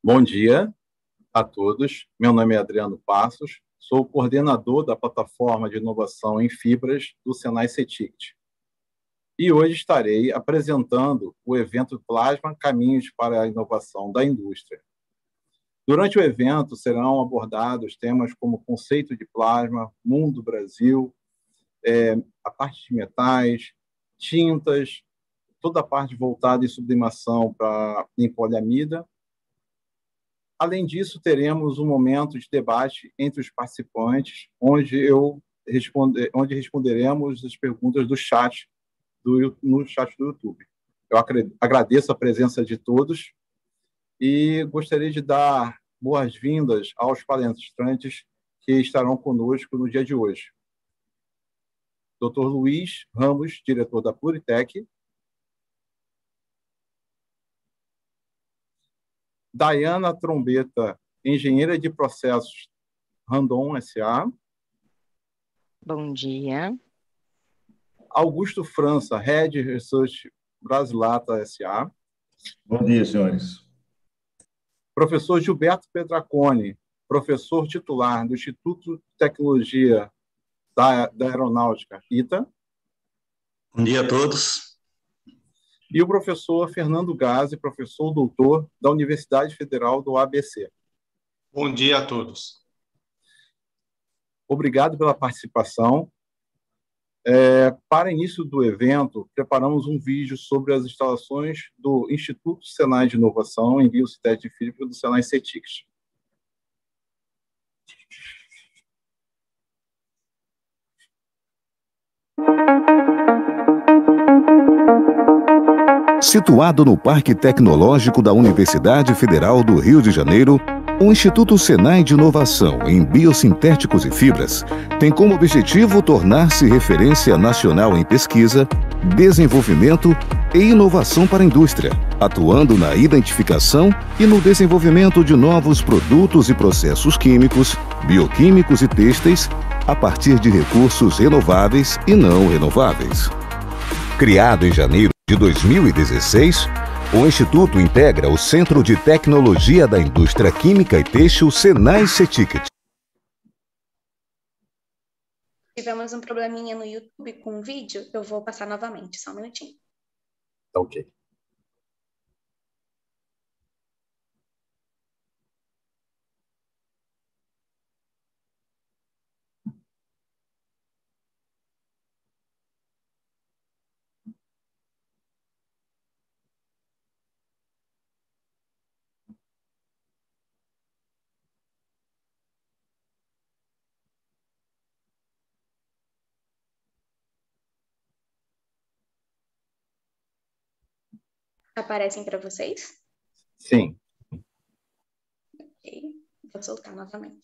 Bom dia a todos. Meu nome é Adriano Passos, sou o coordenador da plataforma de inovação em fibras do Senai CETICT. E hoje estarei apresentando o evento Plasma Caminhos para a Inovação da Indústria. Durante o evento serão abordados temas como conceito de plasma, mundo Brasil, a parte de metais, tintas, toda a parte voltada em sublimação em poliamida. Além disso, teremos um momento de debate entre os participantes, onde responderemos as perguntas do chat no chat do YouTube. Eu agradeço a presença de todos e gostaria de dar boas-vindas aos palestrantes que estarão conosco no dia de hoje. Dr. Luiz Ramos, diretor da Pluritec. Dayana Trombeta, engenheira de processos, Randon S.A. Bom dia. Augusto França, Head Research Brasilata S.A. Bom dia, senhores. Professor Gilberto Petraconi, professor titular do Instituto de Tecnologia da Aeronáutica, ITA. Bom dia a todos. E o professor Fernando Gazzi, professor doutor da Universidade Federal do ABC. Bom dia a todos. Obrigado pela participação. Para início do evento, preparamos um vídeo sobre as instalações do Instituto Senai de Inovação em Biosintética de Fibra do Senai CETICT. Situado no Parque Tecnológico da Universidade Federal do Rio de Janeiro, o Instituto Senai de Inovação em Biosintéticos e Fibras tem como objetivo tornar-se referência nacional em pesquisa, desenvolvimento e inovação para a indústria, atuando na identificação e no desenvolvimento de novos produtos e processos químicos, bioquímicos e têxteis a partir de recursos renováveis e não renováveis. Criado em janeiro de 2016, o Instituto integra o Centro de Tecnologia da Indústria Química e Têxtil Senai CETICT. Tivemos um probleminha no YouTube com o vídeo, eu vou passar novamente, só um minutinho. Ok. Aparecem para vocês? Sim. Ok, vou soltar novamente.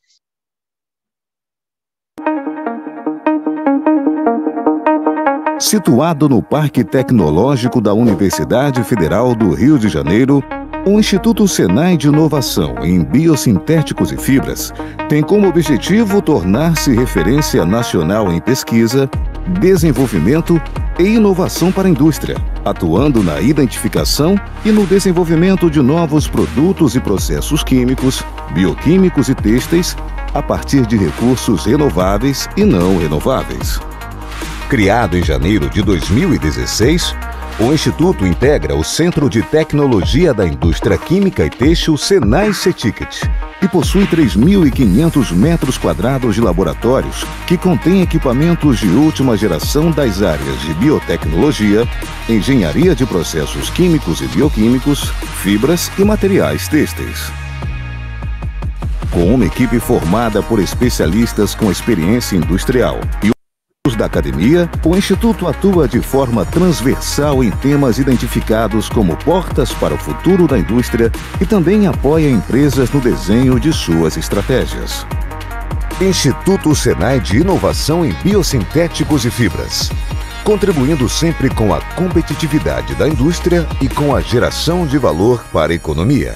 Situado no Parque Tecnológico da Universidade Federal do Rio de Janeiro, o Instituto Senai de Inovação em Biosintéticos e Fibras tem como objetivo tornar-se referência nacional em pesquisa, desenvolvimento e inovação para a indústria, atuando na identificação e no desenvolvimento de novos produtos e processos químicos, bioquímicos e têxteis a partir de recursos renováveis e não renováveis. Criado em janeiro de 2016, o Instituto integra o Centro de Tecnologia da Indústria Química e Têxtil Senai CETICT e possui 3.500 metros quadrados de laboratórios que contém equipamentos de última geração das áreas de biotecnologia, engenharia de processos químicos e bioquímicos, fibras e materiais têxteis. Com uma equipe formada por especialistas com experiência industrial e da academia, o Instituto atua de forma transversal em temas identificados como portas para o futuro da indústria e também apoia empresas no desenho de suas estratégias. Instituto Senai de Inovação em Biosintéticos e Fibras, contribuindo sempre com a competitividade da indústria e com a geração de valor para a economia.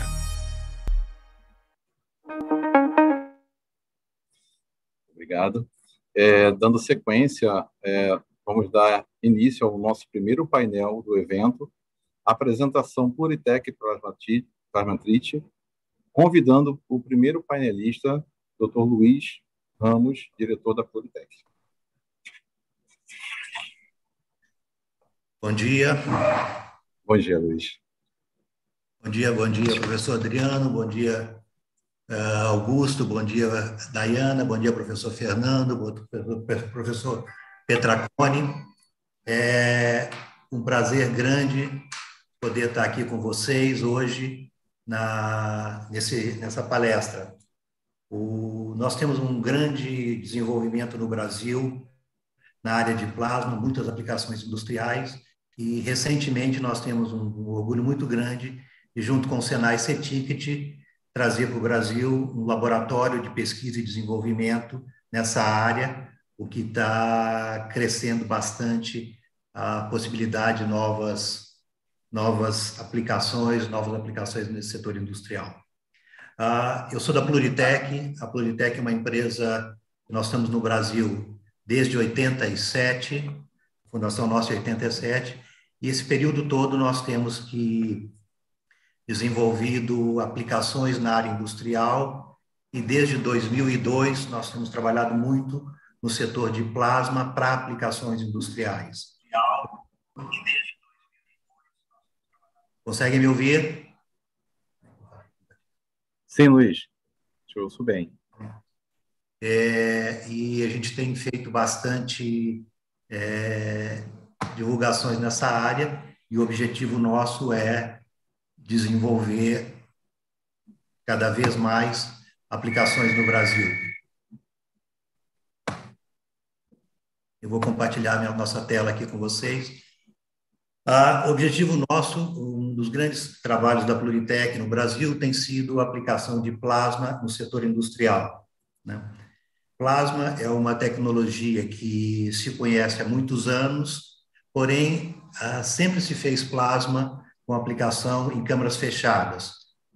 Obrigado. Dando sequência, vamos dar início ao nosso primeiro painel do evento, a apresentação Pluritec Plasmatrite, convidando o primeiro painelista, Dr. Luiz Ramos, diretor da Pluriteq. Bom dia. Bom dia, Luiz. Bom dia, professor Adriano. Bom dia, Augusto. Bom dia, Dayana. Bom dia, professor Fernando. Professor Petraconi. É um prazer grande poder estar aqui com vocês hoje nessa palestra. Nós temos um grande desenvolvimento no Brasil na área de plasma, muitas aplicações industriais, e recentemente nós temos um orgulho muito grande de, junto com o Senai CETICT, trazer para o Brasil um laboratório de pesquisa e desenvolvimento nessa área, o que está crescendo bastante a possibilidade de novas aplicações nesse setor industrial. Eu sou da Pluriteq. A Pluriteq é uma empresa que nós estamos no Brasil desde 87, a fundação nossa é 87, e esse período todo nós temos desenvolvido aplicações na área industrial, e desde 2002 nós temos trabalhado muito no setor de plasma para aplicações industriais. Conseguem me ouvir? Sim, Luiz. Te ouço bem. E a gente tem feito bastante divulgações nessa área, e o objetivo nosso é desenvolver cada vez mais aplicações no Brasil. Eu vou compartilhar nossa tela aqui com vocês. O objetivo nosso, um dos grandes trabalhos da Pluriteq no Brasil, tem sido a aplicação de plasma no setor industrial, né? Plasma é uma tecnologia que se conhece há muitos anos, porém, sempre se fez plasma com aplicação em câmaras fechadas.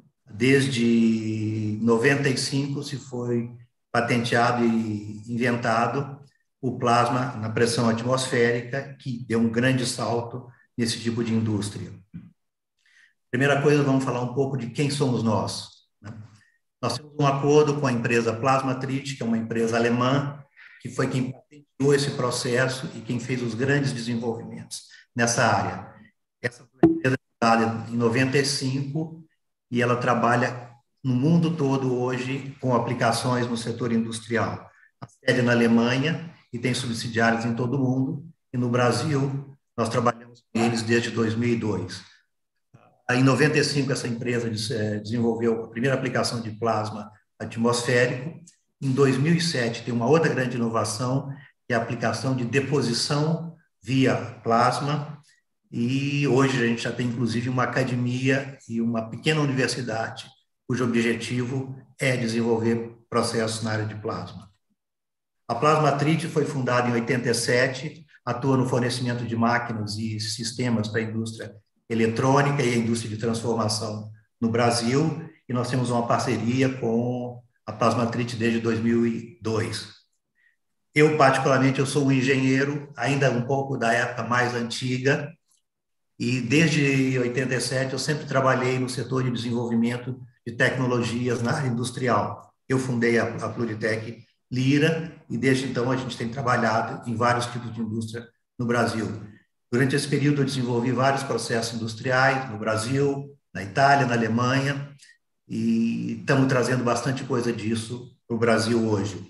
Desde 95 se foi patenteado e inventado o plasma na pressão atmosférica, que deu um grande salto nesse tipo de indústria. Primeira coisa, vamos falar um pouco de quem somos nós, né? Nós temos um acordo com a empresa Plasmatrite, que é uma empresa alemã, que foi quem patenteou esse processo e quem fez os grandes desenvolvimentos nessa área. Essa foi uma empresa fundada em 95 e ela trabalha no mundo todo hoje com aplicações no setor industrial. A sede é na Alemanha e tem subsidiários em todo o mundo, e no Brasil nós trabalhamos com eles desde 2002. Em 95, essa empresa desenvolveu a primeira aplicação de plasma atmosférico. Em 2007, tem uma outra grande inovação, que é a aplicação de deposição via plasma. E hoje a gente já tem, inclusive, uma academia e uma pequena universidade, cujo objetivo é desenvolver processos na área de plasma. A Plasmatrite foi fundada em 87, atua no fornecimento de máquinas e sistemas para a indústria eletrônica e a indústria de transformação no Brasil, e nós temos uma parceria com a Plasmatrite desde 2002. Eu, particularmente, eu sou um engenheiro, ainda um pouco da época mais antiga, e desde 87 eu sempre trabalhei no setor de desenvolvimento de tecnologias na área industrial. Eu fundei a Pluriteq Lira, e desde então a gente tem trabalhado em vários tipos de indústria no Brasil. Durante esse período, eu desenvolvi vários processos industriais no Brasil, na Itália, na Alemanha, e estamos trazendo bastante coisa disso para o Brasil hoje.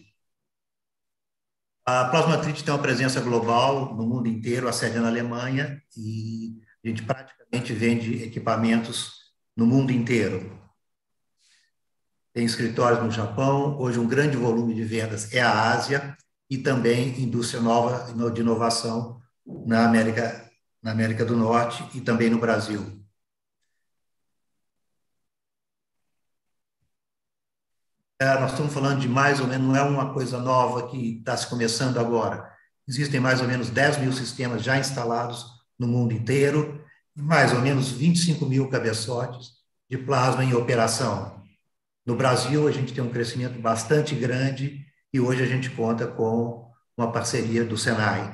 A Plasmatrite tem uma presença global no mundo inteiro, a sede é na Alemanha, e a gente praticamente vende equipamentos no mundo inteiro. Tem escritórios no Japão, hoje um grande volume de vendas é a Ásia, e também indústria nova de inovação na América do Norte e também no Brasil. Nós estamos falando de mais ou menos, não é uma coisa nova que está se começando agora. Existem mais ou menos 10 mil sistemas já instalados no mundo inteiro e mais ou menos 25 mil cabeçotes de plasma em operação. No Brasil, a gente tem um crescimento bastante grande e hoje a gente conta com uma parceria do Senai.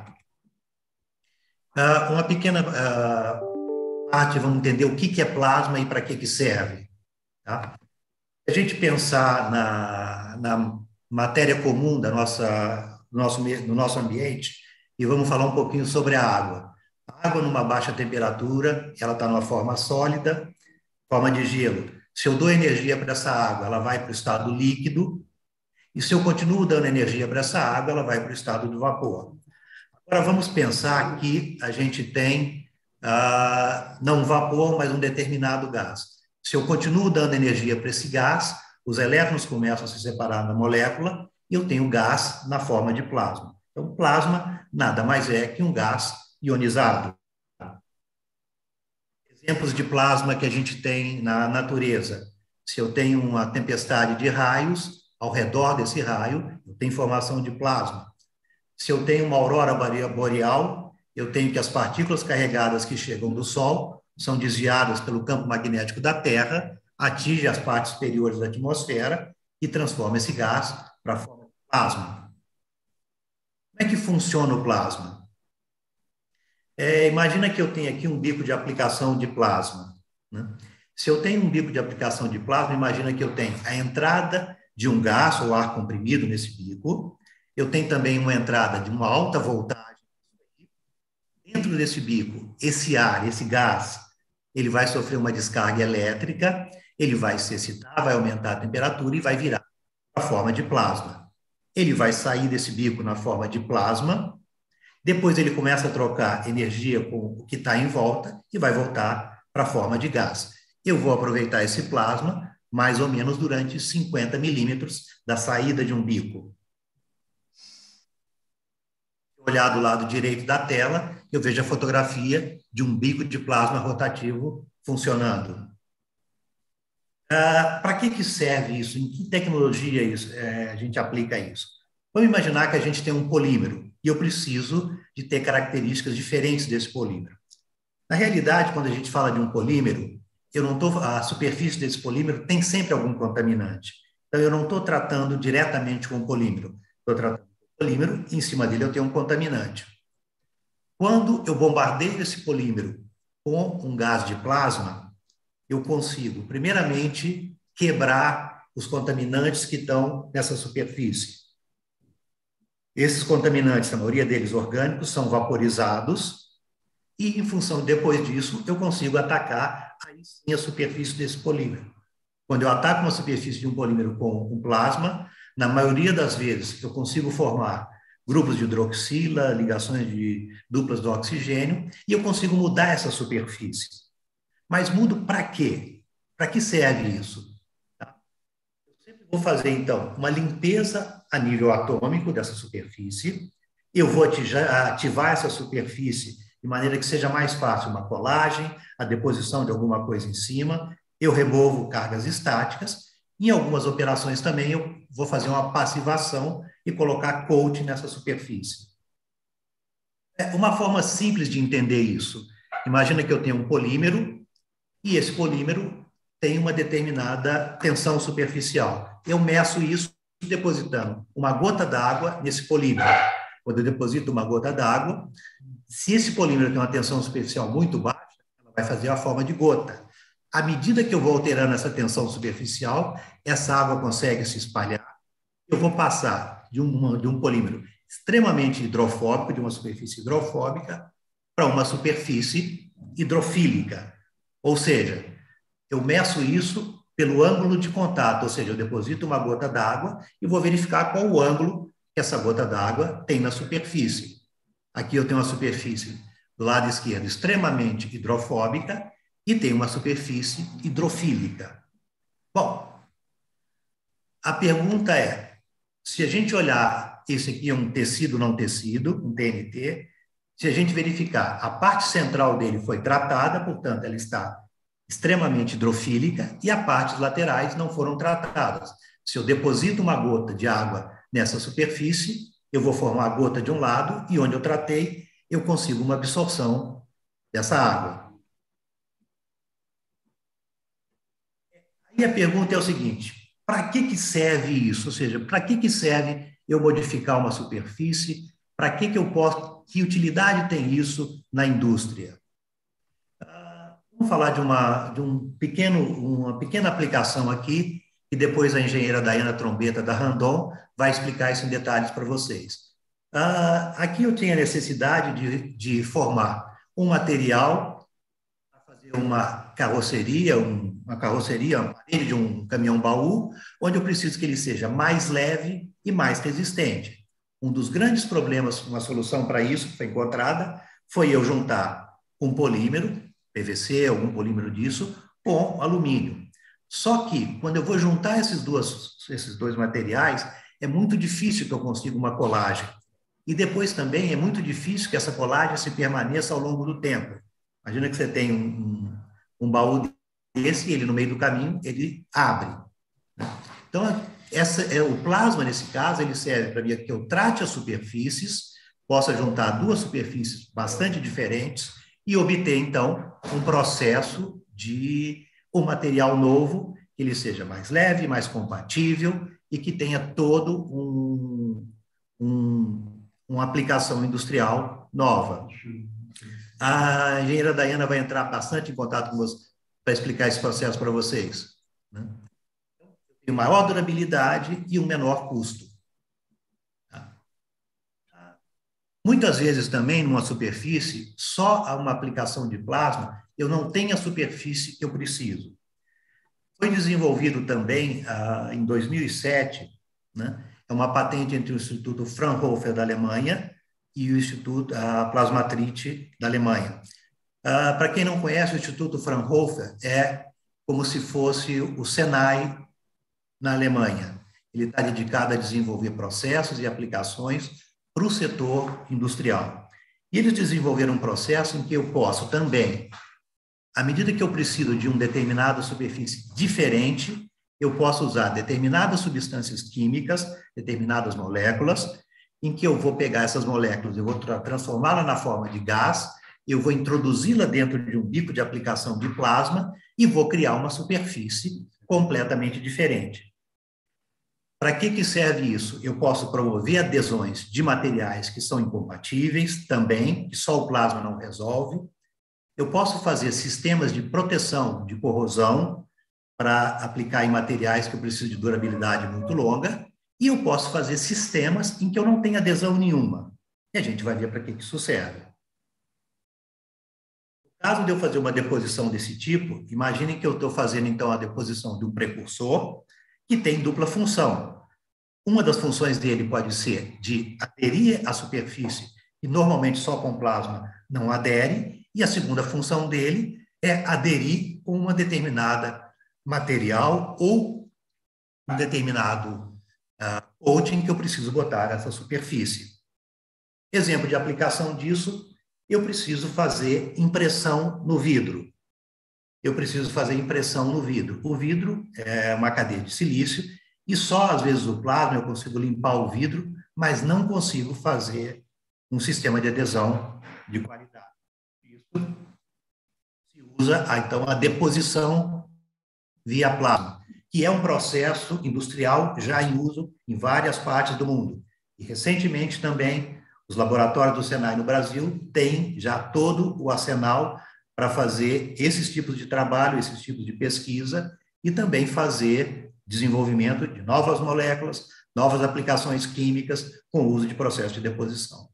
Uma pequena parte, vamos entender o que é plasma e para que serve. Tá? a gente pensar na matéria comum do nosso ambiente, e vamos falar um pouquinho sobre a água. A água, numa baixa temperatura, ela está numa forma sólida, forma de gelo. Se eu dou energia para essa água, ela vai para o estado líquido, e se eu continuo dando energia para essa água, ela vai para o estado do vapor. Agora, vamos pensar que a gente tem, não um vapor, mas um determinado gás. Se eu continuo dando energia para esse gás, os elétrons começam a se separar na molécula e eu tenho gás na forma de plasma. Então, plasma nada mais é que um gás ionizado. Exemplos de plasma que a gente tem na natureza. Se eu tenho uma tempestade de raios, ao redor desse raio, eu tenho formação de plasma. Se eu tenho uma aurora boreal, eu tenho que as partículas carregadas que chegam do Sol são desviadas pelo campo magnético da Terra, atingem as partes superiores da atmosfera e transforma esse gás para a forma de plasma. Como é que funciona o plasma? Imagina que eu tenho aqui um bico de aplicação de plasma, né? Se eu tenho um bico de aplicação de plasma, imagina que eu tenho a entrada de um gás ou ar comprimido nesse bico, eu tenho também uma entrada de uma alta voltagem. Dentro desse bico, esse ar, esse gás, ele vai sofrer uma descarga elétrica, ele vai se excitar, vai aumentar a temperatura e vai virar a forma de plasma. Ele vai sair desse bico na forma de plasma, depois ele começa a trocar energia com o que está em volta e vai voltar para a forma de gás. Eu vou aproveitar esse plasma mais ou menos durante 50 milímetros da saída de um bico. Olhar do lado direito da tela, eu vejo a fotografia de um bico de plasma rotativo funcionando. Para que serve isso? Em que tecnologia a gente aplica isso? Vamos imaginar que a gente tem um polímero e eu preciso de ter características diferentes desse polímero. Na realidade, quando a gente fala de um polímero, a superfície desse polímero tem sempre algum contaminante. Então, eu não estou tratando diretamente com o polímero, estou tratando com o polímero e em cima dele eu tenho um contaminante. Quando eu bombardeio esse polímero com um gás de plasma, eu consigo, primeiramente, quebrar os contaminantes que estão nessa superfície. Esses contaminantes, a maioria deles orgânicos, são vaporizados e, em função, depois disso, eu consigo atacar aí sim a superfície desse polímero. Quando eu ataco uma superfície de um polímero com um plasma, na maioria das vezes eu consigo formar grupos de hidroxila, ligações duplas do oxigênio, e eu consigo mudar essa superfície. Mas mudo para quê? Para que serve isso? Eu sempre vou fazer, então, uma limpeza a nível atômico dessa superfície, eu vou ativar essa superfície de maneira que seja mais fácil uma colagem, a deposição de alguma coisa em cima, eu removo cargas estáticas, em algumas operações também eu vou fazer uma passivação e colocar coating nessa superfície. Uma forma simples de entender isso, imagina que eu tenho um polímero e esse polímero tem uma determinada tensão superficial. Eu meço isso depositando uma gota d'água nesse polímero. Quando eu deposito uma gota d'água, se esse polímero tem uma tensão superficial muito baixa, ela vai fazer a forma de gota. À medida que eu vou alterando essa tensão superficial, essa água consegue se espalhar. Eu vou passar de um polímero extremamente hidrofóbico, de uma superfície hidrofóbica, para uma superfície hidrofílica. Ou seja, eu meço isso pelo ângulo de contato, ou seja, eu deposito uma gota d'água e vou verificar qual o ângulo que essa gota d'água tem na superfície. Aqui eu tenho uma superfície do lado esquerdo extremamente hidrofóbica e tem uma superfície hidrofílica. Bom, a pergunta é, se a gente olhar, esse aqui é um tecido não tecido, um TNT, se a gente verificar, a parte central dele foi tratada, portanto, ela está extremamente hidrofílica e as partes laterais não foram tratadas. Se eu deposito uma gota de água nessa superfície, eu vou formar a gota de um lado e onde eu tratei, eu consigo uma absorção dessa água. E a pergunta é o seguinte, para que serve isso? Ou seja, para que serve eu modificar uma superfície? Para que eu posso, que utilidade tem isso na indústria? Vamos falar de uma pequena aplicação aqui, e depois a engenheira Daiana Trombetta, da Randon, vai explicar isso em detalhes para vocês. Aqui eu tenho a necessidade de formar um material para fazer uma carroceria, um aparelho de um caminhão-baú, onde eu preciso que ele seja mais leve e mais resistente. Um dos grandes problemas, uma solução para isso que foi encontrada, foi eu juntar um polímero, PVC, algum polímero disso, com alumínio. Só que, quando eu vou juntar esses dois materiais, é muito difícil que eu consiga uma colagem. E depois também é muito difícil que essa colagem se permaneça ao longo do tempo. Imagina que você tem um baú desse, e ele no meio do caminho, ele abre. Então, o plasma, nesse caso, ele serve para que eu trate as superfícies, possa juntar duas superfícies bastante diferentes e obter, então, um processo de um material novo, que ele seja mais leve, mais compatível e que tenha todo uma aplicação industrial nova. A engenheira Daiana vai entrar bastante em contato com você para explicar esse processo para vocês, né? Tem maior durabilidade e um menor custo. Muitas vezes também, numa superfície, só uma aplicação de plasma, eu não tenho a superfície que eu preciso. Foi desenvolvido também, em 2007, né, é uma patente entre o Instituto Fraunhofer da Alemanha e o Instituto Plasmatrite da Alemanha. Para quem não conhece, o Instituto Fraunhofer é como se fosse o Senai na Alemanha. Ele está dedicado a desenvolver processos e aplicações para o setor industrial. E eles desenvolveram um processo em que eu posso também, à medida que eu preciso de uma determinada superfície diferente, eu posso usar determinadas substâncias químicas, determinadas moléculas, em que eu vou pegar essas moléculas, eu vou transformá-la na forma de gás, eu vou introduzi-la dentro de um bico de aplicação de plasma e vou criar uma superfície completamente diferente. Para que serve isso? Eu posso promover adesões de materiais que são incompatíveis também, que só o plasma não resolve. Eu posso fazer sistemas de proteção de corrosão para aplicar em materiais que eu preciso de durabilidade muito longa, e eu posso fazer sistemas em que eu não tenho adesão nenhuma. E a gente vai ver para que isso serve. No caso de eu fazer uma deposição desse tipo, imaginem que eu estou fazendo, então, a deposição de um precursor que tem dupla função. Uma das funções dele pode ser de aderir à superfície, e normalmente só com plasma não adere, e a segunda função dele é aderir com uma determinada material ou um determinado coating que eu preciso botar nessa superfície. Exemplo de aplicação disso, eu preciso fazer impressão no vidro. Eu preciso fazer impressão no vidro. O vidro é uma cadeia de silício e só, às vezes, o plasma eu consigo limpar o vidro, mas não consigo fazer um sistema de adesão de qualidade. Isso se usa, então, a deposição via plasma, que é um processo industrial já em uso em várias partes do mundo. E, recentemente, também, os laboratórios do Senai no Brasil têm já todo o arsenal para fazer esses tipos de trabalho, esses tipos de pesquisa, e também fazer desenvolvimento de novas moléculas, novas aplicações químicas com o uso de processo de deposição.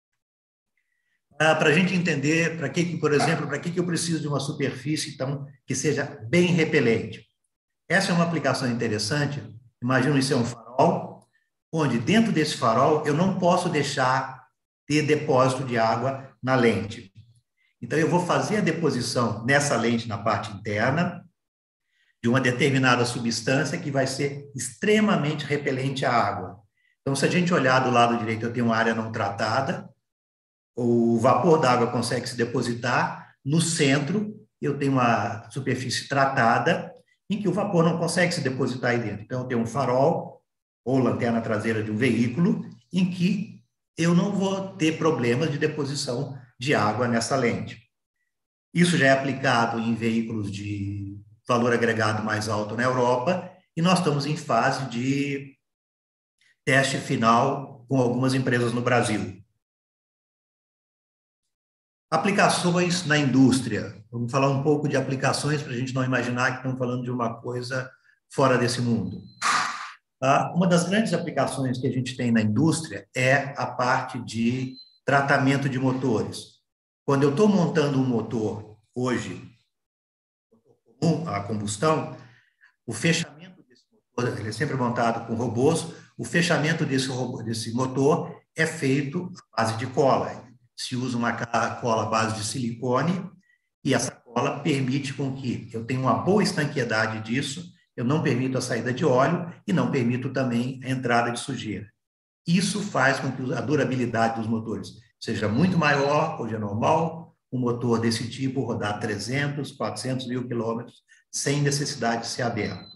Para a gente entender, por exemplo, para que eu preciso de uma superfície, então, que seja bem repelente. Essa é uma aplicação interessante. Imagina isso é um farol, onde dentro desse farol eu não posso deixar ter depósito de água na lente. Então, eu vou fazer a deposição nessa lente na parte interna de uma determinada substância que vai ser extremamente repelente à água. Então, se a gente olhar do lado direito, eu tenho uma área não tratada, o vapor d'água consegue se depositar. No centro, eu tenho uma superfície tratada em que o vapor não consegue se depositar aí dentro. Então, eu tenho um farol ou lanterna traseira de um veículo em que eu não vou ter problemas de deposição de água nessa lente. Isso já é aplicado em veículos de valor agregado mais alto na Europa e nós estamos em fase de teste final com algumas empresas no Brasil. Aplicações na indústria. Vamos falar um pouco de aplicações para a gente não imaginar que estamos falando de uma coisa fora desse mundo. Uma das grandes aplicações que a gente tem na indústria é a parte de tratamento de motores. Quando eu estou montando um motor hoje, a combustão, o fechamento desse motor, ele é sempre montado com robôs, o fechamento desse motor é feito à base de cola. Se usa uma cola à base de silicone e essa cola permite com que eu tenha uma boa estanqueidade disso, eu não permito a saída de óleo e não permito também a entrada de sujeira. Isso faz com que a durabilidade dos motores seja muito maior. Hoje é normal um motor desse tipo rodar 300, 400 mil quilômetros sem necessidade de ser aberto.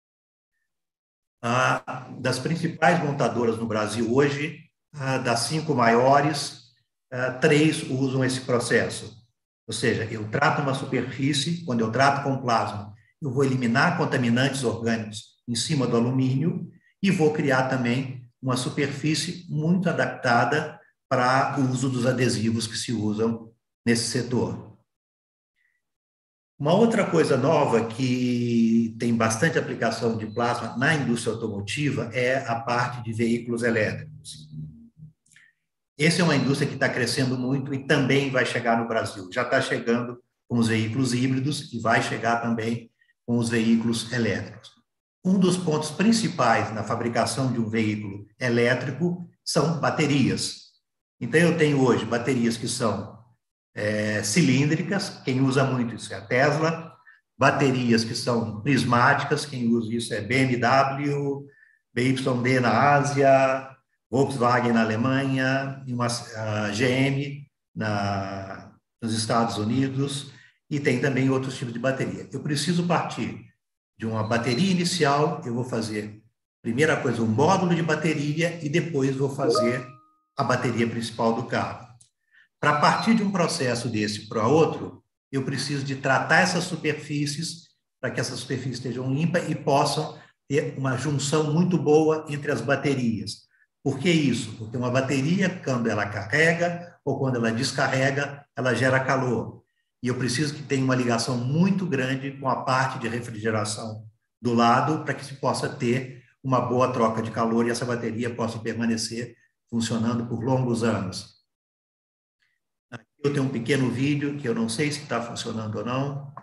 Das principais montadoras no Brasil hoje, das 5 maiores, 3 usam esse processo. Ou seja, eu trato uma superfície, quando eu trato com plasma, eu vou eliminar contaminantes orgânicos em cima do alumínio e vou criar também uma superfície muito adaptada para o uso dos adesivos que se usam nesse setor. Uma outra coisa nova que tem bastante aplicação de plasma na indústria automotiva é a parte de veículos elétricos. Essa é uma indústria que está crescendo muito e também vai chegar no Brasil. Já está chegando com os veículos híbridos e vai chegar também com os veículos elétricos. Um dos pontos principais na fabricação de um veículo elétrico são baterias. Então, eu tenho hoje baterias que são cilíndricas, quem usa muito isso é a Tesla, baterias que são prismáticas, quem usa isso é BMW, BYD na Ásia, Volkswagen na Alemanha, e uma GM nos Estados Unidos, e tem também outros tipos de bateria. Eu preciso partir de uma bateria inicial, eu vou fazer, primeira coisa, um módulo de bateria, e depois vou fazer a bateria principal do carro. Para partir de um processo desse para outro, eu preciso de tratar essas superfícies, para que essas superfícies estejam limpas e possam ter uma junção muito boa entre as baterias. Por que isso? Porque uma bateria, quando ela carrega ou quando ela descarrega, ela gera calor. E eu preciso que tenha uma ligação muito grande com a parte de refrigeração do lado, para que se possa ter uma boa troca de calor e essa bateria possa permanecer funcionando por longos anos. Aqui eu tenho um pequeno vídeo que eu não sei se está funcionando ou não.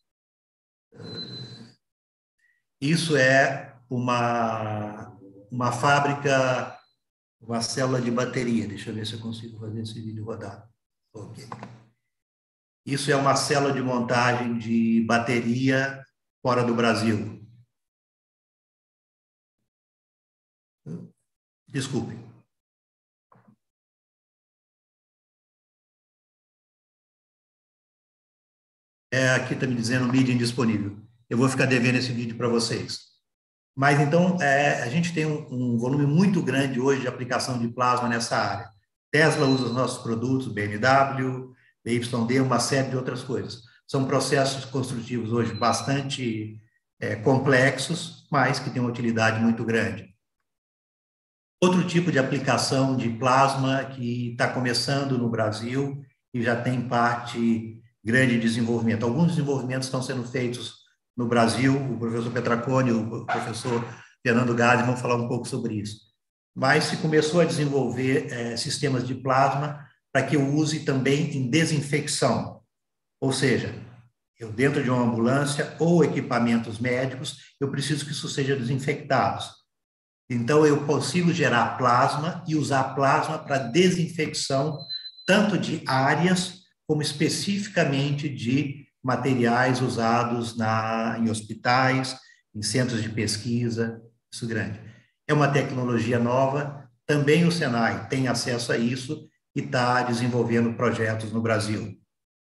Isso é uma fábrica, uma célula de bateria. Deixa eu ver se eu consigo fazer esse vídeo rodar. Ok. Isso é uma célula de montagem de bateria fora do Brasil. Desculpe. Aqui está me dizendo mídia indisponível. Eu vou ficar devendo esse vídeo para vocês. Mas, então, a gente tem um volume muito grande hoje de aplicação de plasma nessa área. Tesla usa os nossos produtos, BMW, BYD, uma série de outras coisas. São processos construtivos hoje bastante complexos, mas que têm uma utilidade muito grande. Outro tipo de aplicação de plasma que está começando no Brasil e já tem parte grande de desenvolvimento. Alguns desenvolvimentos estão sendo feitos no Brasil, o professor Petraconi, o professor Fernando Gade vão falar um pouco sobre isso. Mas se começou a desenvolver sistemas de plasma para que eu use também em desinfecção. Ou seja, eu dentro de uma ambulância ou equipamentos médicos, eu preciso que isso seja desinfectado. Então, eu consigo gerar plasma e usar plasma para desinfecção tanto de áreas como especificamente de materiais usados em hospitais, em centros de pesquisa, isso grande. É uma tecnologia nova, também o Senai tem acesso a isso e está desenvolvendo projetos no Brasil.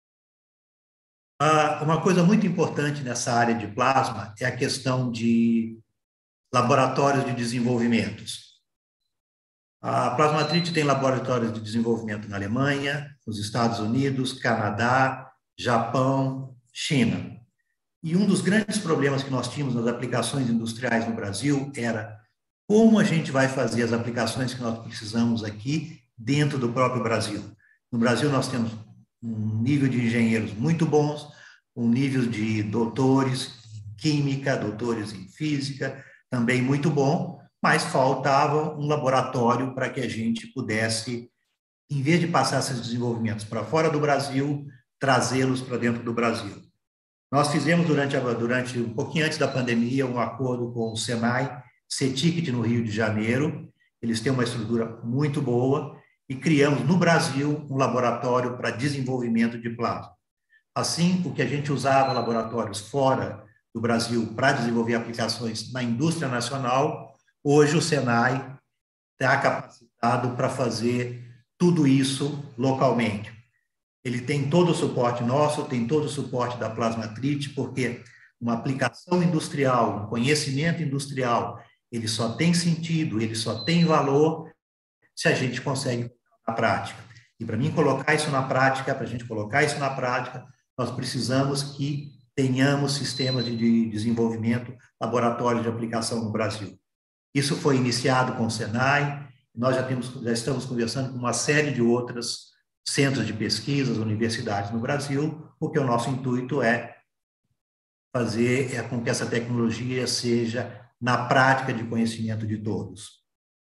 Uma coisa muito importante nessa área de plasma é a questão de laboratórios de desenvolvimentos. A Plasmatrite tem laboratórios de desenvolvimento na Alemanha, nos Estados Unidos, Canadá, Japão, China. E um dos grandes problemas que nós tínhamos nas aplicações industriais no Brasil era como a gente vai fazer as aplicações que nós precisamos aqui dentro do próprio Brasil. No Brasil nós temos um nível de engenheiros muito bons, um nível de doutores química, doutores em física, também muito bom, mas faltava um laboratório para que a gente pudesse, em vez de passar esses desenvolvimentos para fora do Brasil, trazê-los para dentro do Brasil. Nós fizemos, durante um pouquinho antes da pandemia, um acordo com o Senai CETICT no Rio de Janeiro. Eles têm uma estrutura muito boa e criamos no Brasil um laboratório para desenvolvimento de plasma. Assim, o que a gente usava laboratórios fora do Brasil para desenvolver aplicações na indústria nacional, hoje o Senai está capacitado para fazer tudo isso localmente. Ele tem todo o suporte nosso, tem todo o suporte da Plasmatrite, porque uma aplicação industrial, um conhecimento industrial, ele só tem sentido, ele só tem valor se a gente consegue na prática. E para mim colocar isso na prática, para a gente colocar isso na prática, nós precisamos que tenhamos sistemas de desenvolvimento, laboratórios de aplicação no Brasil. Isso foi iniciado com o Senai, nós já estamos conversando com uma série de outros centros de pesquisas, universidades no Brasil, porque o nosso intuito é fazer com que essa tecnologia seja na prática de conhecimento de todos.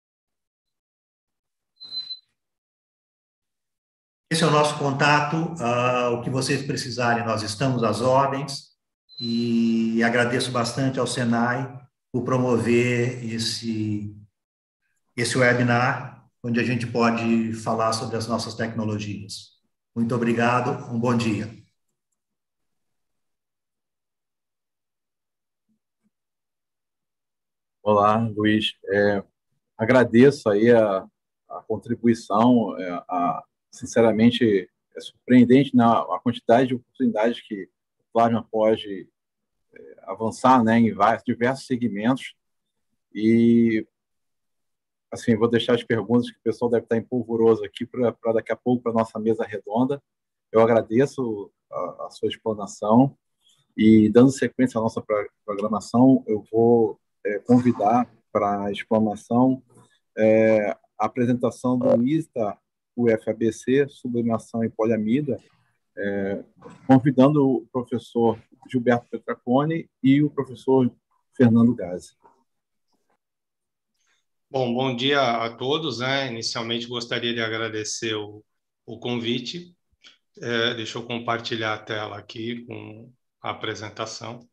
Esse é o nosso contato, o que vocês precisarem, nós estamos às ordens, e agradeço bastante ao Senai por promover esse webinar, onde a gente pode falar sobre as nossas tecnologias. Muito obrigado, um bom dia. Olá, Luiz. Agradeço aí a contribuição, sinceramente, é surpreendente a quantidade de oportunidades que o plasma pode avançar, né, em diversos segmentos. E, assim, vou deixar as perguntas que o pessoal deve estar em polvoroso aqui para daqui a pouco para a nossa mesa redonda. Eu agradeço a sua explanação e, dando sequência à nossa programação, eu vou convidar para a explanação a apresentação do ISTA UFABC, sublimação em poliamida, convidando o professor Gilberto Petraconi e o professor Fernando Gazzi. Bom dia a todos, né? Inicialmente gostaria de agradecer o convite. Deixa eu compartilhar a tela aqui com a apresentação.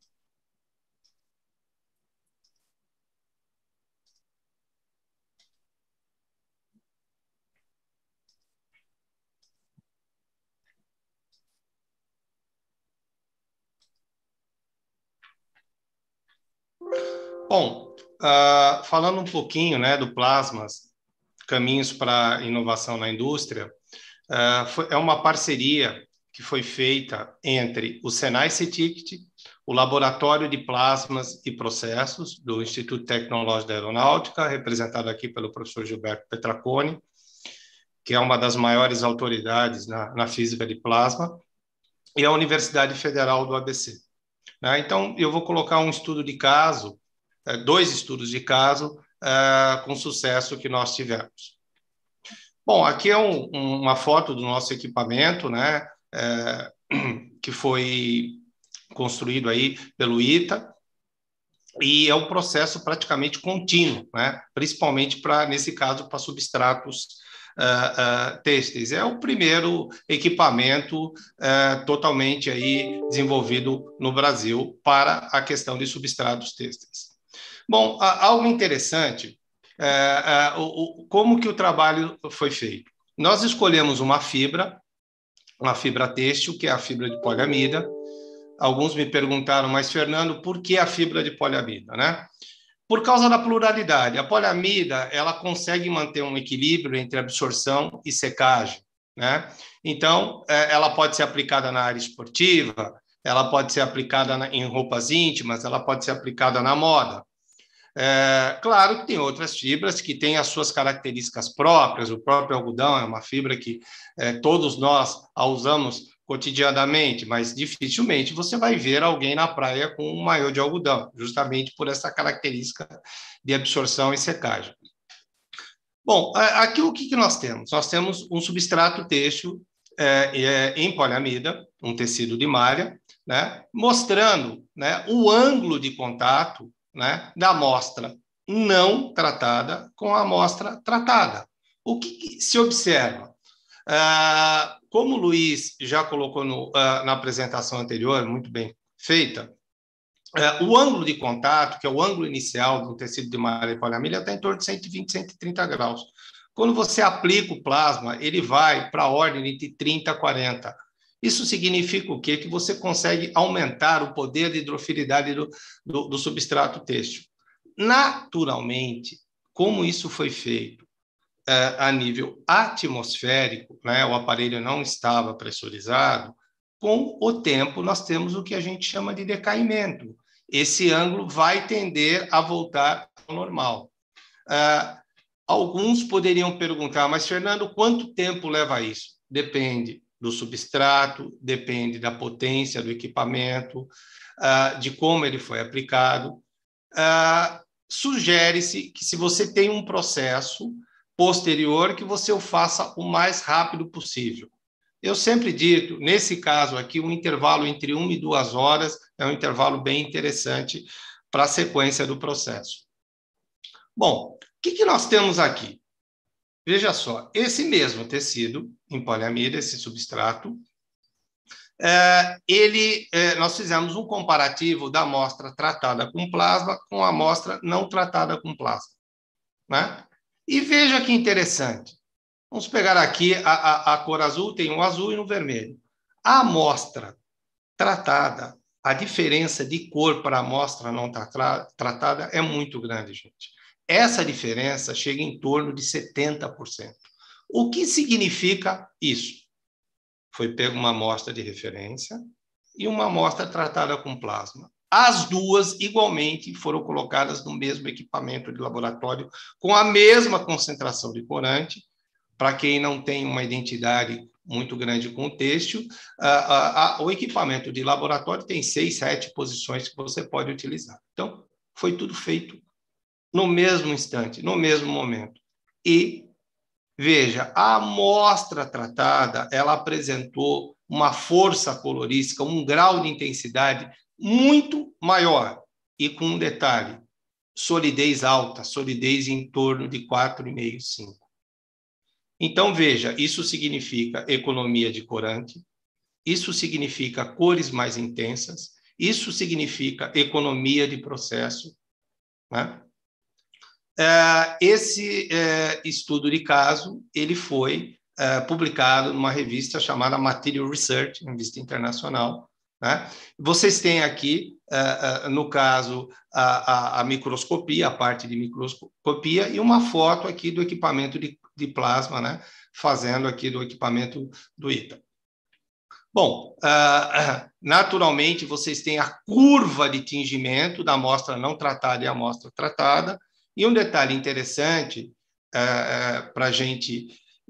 Bom, falando um pouquinho, né, do Plasmas, caminhos para inovação na indústria, é uma parceria que foi feita entre o Senai CETICT, o Laboratório de Plasmas e Processos do Instituto Tecnológico da Aeronáutica, representado aqui pelo professor Gilberto Petraconi, que é uma das maiores autoridades na física de plasma, e a Universidade Federal do ABC. Então, eu vou colocar um estudo de caso, 2 estudos de caso com sucesso que nós tivemos. Bom, aqui é uma foto do nosso equipamento, né, que foi construído aí pelo ITA, e é um processo praticamente contínuo, né, principalmente nesse caso, para substratos têxteis. É o primeiro equipamento totalmente aí desenvolvido no Brasil para a questão de substratos têxteis. Bom, algo interessante, como que o trabalho foi feito? Nós escolhemos uma fibra têxtil, que é a fibra de poliamida. Alguns me perguntaram, mas Fernando, por que a fibra de poliamida, né? Por causa da pluralidade. A poliamida, ela consegue manter um equilíbrio entre absorção e secagem, né? Então, ela pode ser aplicada na área esportiva, ela pode ser aplicada em roupas íntimas, ela pode ser aplicada na moda. Claro que tem outras fibras que têm as suas características próprias. O próprio algodão é uma fibra que todos nós a usamos cotidianamente, mas dificilmente você vai ver alguém na praia com um maiô de algodão, justamente por essa característica de absorção e secagem. Bom, aqui o que nós temos? Nós temos um substrato têxtil em poliamida, um tecido de malha, né, mostrando, né, o ângulo de contato, né, da amostra não tratada com a amostra tratada. O que se observa? Como o Luiz já colocou na apresentação anterior, muito bem feita, o ângulo de contato, que é o ângulo inicial do tecido de malha e poliamida, está em torno de 120, 130 graus. Quando você aplica o plasma, ele vai para a ordem de 30 a 40. Isso significa o quê? Que você consegue aumentar o poder de hidrofilidade do substrato têxtil. Naturalmente, como isso foi feito a nível atmosférico, né, o aparelho não estava pressurizado, com o tempo nós temos o que a gente chama de decaimento. Esse ângulo vai tender a voltar ao normal. Alguns poderiam perguntar, mas, Fernando, quanto tempo leva isso? Depende do substrato, depende da potência do equipamento, de como ele foi aplicado. Sugere-se que, se você tem um processo posterior, que você o faça o mais rápido possível. Eu sempre digo, nesse caso aqui, um intervalo entre 1 e 2 horas é um intervalo bem interessante para a sequência do processo. Bom, o que nós temos aqui? Veja só, esse mesmo tecido em poliamida, esse substrato, nós fizemos um comparativo da amostra tratada com plasma com a amostra não tratada com plasma, né? E veja que interessante. Vamos pegar aqui a cor azul, tem um azul e um vermelho. A amostra tratada, a diferença de cor para a amostra não tratada é muito grande, gente. Essa diferença chega em torno de 70%. O que significa isso? Foi pega uma amostra de referência e uma amostra tratada com plasma. As duas, igualmente, foram colocadas no mesmo equipamento de laboratório, com a mesma concentração de corante. Para quem não tem uma identidade muito grande com o têxtil, o equipamento de laboratório tem 6, 7 posições que você pode utilizar. Então, foi tudo feito no mesmo instante, no mesmo momento. E, veja, a amostra tratada, ela apresentou uma força colorística, um grau de intensidade muito maior. E com um detalhe, solidez alta, solidez em torno de 4,5, 5. Então, veja, isso significa economia de corante, isso significa cores mais intensas, isso significa economia de processo, né? Esse estudo de caso, ele foi publicado numa revista chamada Material Research, revista internacional, né? Vocês têm aqui, no caso, a microscopia, a parte de microscopia, e uma foto aqui do equipamento de plasma, né? Fazendo aqui do equipamento do ITA. Bom, naturalmente, vocês têm a curva de tingimento da amostra não tratada e a amostra tratada, e um detalhe interessante para a gente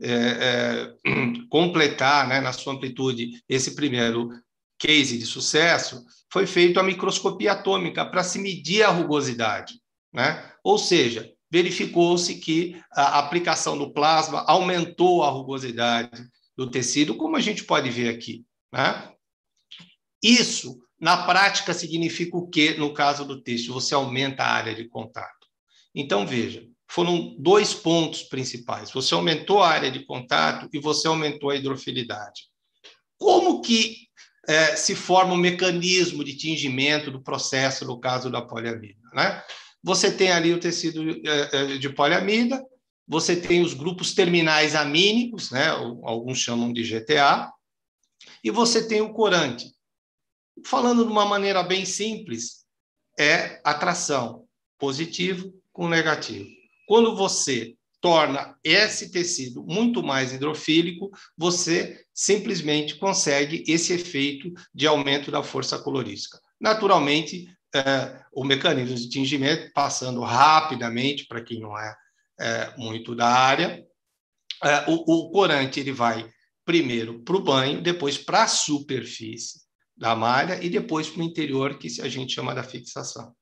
completar, né, na sua amplitude, esse primeiro case de sucesso, foi feita a microscopia atômica para se medir a rugosidade, né? Ou seja, verificou-se que a aplicação do plasma aumentou a rugosidade do tecido, como a gente pode ver aqui, né? Isso, na prática, significa o quê? No caso do têxtil, você aumenta a área de contato. Então, veja, foram 2 pontos principais. Você aumentou a área de contato e você aumentou a hidrofilidade. Como que se forma um mecanismo de tingimento do processo, no caso da poliamida, né? Você tem ali o tecido de poliamida, você tem os grupos terminais amínicos, né? Alguns chamam de GTA, e você tem o corante. Falando de uma maneira bem simples, é atração, positivo com negativo. Quando você torna esse tecido muito mais hidrofílico, você simplesmente consegue esse efeito de aumento da força colorística. Naturalmente, o mecanismo de tingimento, passando rapidamente para quem não é muito da área, o corante ele vai primeiro para o banho, depois para a superfície da malha e depois para o interior, que a gente chama da fixação.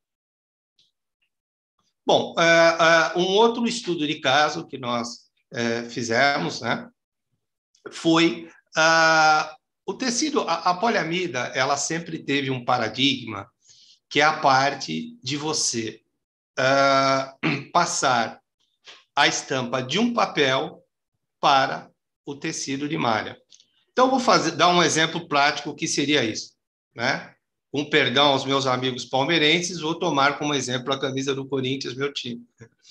Bom, um outro estudo de caso que nós fizemos, né, foi o tecido. A poliamida, ela sempre teve um paradigma, que é a parte de você passar a estampa de um papel para o tecido de malha. Então, vou dar um exemplo prático que seria isso, né? Com perdão aos meus amigos palmeirenses, vou tomar como exemplo a camisa do Corinthians, meu time.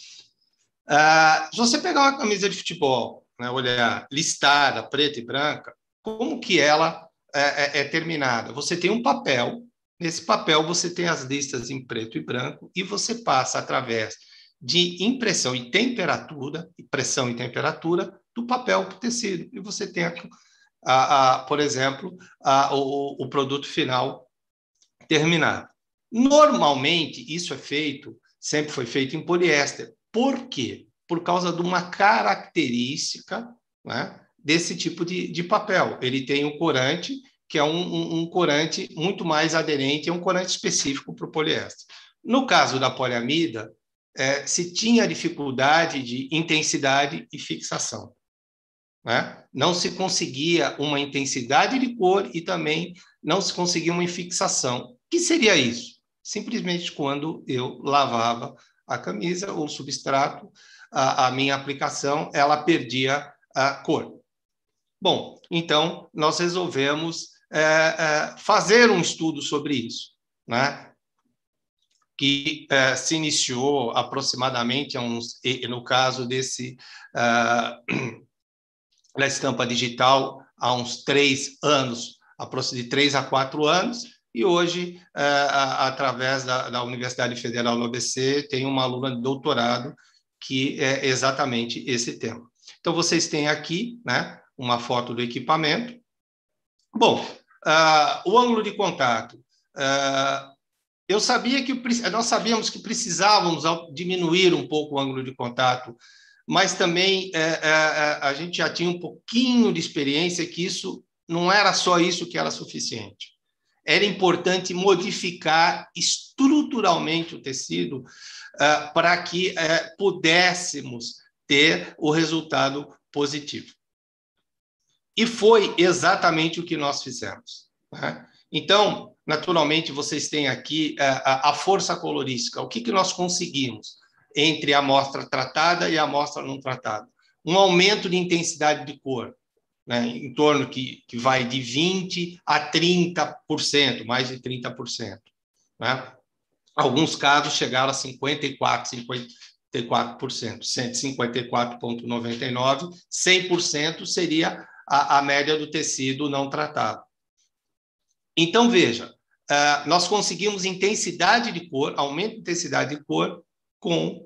Se você pegar uma camisa de futebol, né, olhar listada, preta e branca, como que ela é terminada? Você tem um papel, nesse papel você tem as listas em preto e branco, e você passa através de impressão e temperatura, do papel para o tecido. E você tem, por exemplo, o produto final terminado. Normalmente, isso sempre foi feito em poliéster. Por quê? Por causa de uma característica, né, desse tipo de papel. Ele tem um corante, que é um corante muito mais aderente, é um corante específico para o poliéster. No caso da poliamida, se tinha dificuldade de intensidade e fixação, né? Não se conseguia uma intensidade de cor e também não se conseguia uma fixação. O que seria isso? Simplesmente quando eu lavava a camisa ou o substrato, a minha aplicação, ela perdia a cor. Bom, então nós resolvemos fazer um estudo sobre isso, né? Que se iniciou aproximadamente no caso da estampa digital, há uns 3 anos, de 3 a 4 anos, e hoje, através da Universidade Federal do ABC, tem uma aluna de doutorado que é exatamente esse tema. Então, vocês têm aqui, né, uma foto do equipamento. Bom, o ângulo de contato. Nós sabíamos que precisávamos diminuir um pouco o ângulo de contato, mas também a gente já tinha um pouquinho de experiência que isso não era só isso que era suficiente. Era importante modificar estruturalmente o tecido para que pudéssemos ter o resultado positivo. E foi exatamente o que nós fizemos, né? Então, naturalmente, vocês têm aqui a força colorística. O que nós conseguimos entre a amostra tratada e a amostra não tratada? Um aumento de intensidade de cor, né, em torno que vai de 20% a 30%, mais de 30%. Né? Alguns casos chegaram a 54%, 154,99%, 100% seria a média do tecido não tratado. Então, veja, nós conseguimos intensidade de cor, aumento de intensidade de cor com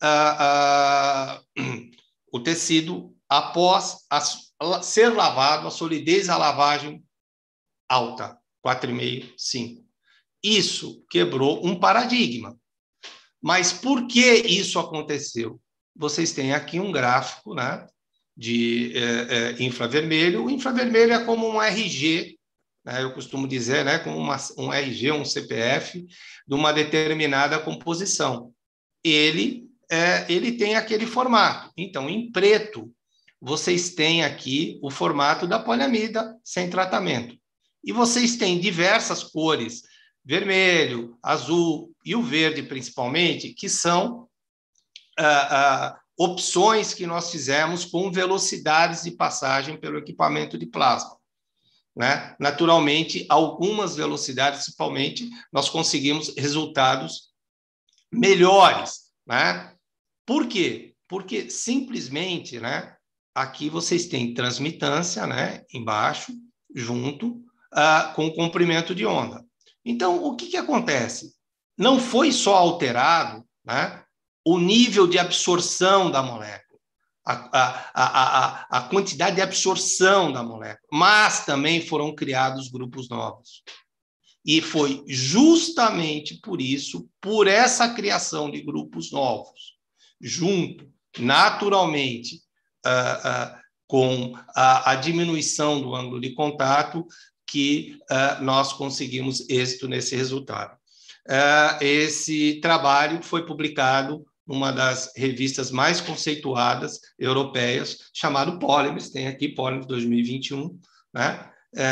o tecido após ser lavado, a solidez da lavagem alta, 4,5, 5. Isso quebrou um paradigma. Mas por que isso aconteceu? Vocês têm aqui um gráfico, né, de infravermelho. O infravermelho é como um RG, né, eu costumo dizer, né, como um RG, um CPF, de uma determinada composição. Ele tem aquele formato. Então, em preto, vocês têm aqui o formato da poliamida sem tratamento. E vocês têm diversas cores, vermelho, azul e o verde, principalmente, que são opções que nós fizemos com velocidades de passagem pelo equipamento de plasma. Né? Naturalmente, algumas velocidades, principalmente, nós conseguimos resultados melhores. Né? Por quê? Porque simplesmente, né, aqui vocês têm transmitância, né, embaixo, junto com o comprimento de onda. Então, o que acontece? Não foi só alterado, né, o nível de absorção da molécula, a quantidade de absorção da molécula, mas também foram criados grupos novos. E foi justamente por isso, por essa criação de grupos novos, junto, naturalmente, com a diminuição do ângulo de contato, que nós conseguimos êxito nesse resultado. Esse trabalho foi publicado numa das revistas mais conceituadas europeias, chamado Polymers, tem aqui Polymers 2021, né?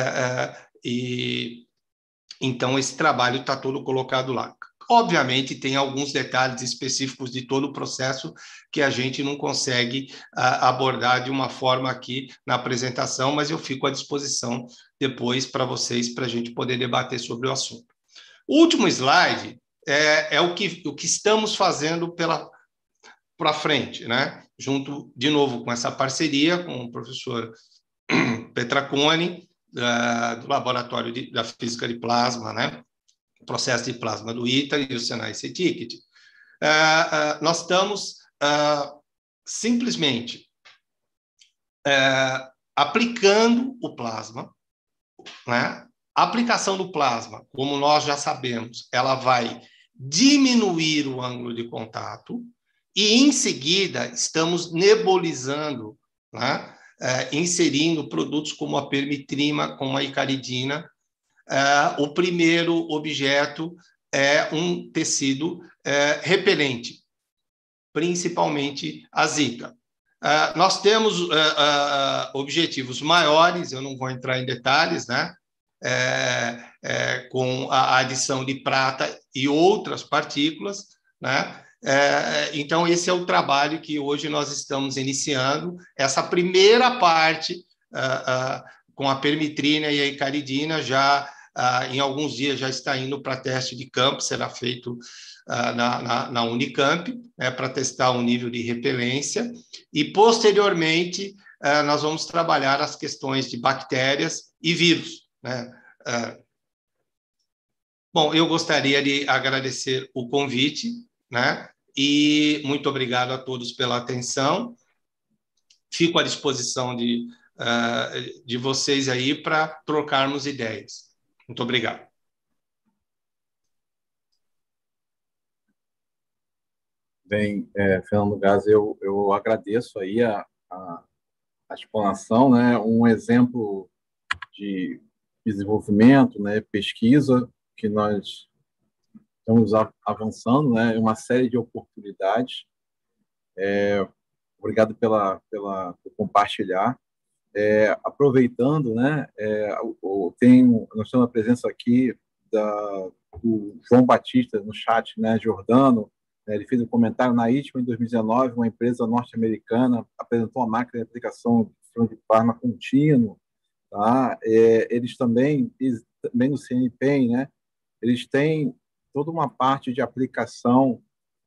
E então esse trabalho está todo colocado lá. Obviamente, tem alguns detalhes específicos de todo o processo que a gente não consegue abordar de uma forma aqui na apresentação, mas eu fico à disposição depois para vocês, para a gente poder debater sobre o assunto. O último slide é o que estamos fazendo para frente, né? Junto, de novo, com essa parceria com o professor Petraconi, do Laboratório da Física de Plasma, né? Processo de plasma do ITA e o Senai CETICT, nós estamos simplesmente aplicando o plasma, né? A aplicação do plasma, como nós já sabemos, ela vai diminuir o ângulo de contato e, em seguida, estamos nebulizando, né? Inserindo produtos como a permitrima, como a icaridina. O primeiro objeto é um tecido repelente, principalmente a zika. Nós temos objetivos maiores, eu não vou entrar em detalhes, né? Com a adição de prata e outras partículas, né? Então, esse é o trabalho que hoje nós estamos iniciando. Essa primeira parte, com a permitrina e a icaridina, já em alguns dias já está indo para teste de campo, será feito na Unicamp, para testar o nível de repelência, e posteriormente nós vamos trabalhar as questões de bactérias e vírus, né? Bom, eu gostaria de agradecer o convite, né? E muito obrigado a todos pela atenção. Fico à disposição de vocês aí para trocarmos ideias. Muito obrigado. Bem, Fernando Gás, eu agradeço aí a explanação, né? Um exemplo de desenvolvimento, né? Pesquisa que nós estamos avançando, né? Uma série de oportunidades. Obrigado por compartilhar. Aproveitando, né? Nós temos a presença aqui do João Batista no chat, né? Jordano. Ele fez um comentário na ITMA em 2019, uma empresa norte-americana apresentou uma máquina de aplicação de plasma contínuo. Tá? Eles também no CNPEM, né? Eles têm toda uma parte de aplicação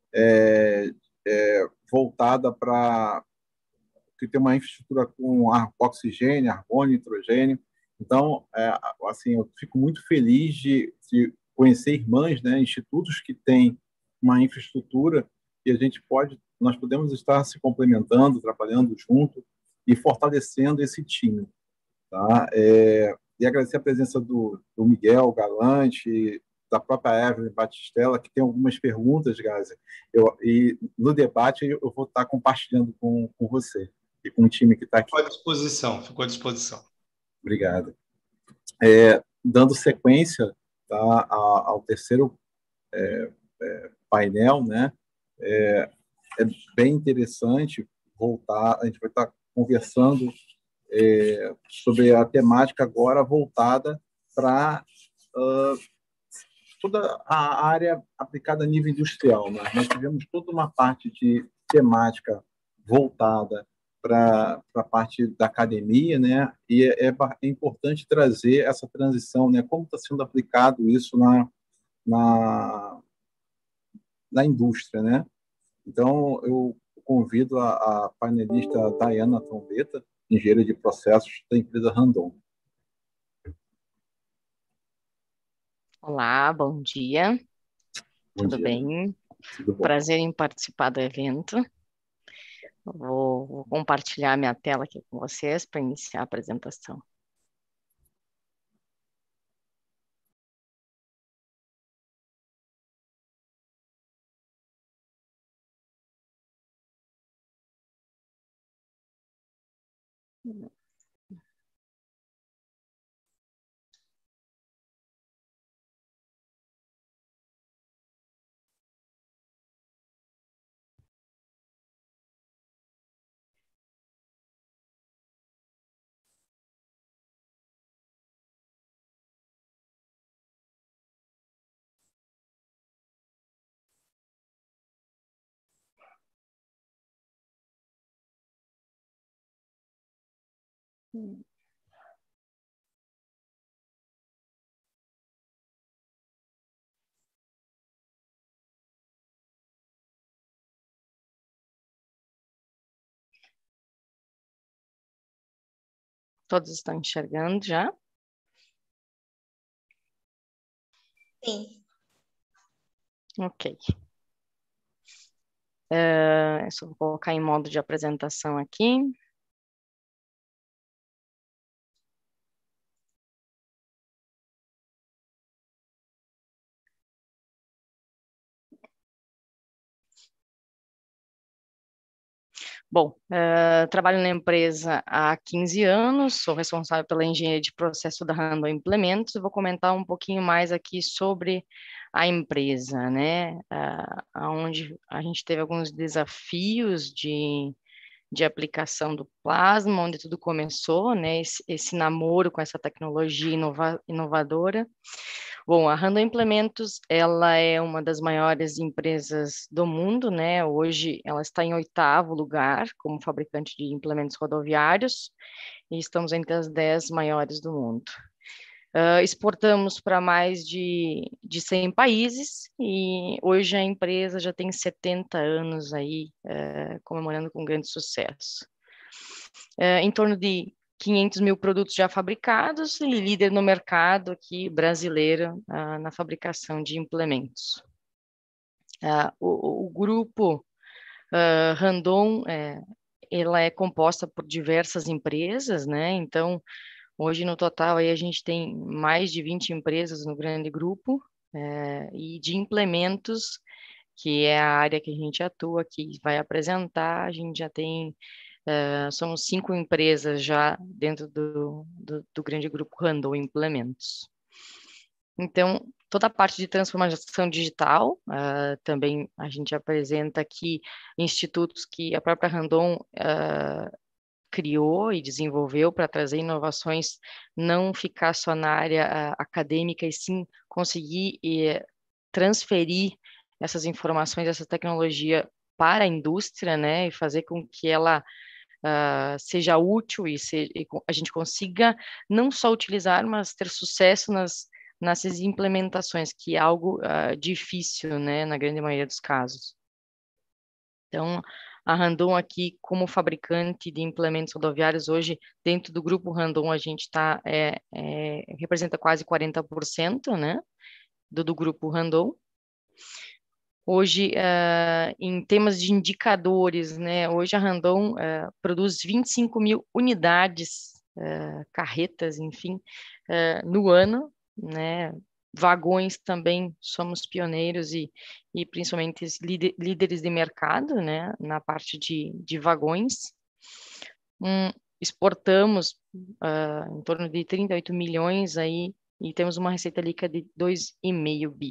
voltada para que tem uma infraestrutura com oxigênio, argônio, nitrogênio. Então, assim, eu fico muito feliz de conhecer irmãs, né, institutos que têm uma infraestrutura e nós podemos estar se complementando, trabalhando junto e fortalecendo esse time. Tá? E agradecer a presença do Miguel Galante, da própria Evelyn Batistella, que tem algumas perguntas, Gazi. E no debate eu vou estar compartilhando com você e com o time que está aqui. Ficou à disposição. Obrigado. Dando sequência, tá, ao terceiro painel, né? É bem interessante voltar, a gente vai estar conversando sobre a temática agora voltada para toda a área aplicada a nível industrial, né? Nós tivemos toda uma parte de temática voltada para a parte da academia, né? E é importante trazer essa transição, né? Como está sendo aplicado isso na indústria, né? Então, eu convido a painelista Dayana Trombeta, engenheira de processos da empresa Randon. Olá, bom dia. Tudo bem? Tudo bom. Prazer em participar do evento. Vou compartilhar minha tela aqui com vocês para iniciar a apresentação. Todos estão enxergando já? Sim. Ok. Só vou colocar em modo de apresentação aqui. Bom, trabalho na empresa há 15 anos, sou responsável pela engenharia de processo da Randon Implementos. Vou comentar um pouquinho mais aqui sobre a empresa, né? Onde a gente teve alguns desafios de aplicação do plasma, onde tudo começou, né? Esse namoro com essa tecnologia inovadora. Bom, a Randon Implementos, ela é uma das maiores empresas do mundo, né? Hoje ela está em 8º lugar como fabricante de implementos rodoviários e estamos entre as 10 maiores do mundo. Exportamos para mais de 100 países e hoje a empresa já tem 70 anos aí, comemorando com grande sucesso. Em torno de 500 mil produtos já fabricados e líder no mercado aqui brasileiro na fabricação de implementos. O grupo Randon, ela é composta por diversas empresas, né? Então, hoje no total aí a gente tem mais de 20 empresas no grande grupo e de implementos, que é a área que a gente atua, que vai apresentar, a gente já tem somos 5 empresas já dentro do grande grupo Randon Implementos. Então, toda a parte de transformação digital, também a gente apresenta aqui institutos que a própria Randon criou e desenvolveu para trazer inovações, não ficar só na área acadêmica, e sim conseguir transferir essas informações, essa tecnologia para a indústria, né, e fazer com que ela seja útil e a gente consiga não só utilizar, mas ter sucesso nessas implementações, que é algo difícil, né, na grande maioria dos casos. Então, a Randon aqui, como fabricante de implementos rodoviários, hoje, dentro do grupo Randon, a gente representa quase 40%, né, do grupo Randon. Hoje, em temas de indicadores, né, hoje a Randon produz 25 mil unidades, carretas, enfim, no ano, né, vagões também somos pioneiros e principalmente líderes de mercado, né, na parte de vagões. Exportamos em torno de 38 milhões aí e temos uma receita líquida de 2,5 bi.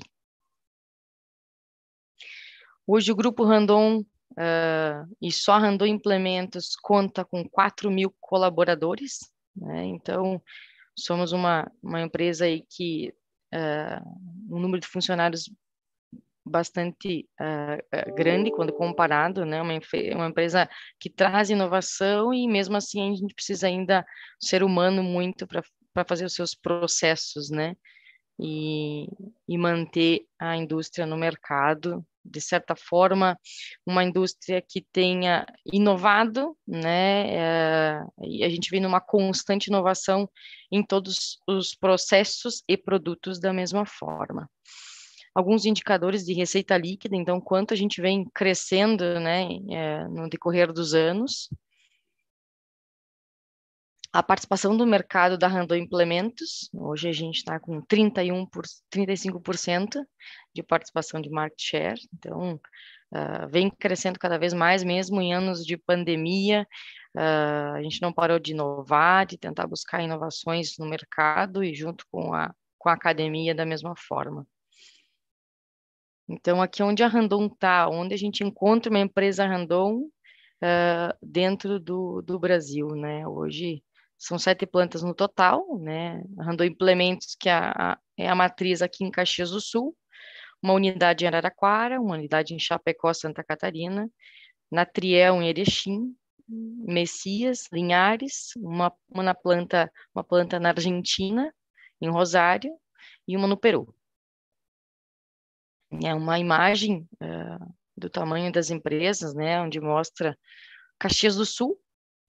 Hoje o grupo Randon e só a Randon Implementos conta com 4 mil colaboradores, né? Então somos uma empresa aí que um número de funcionários bastante grande quando comparado, né? Uma empresa que traz inovação e mesmo assim a gente precisa ainda do ser humano muito para fazer os seus processos, né? E manter a indústria no mercado, de certa forma, uma indústria que tenha inovado, né? E a gente vem numa constante inovação em todos os processos e produtos da mesma forma. Alguns indicadores de receita líquida, então, quanto a gente vem crescendo, né, no decorrer dos anos. A participação do mercado da Randon Implementos, hoje a gente está com 35% de participação de market share, então vem crescendo cada vez mais, mesmo em anos de pandemia, a gente não parou de inovar, de tentar buscar inovações no mercado e junto com a academia da mesma forma. Então, aqui onde a Randon está, onde a gente encontra uma empresa Randon dentro do Brasil, né? Hoje são 7 plantas no total, né? A Randon Implementos, que é a matriz aqui em Caxias do Sul, uma unidade em Araraquara, uma unidade em Chapecó, Santa Catarina, na Triel, em Erechim, Messias, Linhares, uma planta na Argentina, em Rosário, e uma no Peru. É uma imagem do tamanho das empresas, né, onde mostra Caxias do Sul,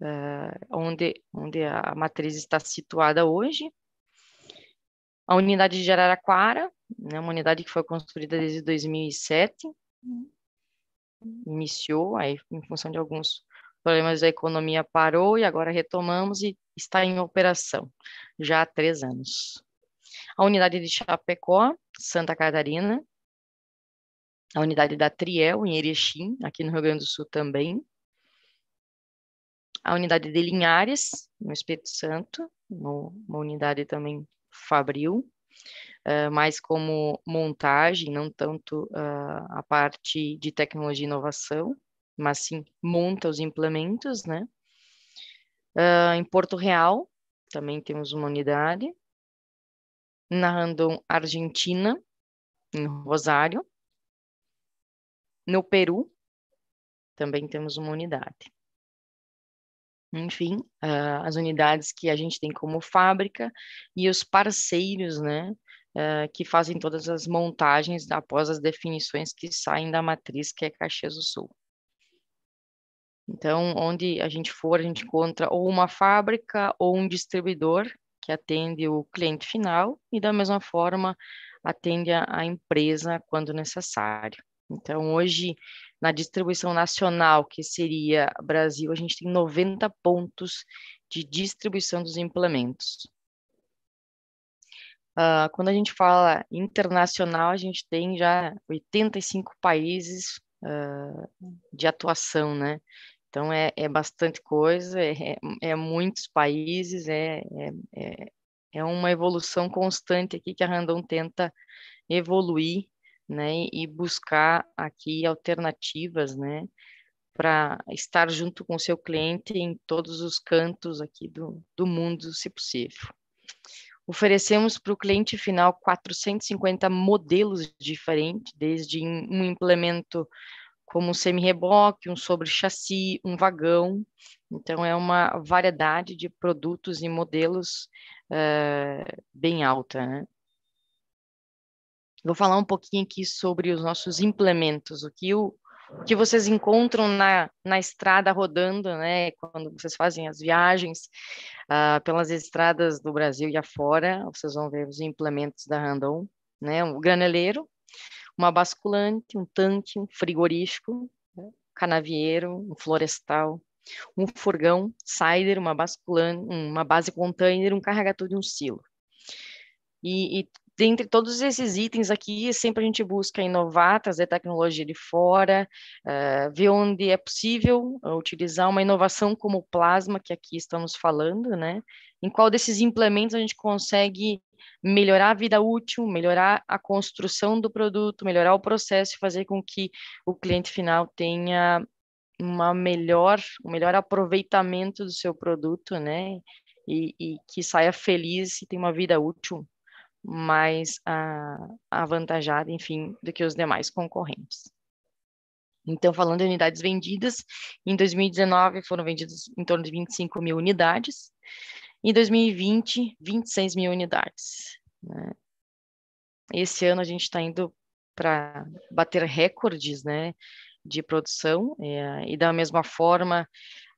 onde a matriz está situada hoje. A unidade de Araraquara, né, uma unidade que foi construída desde 2007, iniciou, aí em função de alguns problemas da economia parou e agora retomamos e está em operação já há 3 anos. A unidade de Chapecó, Santa Catarina, a unidade da Triel, em Erechim, aqui no Rio Grande do Sul também, a unidade de Linhares, no Espírito Santo, uma unidade também fabril, mais como montagem, não tanto a parte de tecnologia e inovação, mas sim monta os implementos, né? Em Porto Real, também temos uma unidade. Na Randon, Argentina, em Rosário. No Peru, também temos uma unidade. Enfim, as unidades que a gente tem como fábrica e os parceiros, né, que fazem todas as montagens após as definições que saem da matriz, que é Caxias do Sul. Então, onde a gente for, a gente encontra ou uma fábrica ou um distribuidor que atende o cliente final e, da mesma forma, atende a empresa quando necessário. Então, hoje, na distribuição nacional, que seria Brasil, a gente tem 90 pontos de distribuição dos implementos. Quando a gente fala internacional, a gente tem já 85 países de atuação, né? Então, é bastante coisa, é muitos países, é uma evolução constante aqui que a Randon tenta evoluir, né, e buscar aqui alternativas, né, para estar junto com o seu cliente em todos os cantos aqui do mundo, se possível. Oferecemos para o cliente final 450 modelos diferentes, desde um implemento como um semi-reboque, um sobre-chassi, um vagão. Então, é uma variedade de produtos e modelos bem alta, né? Vou falar um pouquinho aqui sobre os nossos implementos, o que vocês encontram na estrada rodando, né? Quando vocês fazem as viagens pelas estradas do Brasil e afora, vocês vão ver os implementos da Randon, né? Um graneleiro, uma basculante, um tanque, um frigorífico, canavieiro, um florestal, um furgão, cider, uma basculante, uma base container, um carregador e um silo. E dentre todos esses itens aqui, sempre a gente busca inovar, trazer tecnologia de fora, ver onde é possível utilizar uma inovação como o plasma, que aqui estamos falando, né? Em qual desses implementos a gente consegue melhorar a vida útil, melhorar a construção do produto, melhorar o processo e fazer com que o cliente final tenha um melhor aproveitamento do seu produto, né? E que saia feliz e tenha uma vida útil mais avantajada, enfim, do que os demais concorrentes. Então, falando de unidades vendidas, em 2019 foram vendidas em torno de 25 mil unidades, em 2020, 26 mil unidades, né? Esse ano a gente está indo para bater recordes, né, de produção, e da mesma forma,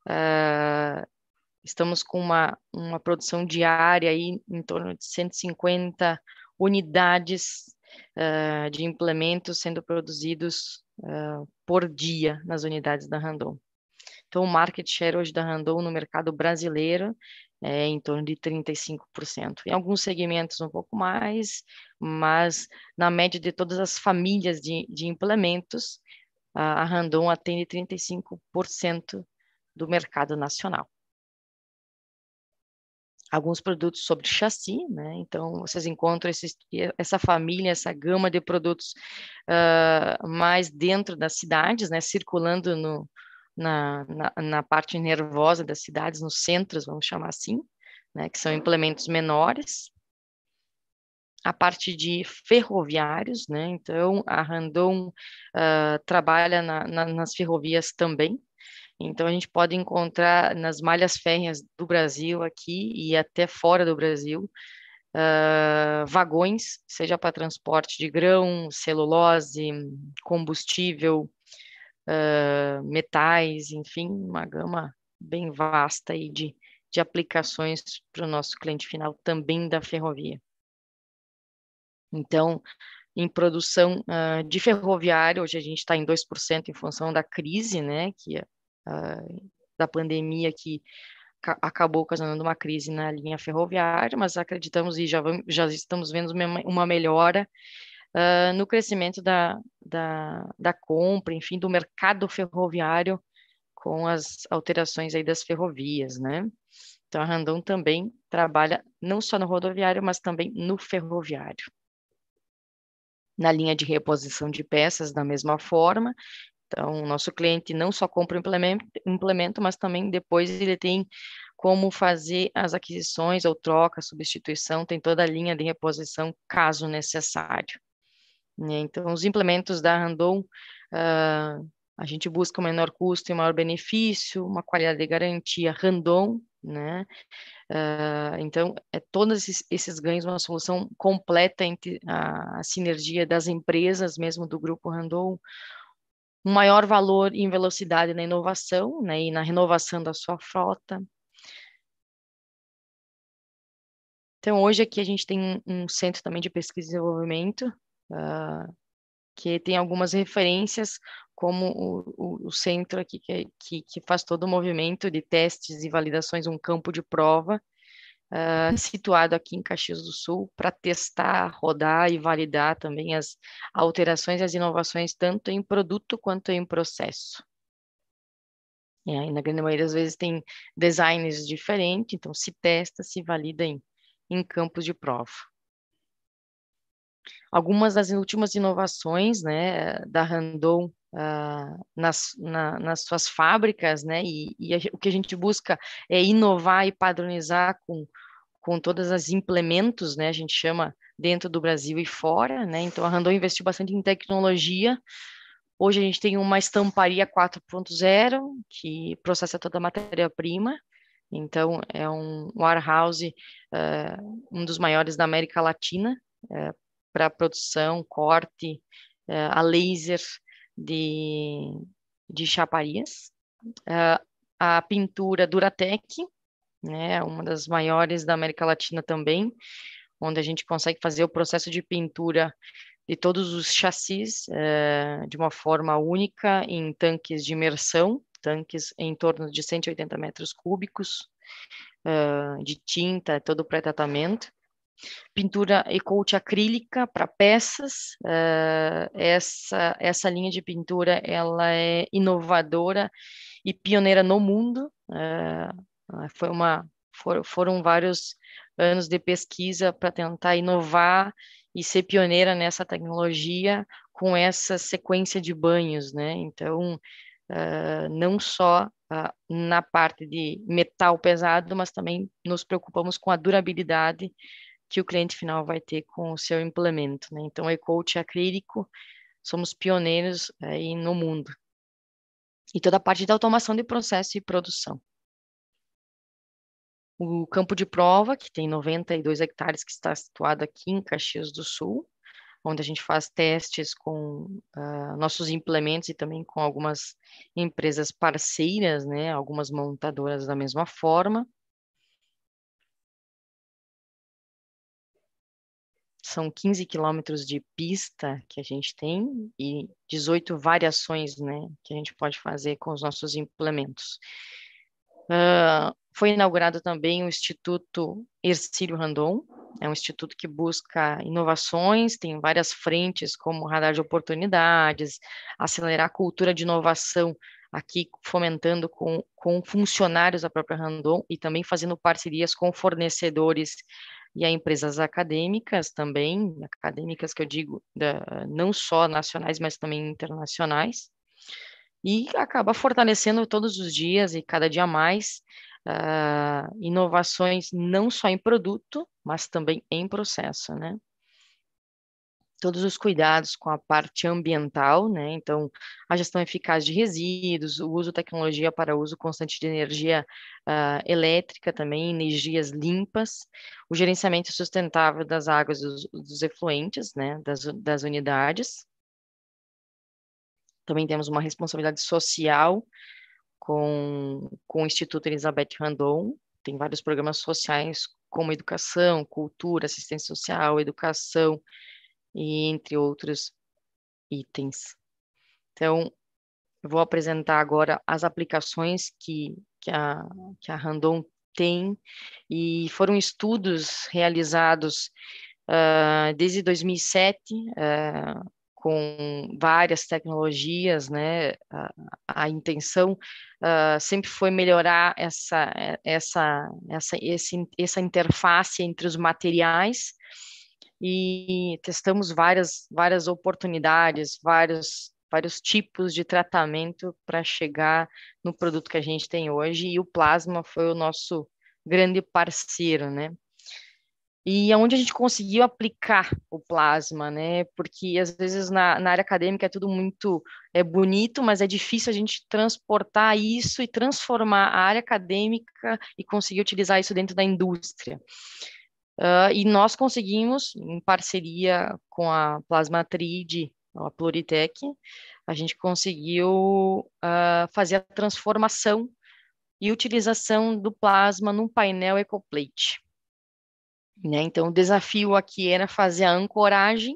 estamos com uma produção diária aí em torno de 150 unidades de implementos sendo produzidos por dia nas unidades da Randon. Então, o market share hoje da Randon no mercado brasileiro é em torno de 35%. Em alguns segmentos um pouco mais, mas na média de todas as famílias de implementos, a Randon atende 35% do mercado nacional. Alguns produtos sobre chassi, né? Então, vocês encontram essa família, essa gama de produtos mais dentro das cidades, né? Circulando na parte nervosa das cidades, nos centros, vamos chamar assim, né? Que são implementos menores. A parte de ferroviários, né? Então, a Randon trabalha nas ferrovias também. Então, a gente pode encontrar nas malhas férreas do Brasil aqui e até fora do Brasil, vagões, seja para transporte de grão, celulose, combustível, metais, enfim, uma gama bem vasta aí de aplicações para o nosso cliente final também da ferrovia. Então, em produção de ferroviário, hoje a gente está em 2% em função da crise, né, da pandemia que acabou ocasionando uma crise na linha ferroviária, mas acreditamos e já estamos vendo uma melhora no crescimento da compra, enfim, do mercado ferroviário com as alterações aí das ferrovias, né? Então, a Randon também trabalha não só no rodoviário, mas também no ferroviário. Na linha de reposição de peças, da mesma forma. Então, o nosso cliente não só compra o implemento, mas também depois ele tem como fazer as aquisições ou troca, substituição, tem toda a linha de reposição, caso necessário. Então, os implementos da Randon, a gente busca um menor custo e maior benefício, uma qualidade de garantia Randon, né? Então, todos esses ganhos, uma solução completa entre a sinergia das empresas, mesmo do grupo Randon, um maior valor em velocidade na inovação, né, e na renovação da sua frota. Então, hoje aqui a gente tem um centro também de pesquisa e desenvolvimento, que tem algumas referências, como o centro aqui que faz todo o movimento de testes e validações, um campo de prova, situado aqui em Caxias do Sul, para testar, rodar e validar também as alterações e as inovações, tanto em produto quanto em processo. E aí, na grande maioria das vezes tem designs diferentes, então se testa, se valida em campos de prova. Algumas das últimas inovações, né, da Randon nas suas fábricas, né, o que a gente busca é inovar e padronizar com todas as implementos, né, a gente chama dentro do Brasil e fora, né, então a Randon investiu bastante em tecnologia. Hoje a gente tem uma estamparia 4.0, que processa toda a matéria-prima, então é um warehouse, um dos maiores da América Latina, para produção, corte, a laser de chaparias. A pintura Duratec, né, uma das maiores da América Latina também, onde a gente consegue fazer o processo de pintura de todos os chassis de uma forma única em tanques de imersão, tanques em torno de 180 metros cúbicos de tinta, todo o pré-tratamento. Pintura e-coat acrílica para peças. Essa linha de pintura ela é inovadora e pioneira no mundo. Foram vários anos de pesquisa para tentar inovar e ser pioneira nessa tecnologia com essa sequência de banhos, né? Então, não só na parte de metal pesado, mas também nos preocupamos com a durabilidade que o cliente final vai ter com o seu implemento, né? Então, e-coat acrílico, somos pioneiros aí no mundo. E toda a parte da automação de processo e produção. O campo de prova, que tem 92 hectares, que está situado aqui em Caxias do Sul, onde a gente faz testes com nossos implementos e também com algumas empresas parceiras, né? Algumas montadoras da mesma forma. São 15 quilômetros de pista que a gente tem e 18 variações, né, que a gente pode fazer com os nossos implementos. Foi inaugurado também o Instituto Hercílio Randon, é um instituto que busca inovações, tem várias frentes, como radar de oportunidades, acelerar a cultura de inovação aqui, fomentando com funcionários da própria Randon e também fazendo parcerias com fornecedores e a empresas acadêmicas também, acadêmicas que eu digo, não só nacionais, mas também internacionais, e acaba fortalecendo todos os dias e cada dia mais inovações não só em produto, mas também em processo, né? todos os cuidados com a parte ambiental, né? Então, a gestão eficaz de resíduos, o uso de tecnologia para uso constante de energia elétrica também, energias limpas, o gerenciamento sustentável das águas dos efluentes, né? Das unidades. Também temos uma responsabilidade social com o Instituto Elizabeth Randon. Tem vários programas sociais como educação, cultura, assistência social, educação, e entre outros itens. Então, eu vou apresentar agora as aplicações que a Randon tem, e foram estudos realizados desde 2007, com várias tecnologias, né? A intenção sempre foi melhorar essa interface entre os materiais, e testamos várias oportunidades, vários tipos de tratamento para chegar no produto que a gente tem hoje, e o plasma foi o nosso grande parceiro, né? E aonde a gente conseguiu aplicar o plasma, né? Porque às vezes na área acadêmica é tudo muito bonito, mas é difícil a gente transportar isso e transformar a área acadêmica e conseguir utilizar isso dentro da indústria. E nós conseguimos, em parceria com a Plasmatride, a Pluritec, a gente conseguiu fazer a transformação e utilização do plasma num painel Ecoplate. Né? Então, o desafio aqui era fazer a ancoragem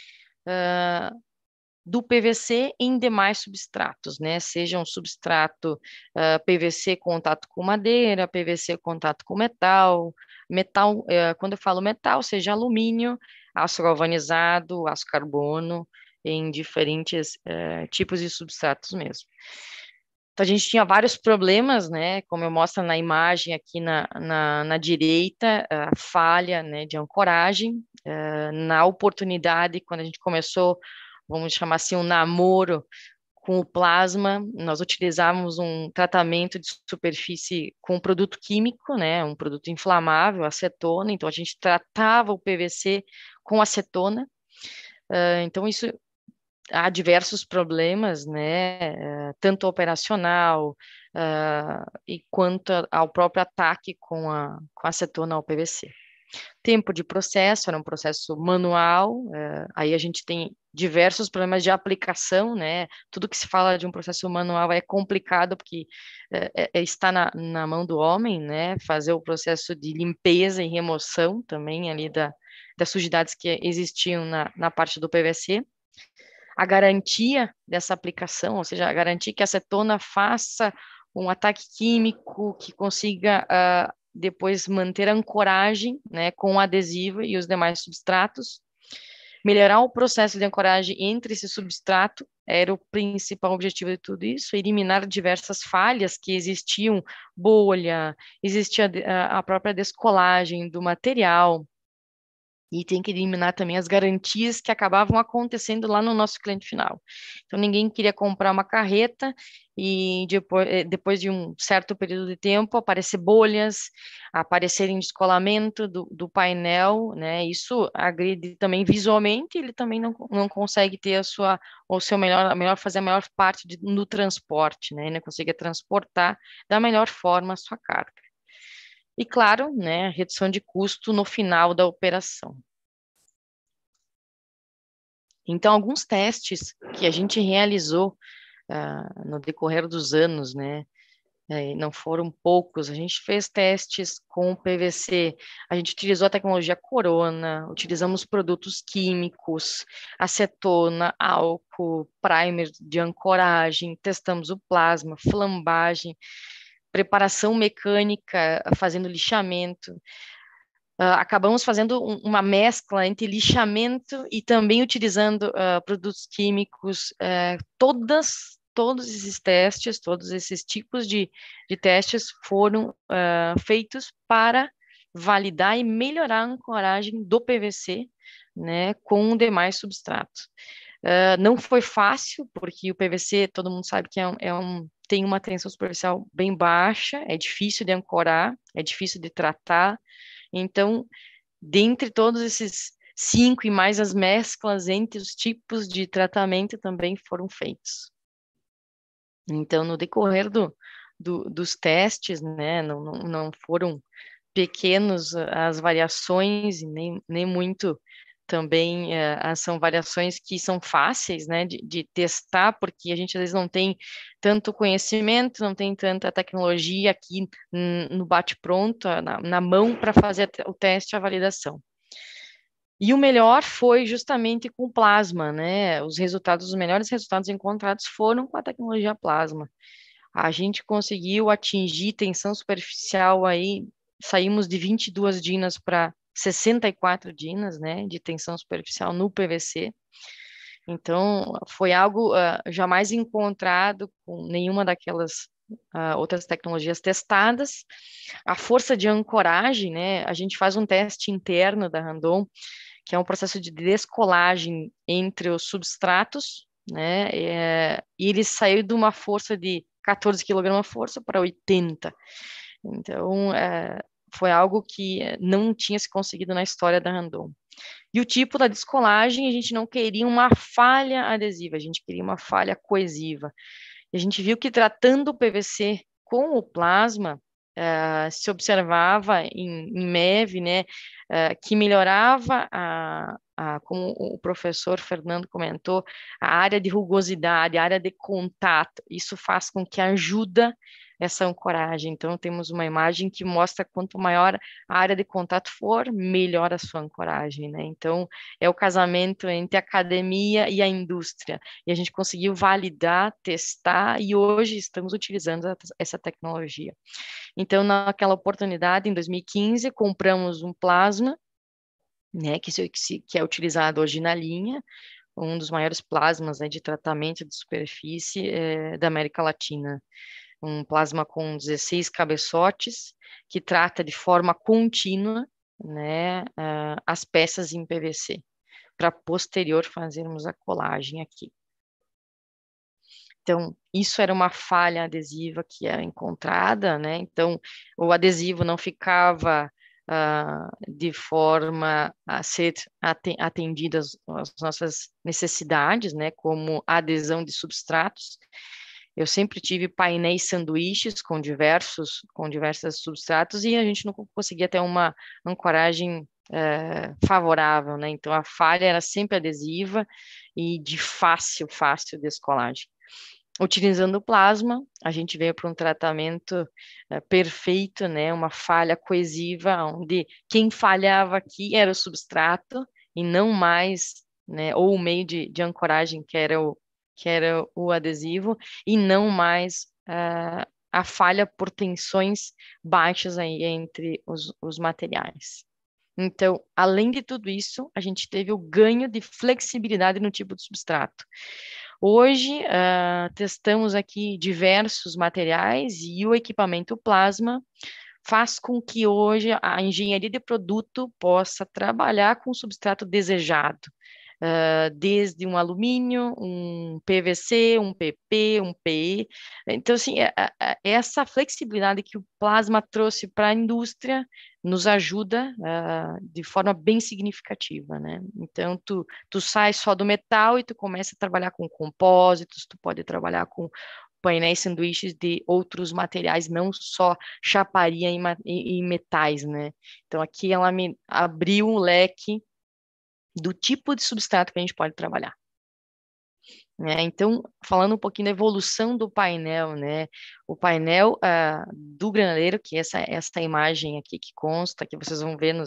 do PVC em demais substratos, né? Seja um substrato PVC contato com madeira, PVC contato com metal, quando eu falo metal, seja alumínio, aço galvanizado, aço carbono, em diferentes tipos de substratos mesmo. Então, a gente tinha vários problemas, né? Como eu mostro na imagem aqui na direita, a falha, né, de ancoragem. Na oportunidade, quando a gente começou, vamos chamar assim, um namoro com o plasma, nós utilizávamos um tratamento de superfície com um produto químico, né, um produto inflamável, acetona. Então, a gente tratava o PVC com acetona. Então, isso há diversos problemas, né, tanto operacional e quanto ao próprio ataque com a acetona ao PVC. Tempo de processo, era um processo manual, aí a gente tem diversos problemas de aplicação, né, tudo que se fala de um processo manual é complicado, porque está na mão do homem, né, fazer o processo de limpeza e remoção também ali das sujidades que existiam na parte do PVC. A garantia dessa aplicação, ou seja, a garantia que a acetona faça um ataque químico, que consiga depois manter a ancoragem, né, com o adesivo e os demais substratos. Melhorar o processo de ancoragem entre esse substrato era o principal objetivo de tudo isso, eliminar diversas falhas que existiam, bolha, existia a própria descolagem do material, e tem que eliminar também as garantias que acabavam acontecendo lá no nosso cliente final. Então, ninguém queria comprar uma carreta e depois de um certo período de tempo aparecer bolhas, aparecerem descolamento do painel, né? Isso agride também visualmente, ele também não consegue ter fazer a melhor parte no transporte, né? Não consegue transportar da melhor forma a sua carga. E, claro, né, redução de custo no final da operação. Então, alguns testes que a gente realizou no decorrer dos anos, né, não foram poucos, a gente fez testes com o PVC, a gente utilizou a tecnologia Corona, utilizamos produtos químicos, acetona, álcool, primer de ancoragem, testamos o plasma, flambagem, preparação mecânica, fazendo lixamento. Acabamos fazendo uma mescla entre lixamento e também utilizando produtos químicos. Todos esses testes, todos esses tipos de testes foram feitos para validar e melhorar a ancoragem do PVC, né, com demais substratos. Não foi fácil, porque o PVC, todo mundo sabe que tem uma tensão superficial bem baixa, é difícil de ancorar, é difícil de tratar. Então, dentre todos esses 5 e mais as mesclas entre os tipos de tratamento também foram feitos. Então, no decorrer dos testes, né, não foram pequenos as variações, e nem muito também são variações que são fáceis, né, de testar, porque a gente às vezes não tem tanto conhecimento, não tem tanta tecnologia aqui no bate-pronto, na mão para fazer o teste e a validação. E o melhor foi justamente com o plasma, né? Os melhores resultados encontrados foram com a tecnologia plasma. A gente conseguiu atingir tensão superficial aí, saímos de 22 dinas para 64 dinas, né, de tensão superficial no PVC. Então, foi algo jamais encontrado com nenhuma daquelas outras tecnologias testadas. A força de ancoragem, né, a gente faz um teste interno da Randon, que é um processo de descolagem entre os substratos, né, e ele saiu de uma força de 14 kg-força para 80. Então, foi algo que não tinha se conseguido na história da Randon. E o tipo da descolagem, a gente não queria uma falha adesiva, a gente queria uma falha coesiva. E a gente viu que tratando o PVC com o plasma, se observava em MEV, né, que melhorava como o professor Fernando comentou, a área de rugosidade, a área de contato. Isso faz com que ajuda essa ancoragem. Então, temos uma imagem que mostra quanto maior a área de contato for, melhor a sua ancoragem, né? Então, é o casamento entre a academia e a indústria. E a gente conseguiu validar, testar, e hoje estamos utilizando essa tecnologia. Então, naquela oportunidade, em 2015, compramos um plasma, né, que é utilizado hoje na linha, um dos maiores plasmas, né, de tratamento de superfície da América Latina. Um plasma com 16 cabeçotes, que trata de forma contínua, né, as peças em PVC, para posterior fazermos a colagem aqui. Então, isso era uma falha adesiva que era encontrada, né? Então, o adesivo não ficava de forma a ser atendidas as nossas necessidades, né? Como a adesão de substratos. Eu sempre tive painéis sanduíches com diversos substratos e a gente não conseguia ter uma ancoragem favorável, né? Então, a falha era sempre adesiva e de fácil descolagem. Utilizando o plasma, a gente veio para um tratamento perfeito, né? Uma falha coesiva, onde quem falhava aqui era o substrato e não mais, né? Ou o meio de ancoragem, que era o adesivo, e não mais a falha por tensões baixas aí entre os materiais. Então, além de tudo isso, a gente teve o ganho de flexibilidade no tipo de substrato. Hoje, testamos aqui diversos materiais e o equipamento plasma faz com que hoje a engenharia de produto possa trabalhar com o substrato desejado, desde um alumínio, um PVC, um PP, um PE. Então, assim, essa flexibilidade que o plasma trouxe para a indústria nos ajuda de forma bem significativa, né? Então, tu sai só do metal e tu começa a trabalhar com compósitos, tu pode trabalhar com painéis sanduíches de outros materiais, não só chaparia e metais, né? Então, aqui ela me abriu um leque do tipo de substrato que a gente pode trabalhar. Então, falando um pouquinho da evolução do painel, né? O painel do graneleiro, que essa imagem aqui que consta, que vocês vão ver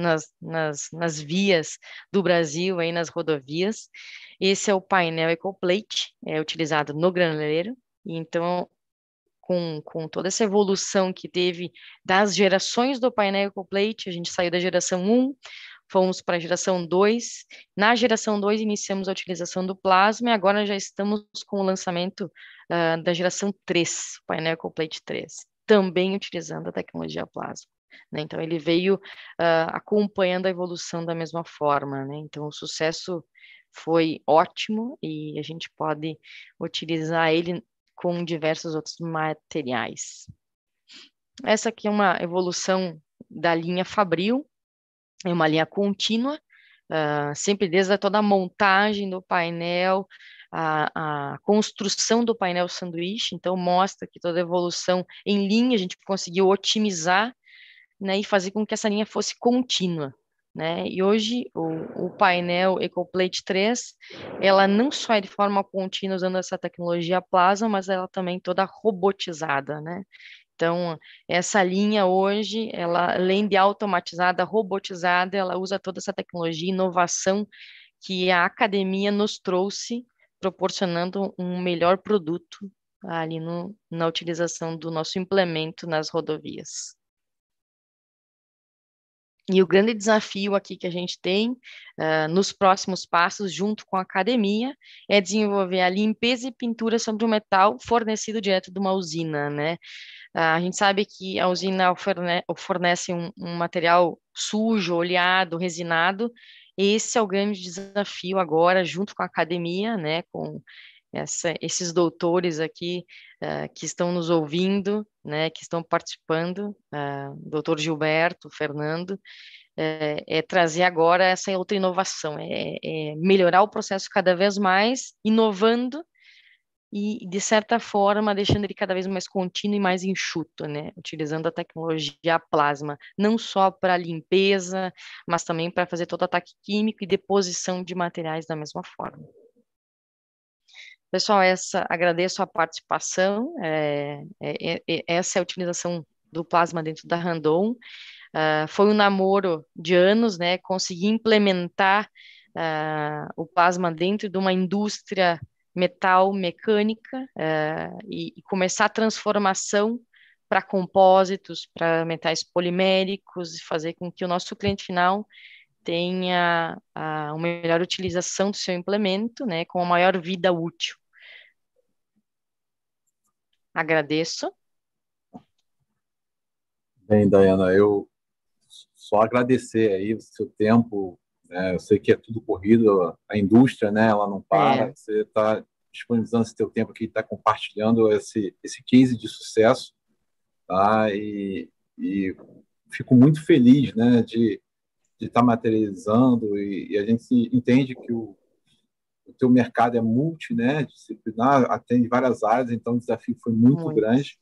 nas vias do Brasil, aí nas rodovias, esse é o painel EcoPlate, utilizado no graneleiro. E então, com toda essa evolução que teve das gerações do painel EcoPlate, a gente saiu da geração 1, fomos para a geração 2. Na geração 2, iniciamos a utilização do plasma e agora já estamos com o lançamento da geração 3, painel EcoPlate 3, também utilizando a tecnologia plasma, né? Então, ele veio acompanhando a evolução da mesma forma, né? Então, o sucesso foi ótimo e a gente pode utilizar ele com diversos outros materiais. Essa aqui é uma evolução da linha Fabril, é uma linha contínua, sempre desde toda a montagem do painel, a construção do painel sanduíche, então mostra que toda a evolução em linha a gente conseguiu otimizar, né, e fazer com que essa linha fosse contínua, né? E hoje o painel EcoPlate 3, ela não só é de forma contínua usando essa tecnologia Plasma, mas ela também toda robotizada, né? Então, essa linha hoje, ela, além de automatizada, robotizada, ela usa toda essa tecnologia e inovação que a academia nos trouxe, proporcionando um melhor produto ali na utilização do nosso implemento nas rodovias. E o grande desafio aqui que a gente tem nos próximos passos, junto com a academia, é desenvolver a limpeza e pintura sobre o metal fornecido direto de uma usina, né? A gente sabe que a usina fornece um material sujo, oleado, resinado. Esse é o grande desafio agora, junto com a academia, né, com esses doutores aqui que estão nos ouvindo, né, que estão participando, doutor Gilberto, Fernando, trazer agora essa outra inovação, melhorar o processo cada vez mais, inovando e, de certa forma, deixando ele cada vez mais contínuo e mais enxuto, né? Utilizando a tecnologia Plasma, não só para limpeza, mas também para fazer todo o ataque químico e deposição de materiais da mesma forma. Pessoal, agradeço a participação, essa é a utilização do Plasma dentro da Randon. Foi um namoro de anos, né? Conseguir implementar o Plasma dentro de uma indústria metal mecânica e começar a transformação para compósitos, para metais poliméricos, e fazer com que o nosso cliente final tenha uma melhor utilização do seu implemento, né, com a maior vida útil. Agradeço. Bem, Daiana, eu só agradecer aí o seu tempo, né? Eu sei que é tudo corrido, a indústria, né, ela não para, você está disponibilizando esse teu tempo aqui, está compartilhando esse case de sucesso, tá? E fico muito feliz, né, de estar materializando, e a gente entende que o teu mercado é multi, né, disciplinar, atende várias áreas, então o desafio foi muito grande,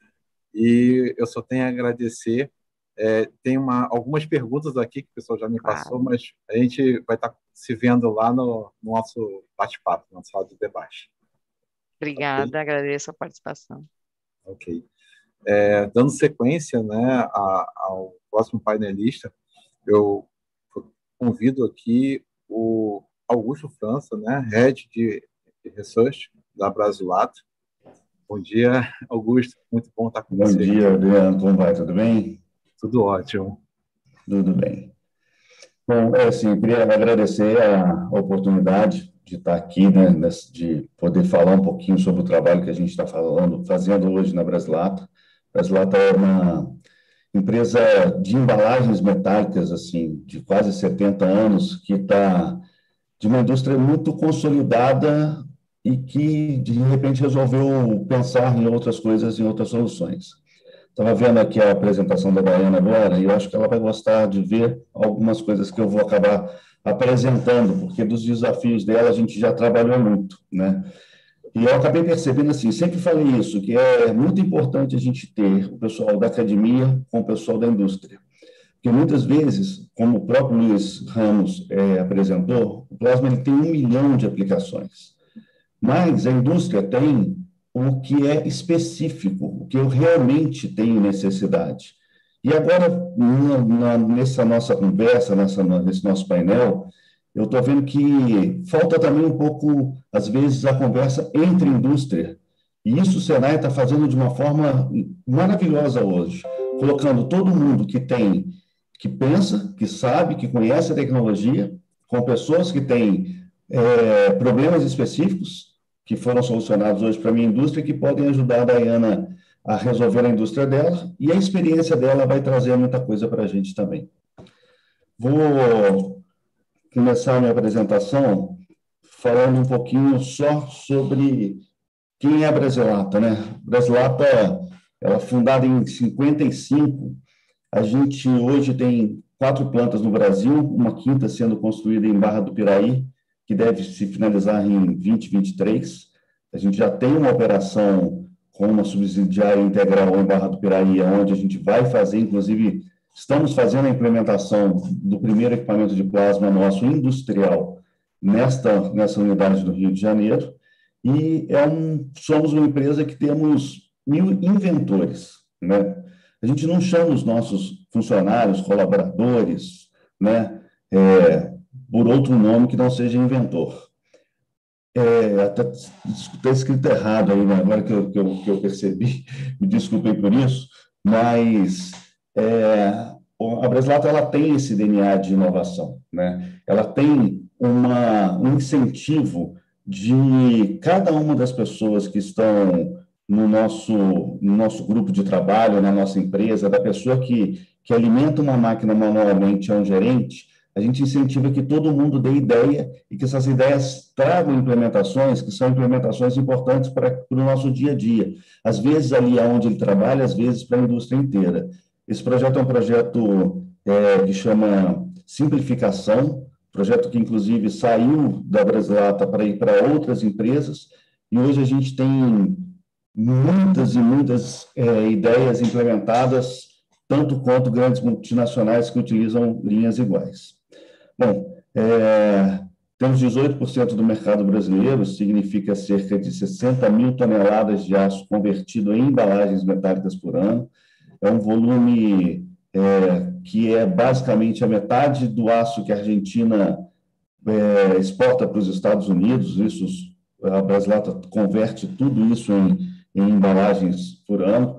e eu só tenho a agradecer. Tem algumas perguntas aqui que o pessoal já me passou, mas a gente vai estar se vendo lá no nosso bate-papo, na sala de debate. Obrigada, okay? Agradeço a participação. Ok. Dando sequência, né, ao próximo painelista, eu convido aqui o Augusto França, né, Head de Research da Brasilato. Bom dia, Augusto. Muito bom estar com você. Bom dia, Adriano. Como vai? Tudo bem? Tudo ótimo. Tudo bem. Bom, assim, queria agradecer a oportunidade de estar aqui, né, de poder falar um pouquinho sobre o trabalho que a gente está fazendo hoje na Brasilato. A Brasilato é uma empresa de embalagens metálicas, assim, de quase 70 anos, que está de uma indústria muito consolidada e que, de repente, resolveu pensar em outras coisas, em outras soluções. Estava vendo aqui a apresentação da Daiana agora, e eu acho que ela vai gostar de ver algumas coisas que eu vou acabar apresentando, porque dos desafios dela a gente já trabalhou muito, né? E eu acabei percebendo, assim, sempre falei isso, que é muito importante a gente ter o pessoal da academia com o pessoal da indústria. Porque muitas vezes, como o próprio Luiz Ramos apresentou, o Plasma ele tem 1 milhão de aplicações. Mas a indústria tem o que é específico, o que eu realmente tenho necessidade. E agora, nessa nossa conversa, nesse nosso painel, eu estou vendo que falta também um pouco, às vezes, a conversa entre indústria. E isso o Senai está fazendo de uma forma maravilhosa hoje, colocando todo mundo que pensa, que sabe, que conhece a tecnologia, com pessoas que têm problemas específicos, que foram solucionados hoje para a minha indústria, que podem ajudar a Daiana a resolver a indústria dela, e a experiência dela vai trazer muita coisa para a gente também. Vou começar a minha apresentação falando um pouquinho só sobre quem é a Brasilata, né? Brasilata, ela é fundada em 55, a gente hoje tem 4 plantas no Brasil, uma quinta sendo construída em Barra do Piraí, que deve se finalizar em 2023. A gente já tem uma operação com uma subsidiária integral em Barra do Piraí, onde a gente vai fazer, inclusive, estamos fazendo a implementação do primeiro equipamento de plasma nosso industrial nessa unidade do Rio de Janeiro, e somos uma empresa que temos 1.000 inventores, né? A gente não chama os nossos funcionários, colaboradores, né, por outro nome que não seja inventor. Até está escrito errado aí, né? Agora que eu percebi, me desculpem por isso, mas a Braslata ela tem esse DNA de inovação, né? Ela tem um incentivo de cada uma das pessoas que estão no nosso grupo de trabalho, na nossa empresa, da pessoa que alimenta uma máquina manualmente a um gerente. A gente incentiva que todo mundo dê ideia e que essas ideias tragam implementações, que são implementações importantes para o nosso dia a dia. Às vezes ali onde ele trabalha, às vezes para a indústria inteira. Esse projeto é um projeto que chama Simplificação, projeto que, inclusive, saiu da Braslata para ir para outras empresas, e hoje a gente tem muitas e muitas ideias implementadas, tanto quanto grandes multinacionais que utilizam linhas iguais. Bom, temos 18% do mercado brasileiro, significa cerca de 60 mil toneladas de aço convertido em embalagens metálicas por ano. É um volume que é basicamente a metade do aço que a Argentina exporta para os Estados Unidos. A Braslata converte tudo isso em embalagens por ano.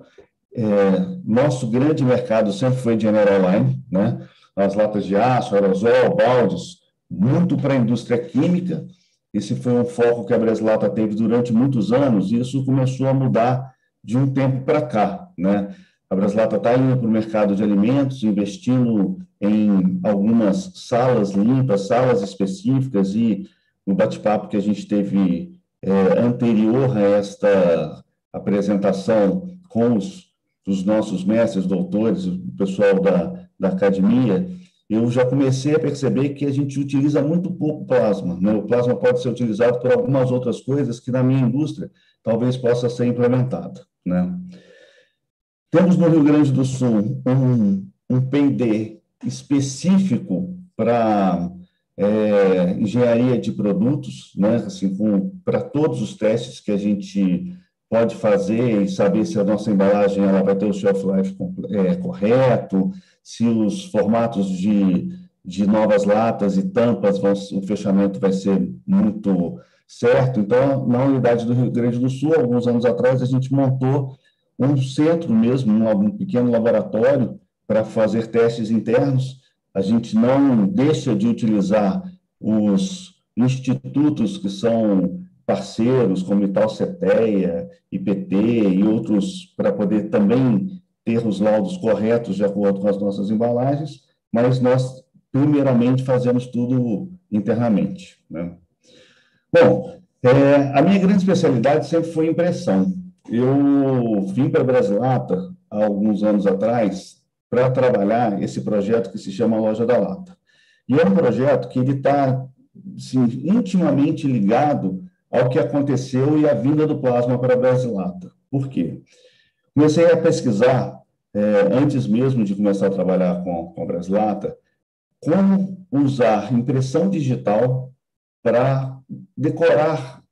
Nosso grande mercado sempre foi General Line, né? As latas de aço, aerosol, baldes, muito para a indústria química. Esse foi um foco que a Braslata teve durante muitos anos, e isso começou a mudar de um tempo para cá, né? A Braslata está indo para o mercado de alimentos, investindo em algumas salas limpas, salas específicas, e no bate-papo que a gente teve anterior a esta apresentação com os nossos mestres, doutores, o pessoal da academia, eu já comecei a perceber que a gente utiliza muito pouco plasma, né? O plasma pode ser utilizado por algumas outras coisas que na minha indústria talvez possa ser implementada, né? Temos no Rio Grande do Sul um P&D específico para engenharia de produtos, né? Assim, para todos os testes que a gente pode fazer e saber se a nossa embalagem ela vai ter o shelf life correto, se os formatos de novas latas e tampas, o fechamento vai ser muito certo. Então, na unidade do Rio Grande do Sul, alguns anos atrás, a gente montou um centro mesmo, um pequeno laboratório para fazer testes internos. A gente não deixa de utilizar os institutos que são parceiros, como Italceteia, IPT e outros, para poder também ter os laudos corretos de acordo com as nossas embalagens, mas nós, primeiramente, fazemos tudo internamente, né? Bom, a minha grande especialidade sempre foi impressão. Eu vim para a Braslata, há alguns anos atrás, para trabalhar esse projeto que se chama Loja da Lata. E é um projeto que ele está assim, intimamente ligado ao que aconteceu e à vinda do plasma para a Braslata. Por quê? Comecei a pesquisar, antes mesmo de começar a trabalhar com a Braslata, como usar impressão digital para decorar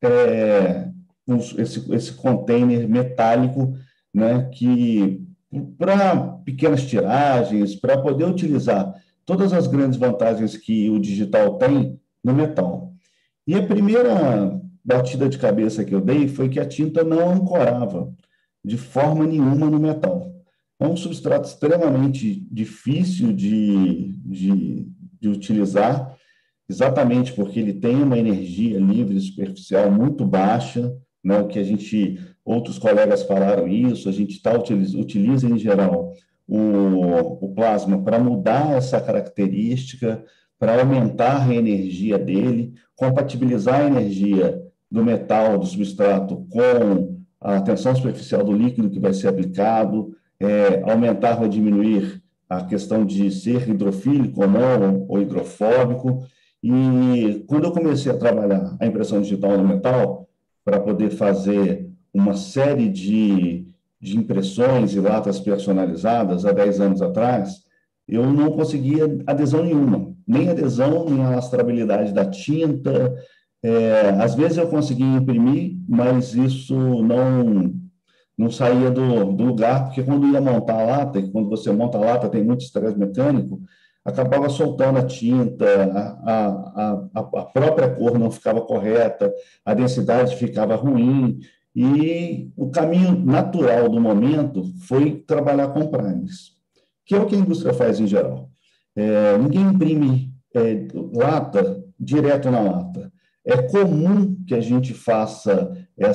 esse container metálico, né, que para pequenas tiragens, para poder utilizar todas as grandes vantagens que o digital tem no metal. E a primeira batida de cabeça que eu dei foi que a tinta não ancorava de forma nenhuma no metal. É um substrato extremamente difícil de utilizar, exatamente porque ele tem uma energia livre superficial muito baixa, né? O que outros colegas falaram isso, a gente utiliza em geral o plasma para mudar essa característica, para aumentar a energia dele, compatibilizar a energia do metal, do substrato, com a tensão superficial do líquido que vai ser aplicado, aumentar ou diminuir a questão de ser hidrofílico ou não, ou hidrofóbico. E quando eu comecei a trabalhar a impressão digital no metal, para poder fazer uma série de impressões e latas personalizadas há 10 anos atrás, eu não conseguia adesão nenhuma, nem adesão, nem alastrabilidade da tinta. Às vezes eu conseguia imprimir, mas isso não saía do lugar, porque quando ia montar a lata, e quando você monta a lata tem muito estresse mecânico, acabava soltando a tinta, a própria cor não ficava correta, a densidade ficava ruim, e o caminho natural do momento foi trabalhar com primers, que é o que a indústria faz em geral. Ninguém imprime lata direto na lata. É comum que a gente faça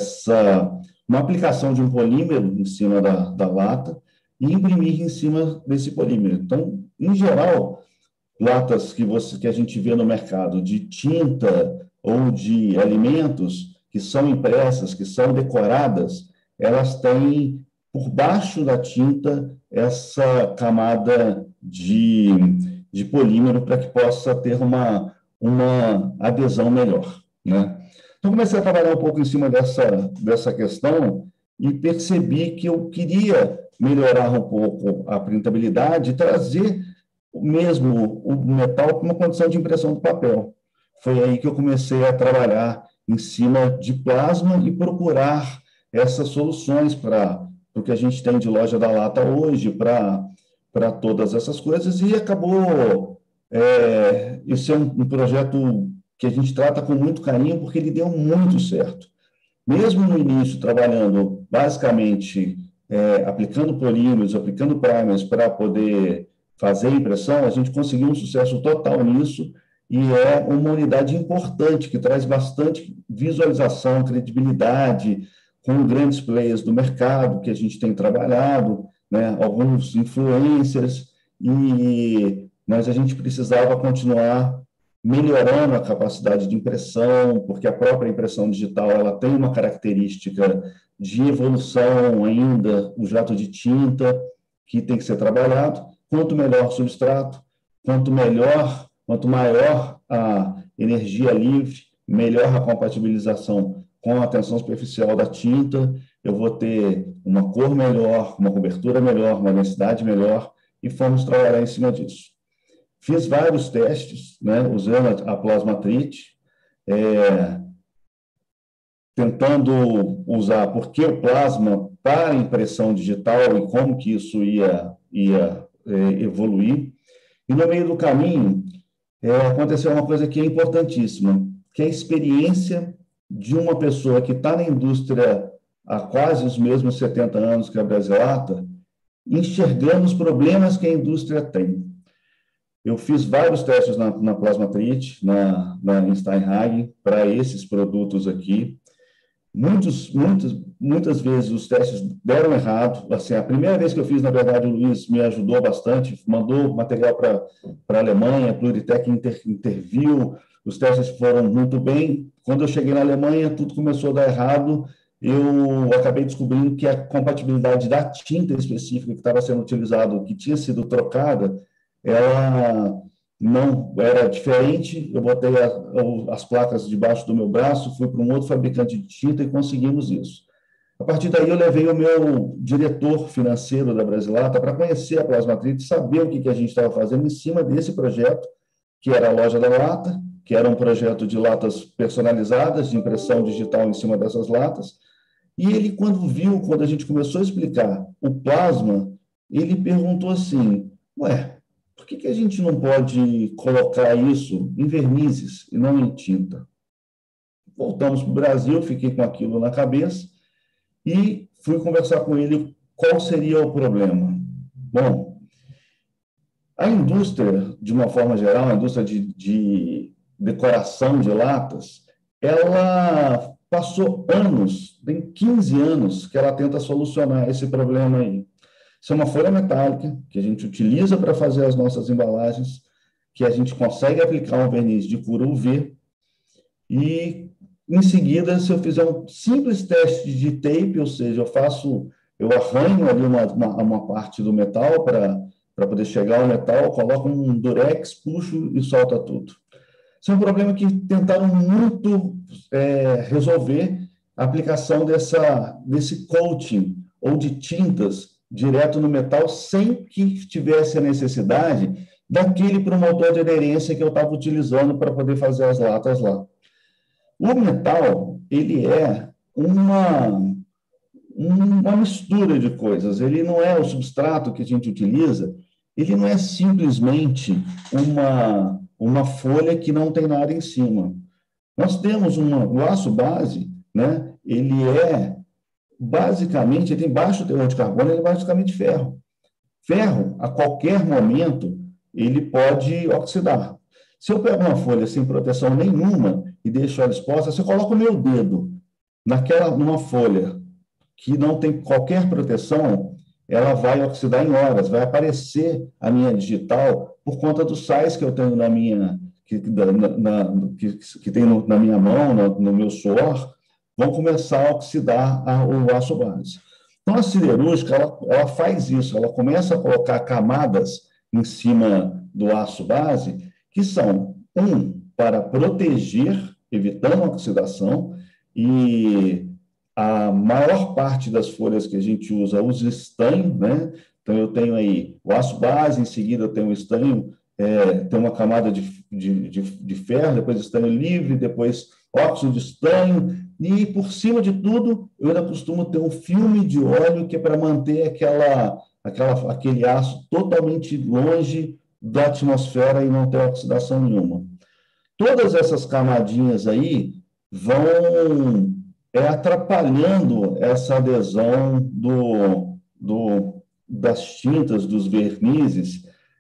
uma aplicação de um polímero em cima da lata e imprimir em cima desse polímero. Então, em geral, latas que a gente vê no mercado de tinta ou de alimentos que são impressas, que são decoradas, elas têm por baixo da tinta essa camada de polímero para que possa ter uma adesão melhor, né? Então, comecei a trabalhar um pouco em cima dessa questão e percebi que eu queria melhorar um pouco a printabilidade e trazer mesmo o metal para uma condição de impressão do papel. Foi aí que eu comecei a trabalhar em cima de plasma e procurar essas soluções para o que a gente tem de loja da lata hoje, para todas essas coisas, e acabou isso é um projeto que a gente trata com muito carinho, porque ele deu muito certo. Mesmo no início, trabalhando basicamente aplicando polímeros, aplicando primers para poder fazer a impressão, a gente conseguiu um sucesso total nisso, e é uma unidade importante, que traz bastante visualização, credibilidade, com grandes players do mercado que a gente tem trabalhado, né, alguns influencers, mas a gente precisava continuar melhorando a capacidade de impressão, porque a própria impressão digital ela tem uma característica de evolução ainda, o jato de tinta, que tem que ser trabalhado. Quanto melhor o substrato, quanto maior a energia livre, melhor a compatibilização com a tensão superficial da tinta, eu vou ter uma cor melhor, uma cobertura melhor, uma densidade melhor, e fomos trabalhar em cima disso. Fiz vários testes, né, usando a Plasmatrite, tentando usar por que o plasma para a impressão digital e como que isso ia evoluir. E no meio do caminho, aconteceu uma coisa que é importantíssima, que é a experiência de uma pessoa que está na indústria há quase os mesmos 70 anos que a Brasilata, enxergando os problemas que a indústria tem. Eu fiz vários testes na Plasmatrite, na Steinhagen, para esses produtos aqui. Muitas vezes os testes deram errado. Assim, a primeira vez que eu fiz, na verdade, o Luiz me ajudou bastante, mandou material para a Alemanha, a Pluritec interviu, os testes foram muito bem. Quando eu cheguei na Alemanha, tudo começou a dar errado. Eu acabei descobrindo que a compatibilidade da tinta específica que estava sendo utilizada, que tinha sido trocada, ela não era diferente. Eu botei as placas debaixo do meu braço, fui para um outro fabricante de tinta e conseguimos isso. A partir daí, eu levei o meu diretor financeiro da Brasilata para conhecer a Plasmatrite, saber o que a gente estava fazendo em cima desse projeto, que era a Loja da Lata, que era um projeto de latas personalizadas, de impressão digital em cima dessas latas. E ele, quando a gente começou a explicar o plasma, ele perguntou assim, por que a gente não pode colocar isso em vernizes e não em tinta? Voltamos para o Brasil, fiquei com aquilo na cabeça e fui conversar com ele qual seria o problema. Bom, a indústria, de uma forma geral, a indústria de decoração de latas, ela passou anos, tem 15 anos, que ela tenta solucionar esse problema aí. Isso é uma folha metálica que a gente utiliza para fazer as nossas embalagens, que a gente consegue aplicar um verniz de cura UV, e em seguida, se eu fizer um simples teste de tape, ou seja, eu arranho ali uma parte do metal para poder chegar ao metal, coloco um durex, puxo e solta tudo. Isso é um problema que tentaram muito resolver a aplicação desse coating ou de tintas direto no metal, sem que tivesse a necessidade daquele promotor de aderência que eu estava utilizando para poder fazer as latas lá. O metal, ele é uma mistura de coisas. Ele não é o substrato que a gente utiliza, ele não é simplesmente uma folha que não tem nada em cima. Nós temos o aço base, né? Ele é basicamente, ele tem baixo teor de carbono, ele é basicamente ferro. Ferro, a qualquer momento, ele pode oxidar. Se eu pego uma folha sem proteção nenhuma e deixo ela exposta, se eu coloco o meu dedo numa folha que não tem qualquer proteção, ela vai oxidar em horas, vai aparecer a minha digital por conta dos sais que eu tenho na minha, que tem na minha mão, no meu suor, vão começar a oxidar o aço base. Então, a siderúrgica, ela faz isso, ela começa a colocar camadas em cima do aço base, que são, para proteger, evitando a oxidação, e a maior parte das folhas que a gente usa estanho, né? Então, eu tenho aí o aço base, em seguida eu tenho o estanho, tem uma camada de ferro, depois estanho livre, depois óxido de estanho, e por cima de tudo, eu ainda costumo ter um filme de óleo que é para manter aquele aço totalmente longe da atmosfera e não ter oxidação nenhuma. Todas essas camadinhas aí vão atrapalhando essa adesão das tintas, dos vernizes,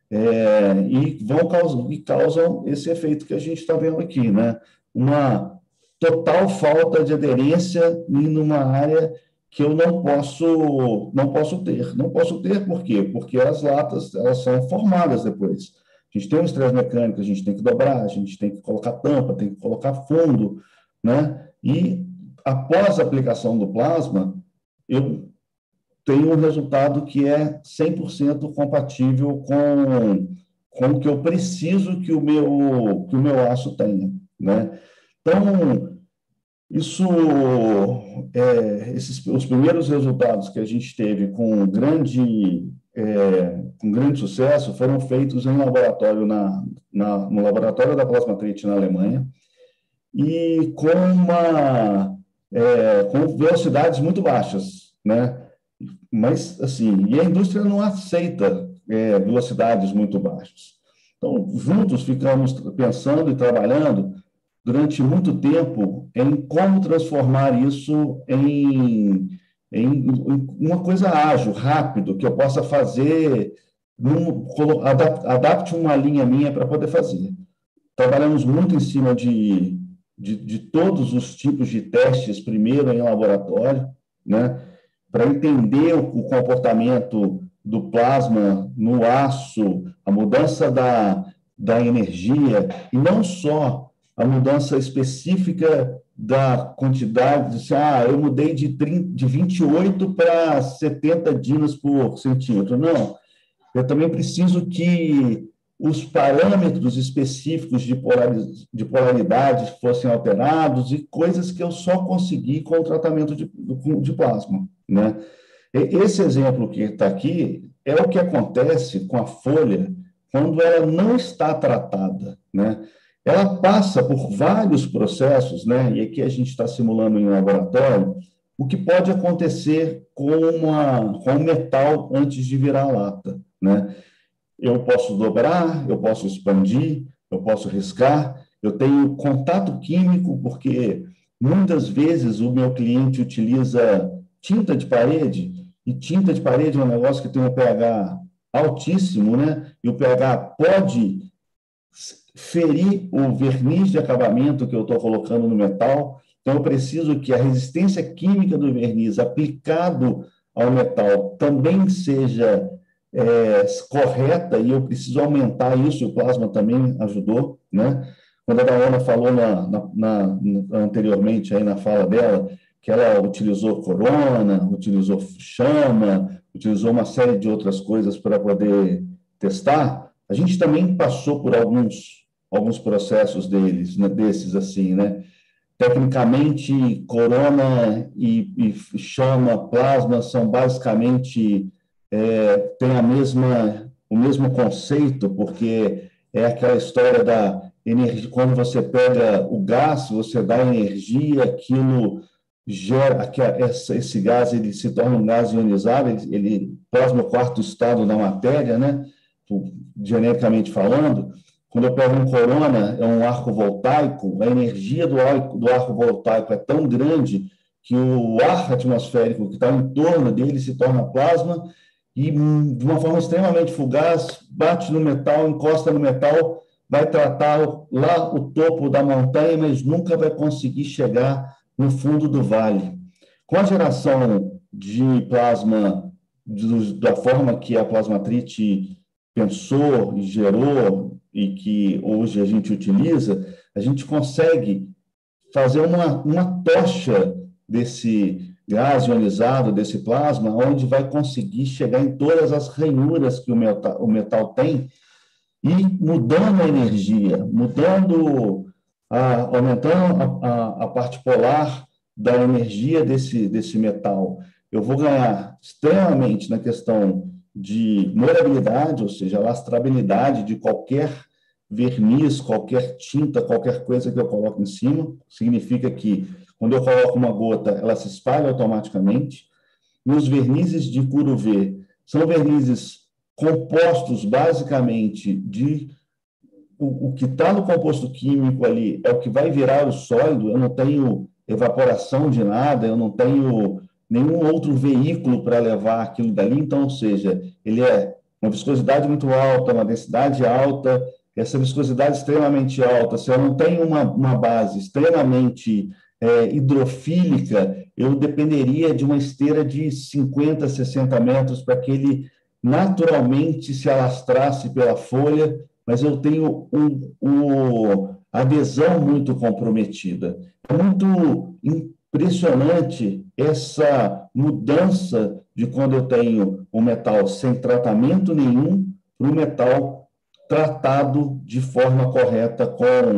e causam esse efeito que a gente está vendo aqui, né? Uma total falta de aderência numa área que eu não posso ter. Não posso ter por quê? Porque as latas, elas são formadas depois. A gente tem um estresse mecânico, a gente tem que dobrar, a gente tem que colocar tampa, tem que colocar fundo, né? E após a aplicação do plasma, eu tenho um resultado que é 100% compatível com o que eu preciso que o meu aço tenha, né? Então, os primeiros resultados que a gente teve com grande sucesso foram feitos em laboratório no laboratório da Plasmatrite na Alemanha, e com velocidades muito baixas, né? Mas, assim, e a indústria não aceita velocidades muito baixas. Então, juntos ficamos pensando e trabalhando durante muito tempo em como transformar isso em uma coisa ágil, rápido, que eu possa fazer, adapte uma linha minha para poder fazer. Trabalhamos muito em cima de todos os tipos de testes, primeiro em laboratório, né, para entender o comportamento do plasma no aço, a mudança da energia, e não só a mudança específica da quantidade, eu mudei de 28 para 70 dinas por centímetro. Não, eu também preciso que os parâmetros específicos de polaridade fossem alterados, e coisas que eu só consegui com o tratamento de plasma, né? Esse exemplo que está aqui é o que acontece com a folha quando ela não está tratada, né? Ela passa por vários processos, né? E aqui a gente está simulando em laboratório o que pode acontecer com o metal antes de virar lata, né? Eu posso dobrar, eu posso expandir, eu posso riscar, eu tenho contato químico, porque muitas vezes o meu cliente utiliza tinta de parede, e tinta de parede é um negócio que tem um pH altíssimo, né? E o pH pode ferir o verniz de acabamento que eu estou colocando no metal. Então, eu preciso que a resistência química do verniz aplicado ao metal também seja correta, e eu preciso aumentar isso, e o plasma também ajudou, né? Quando a Dayana falou anteriormente aí na fala dela, que ela utilizou corona, utilizou chama, utilizou uma série de outras coisas para poder testar, a gente também passou por alguns processos desses, assim, né? Tecnicamente, corona e chama, plasma são basicamente, tem o mesmo conceito, porque é aquela história da energia. Quando você pega o gás, você dá energia, aquilo gera, esse gás ele se torna um gás ionizado, ele plasma o quarto estado da matéria, né? Genericamente falando. Quando eu pego um corona, é um arco voltaico, a energia do arco voltaico é tão grande que o ar atmosférico que está em torno dele se torna plasma e, de uma forma extremamente fugaz, bate no metal, encosta no metal, vai tratar lá o topo da montanha, mas nunca vai conseguir chegar no fundo do vale. Com a geração de plasma, da forma que a plasmatrite pensou e gerou, e que hoje a gente utiliza, a gente consegue fazer uma tocha desse gás ionizado, desse plasma, onde vai conseguir chegar em todas as ranhuras que o metal tem, e mudando a energia, aumentando a parte polar da energia desse metal. Eu vou ganhar extremamente na questão de molhabilidade, ou seja, lastrabilidade de qualquer verniz, qualquer tinta, qualquer coisa que eu coloco em cima. Significa que, quando eu coloco uma gota, ela se espalha automaticamente. E os vernizes de Curuv são vernizes compostos, basicamente, de... O que está no composto químico ali é o que vai virar o sólido. Eu não tenho evaporação de nada, eu não tenho nenhum outro veículo para levar aquilo dali. Então, ou seja, ele é uma viscosidade muito alta, uma densidade alta. Essa viscosidade extremamente alta, se eu não tenho uma base extremamente hidrofílica, eu dependeria de uma esteira de 50, 60 metros para que ele naturalmente se alastrasse pela folha, mas eu tenho a adesão muito comprometida. É muito impressionante essa mudança de quando eu tenho um metal sem tratamento nenhum para um metal tratado de forma correta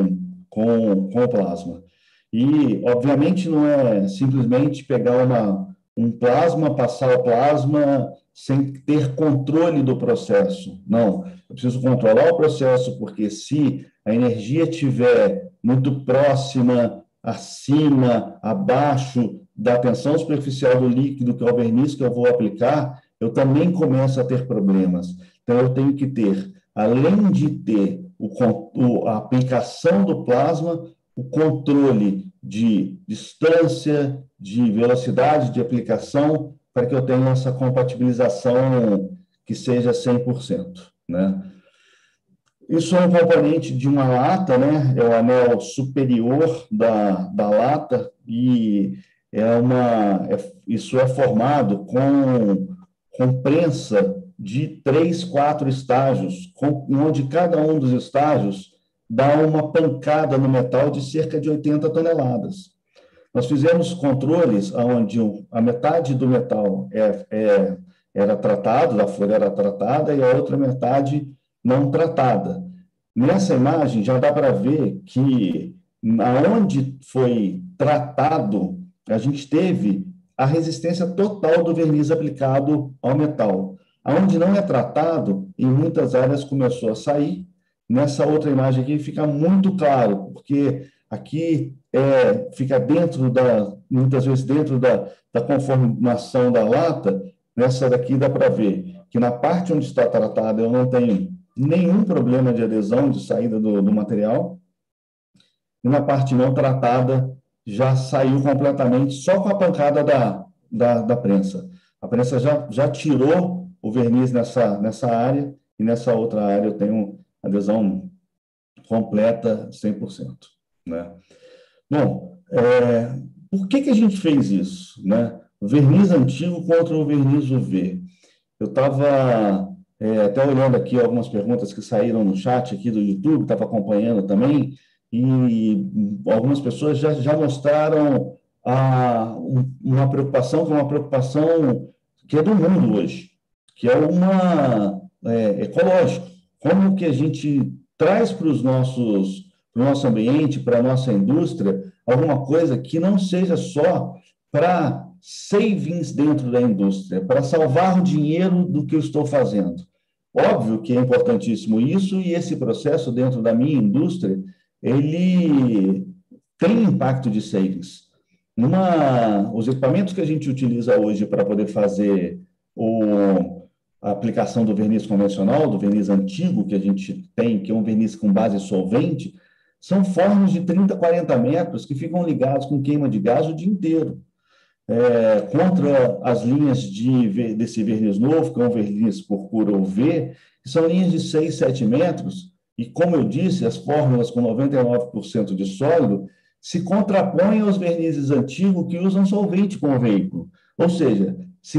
com o plasma. E, obviamente, não é simplesmente pegar um plasma, passar o plasma sem ter controle do processo. Não, eu preciso controlar o processo, porque se a energia estiver muito próxima, acima, abaixo da tensão superficial do líquido, que é o verniz que eu vou aplicar, eu também começo a ter problemas. Então, eu tenho que ter, além de ter a aplicação do plasma, o controle de distância, de velocidade de aplicação, para que eu tenha essa compatibilização que seja 100%, né? Isso é um componente de uma lata, né? É o anel superior da lata e isso é formado com prensa de 3, 4 estágios, onde cada um dos estágios dá uma pancada no metal de cerca de 80 toneladas. Nós fizemos controles onde a metade do metal era tratado, da folha era tratada, e a outra metade não tratada. Nessa imagem já dá para ver que aonde foi tratado, a gente teve a resistência total do verniz aplicado ao metal. Aonde não é tratado, em muitas áreas começou a sair. Nessa outra imagem aqui fica muito claro, porque aqui fica muitas vezes dentro da conformação da lata. Nessa daqui dá para ver que na parte onde está tratada eu não tenho nenhum problema de adesão, de saída do material, e na parte não tratada já saiu completamente só com a pancada da prensa. A prensa já tirou o verniz nessa área, e nessa outra área eu tenho adesão completa, 100%. Né? Bom, por que a gente fez isso? Né? O verniz antigo contra o verniz UV. Eu estava até olhando aqui algumas perguntas que saíram no chat aqui do YouTube, estava acompanhando também, e algumas pessoas já mostraram uma preocupação que é do mundo hoje, que é ecológico. Como que a gente traz para o nosso ambiente, para a nossa indústria, alguma coisa que não seja só para savings dentro da indústria, para salvar o dinheiro do que eu estou fazendo. Óbvio que é importantíssimo isso, e esse processo dentro da minha indústria, ele tem impacto de savings. Os equipamentos que a gente utiliza hoje para poder fazer a aplicação do verniz convencional, do verniz antigo que a gente tem, que é um verniz com base solvente, são fornos de 30, 40 metros que ficam ligados com queima de gás o dia inteiro. Contra as linhas desse verniz novo, que é um verniz Purcura UV, que são linhas de 6, 7 metros, e, como eu disse, as fórmulas com 99% de sólido se contrapõem aos vernizes antigos que usam solvente como veículo. Ou seja,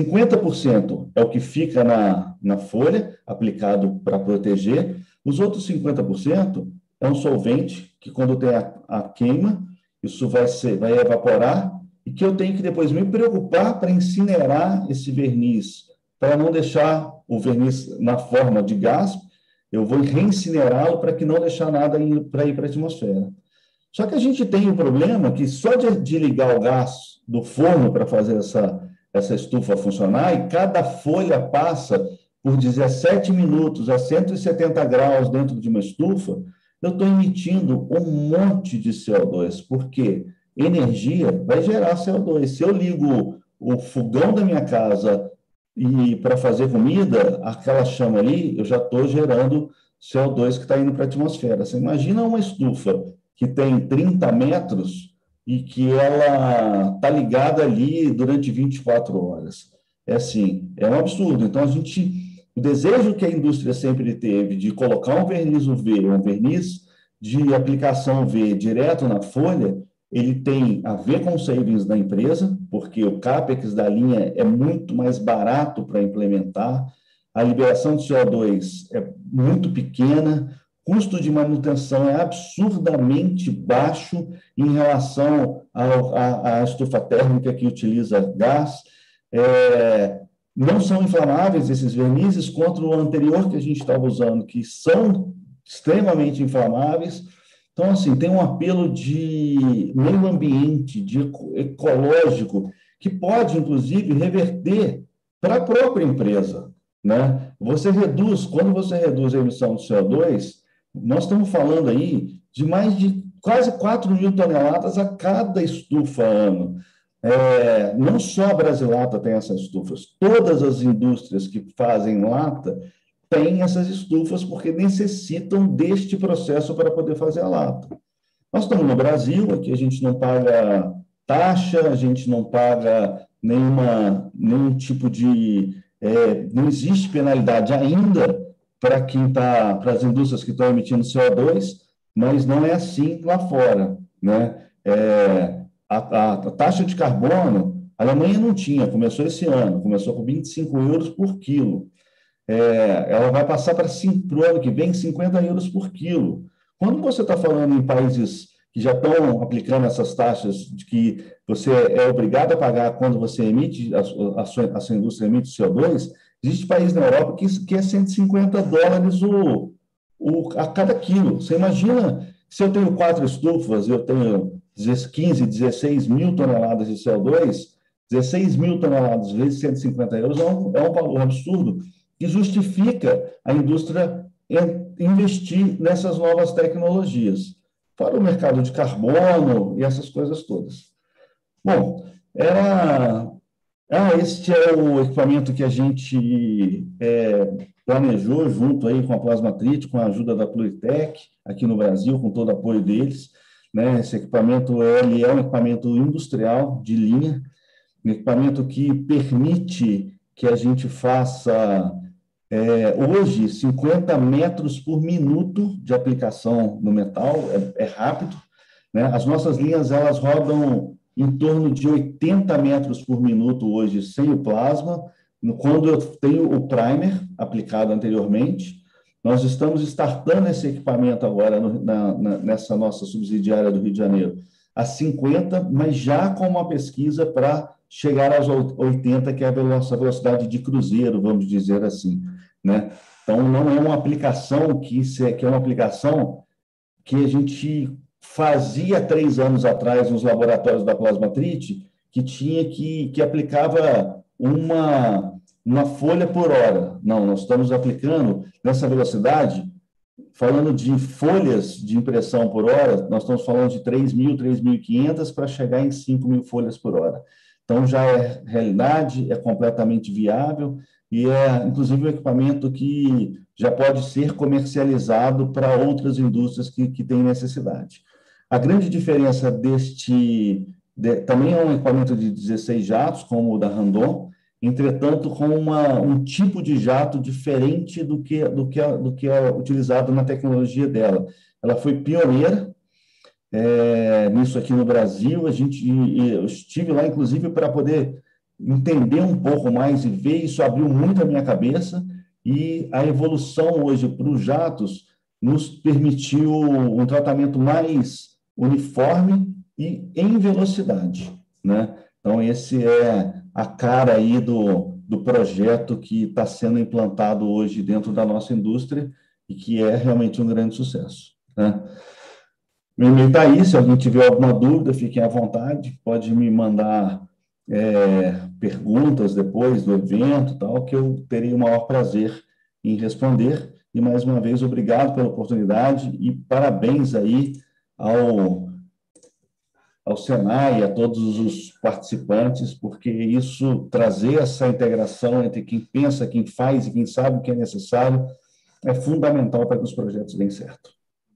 50% é o que fica na folha, aplicado para proteger, os outros 50% é um solvente que, quando tem a queima, isso vai evaporar, e que eu tenho que depois me preocupar para incinerar esse verniz, para não deixar o verniz na forma de gás, eu vou reincinerá-lo para que não deixar nada para ir para a atmosfera. Só que a gente tem um problema que só de ligar o gás do forno para fazer essa estufa funcionar, e cada folha passa por 17 minutos a 170 graus dentro de uma estufa, eu estou emitindo um monte de CO2, porque energia vai gerar CO2. Se eu ligo o fogão da minha casa e para fazer comida, aquela chama ali, eu já estou gerando CO2 que está indo para a atmosfera. Você imagina uma estufa que tem 30 metros e que ela está ligada ali durante 24 horas. É um absurdo. Então, o desejo que a indústria sempre teve de colocar um verniz UV, um verniz de aplicação UV direto na folha, ele tem a ver com os savings da empresa, porque o CAPEX da linha é muito mais barato para implementar, a liberação de CO2 é muito pequena, custo de manutenção é absurdamente baixo em relação à estufa térmica que utiliza gás. Não são inflamáveis esses vernizes contra o anterior que a gente estava usando, que são extremamente inflamáveis. Então, assim, tem um apelo de meio ambiente, de ecológico, que pode, inclusive, reverter para a própria empresa, né? Quando você reduz a emissão de CO2, nós estamos falando aí de mais de quase 4 mil toneladas a cada estufa ano. Não só a Brasilata tem essas estufas, todas as indústrias que fazem lata têm essas estufas porque necessitam deste processo para poder fazer a lata. Nós estamos no Brasil, aqui a gente não paga taxa, a gente não paga nenhum tipo de... não existe penalidade ainda para as indústrias que estão emitindo CO2, mas não é assim lá fora, né? A taxa de carbono, a Alemanha não tinha, começou esse ano, começou com 25 euros por quilo. Ela vai passar para o ano que vem 50 euros por quilo. Quando você está falando em países que já estão aplicando essas taxas de que você é obrigado a pagar quando você emite, a sua indústria emite CO2, existe país na Europa que é 150 dólares a cada quilo. Você imagina, se eu tenho 4 estufas, eu tenho 15, 16 mil toneladas de CO2, 16 mil toneladas vezes 150 euros é um valor absurdo que justifica a indústria investir nessas novas tecnologias, para o mercado de carbono e essas coisas todas. Bom, este é o equipamento que a gente planejou junto aí com a Plasmatrite, com a ajuda da Pluritec, aqui no Brasil, com todo o apoio deles, né? Esse equipamento ele é um equipamento industrial de linha, um equipamento que permite que a gente faça hoje 50 metros por minuto de aplicação no metal, é rápido, né? As nossas linhas elas rodam em torno de 80 metros por minuto hoje sem o plasma, quando eu tenho o primer aplicado anteriormente. Nós estamos startando esse equipamento agora nessa nossa subsidiária do Rio de Janeiro a 50, mas já com uma pesquisa para chegar aos 80, que é a nossa velocidade de cruzeiro, vamos dizer assim, né? Então, não é uma aplicação que é uma aplicação que a gente fazia 3 anos atrás nos laboratórios da Plasmatrite, que tinha que aplicava uma folha por hora. Não, nós estamos aplicando nessa velocidade, falando de folhas de impressão por hora, nós estamos falando de 3.000, 3.500 para chegar em 5.000 folhas por hora. Então, já é realidade, é completamente viável e é, inclusive, um equipamento que já pode ser comercializado para outras indústrias que têm necessidade. A grande diferença também é um equipamento de 16 jatos, como o da Randon, entretanto, com um tipo de jato diferente do que é utilizado na tecnologia dela. Ela foi pioneira nisso aqui no Brasil. Eu estive lá, inclusive, para poder entender um pouco mais e ver, isso abriu muito a minha cabeça, e a evolução hoje para os jatos nos permitiu um tratamento mais uniforme e em velocidade, né? Então, esse é a cara aí do projeto que está sendo implantado hoje dentro da nossa indústria e que é realmente um grande sucesso, né? Meu e-mail está aí, se alguém tiver alguma dúvida, fiquem à vontade, pode me mandar perguntas depois do evento, tal, que eu terei o maior prazer em responder. E, mais uma vez, obrigado pela oportunidade e parabéns aí ao Senai, a todos os participantes, porque trazer essa integração entre quem pensa, quem faz e quem sabe o que é necessário é fundamental para que os projetos deem certo.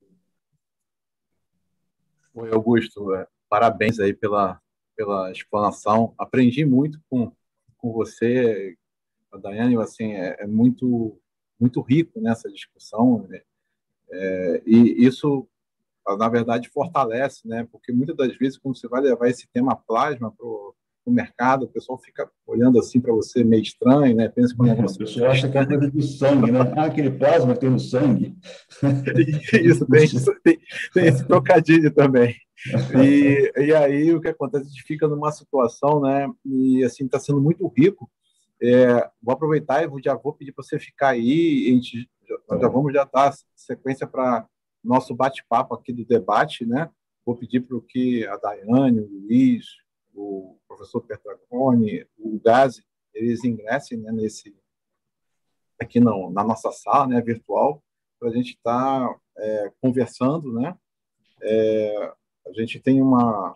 Oi, Augusto, parabéns aí pela explanação. Aprendi muito com você, a Daiane, assim, é muito rico nessa discussão, né? E isso, na verdade, fortalece, né? Porque muitas das vezes, quando você vai levar esse tema plasma para o mercado, o pessoal fica olhando assim para você meio estranho, né? Pensa que o negócio... O pessoal acha que é coisa do sangue, né? Aquele plasma tem no sangue. Isso, tem esse trocadilho também. E aí o que acontece? A gente fica numa situação, né? E assim, está sendo muito rico. Vou aproveitar e já vou pedir para você ficar aí. Nós já vamos dar sequência para nosso bate-papo aqui do debate, né? Vou pedir para que a Daiane, o Luiz, o professor Petragoni, o Gazi, eles ingressem, né, aqui na nossa sala, né, virtual, para a gente estar conversando, né? A gente tem uma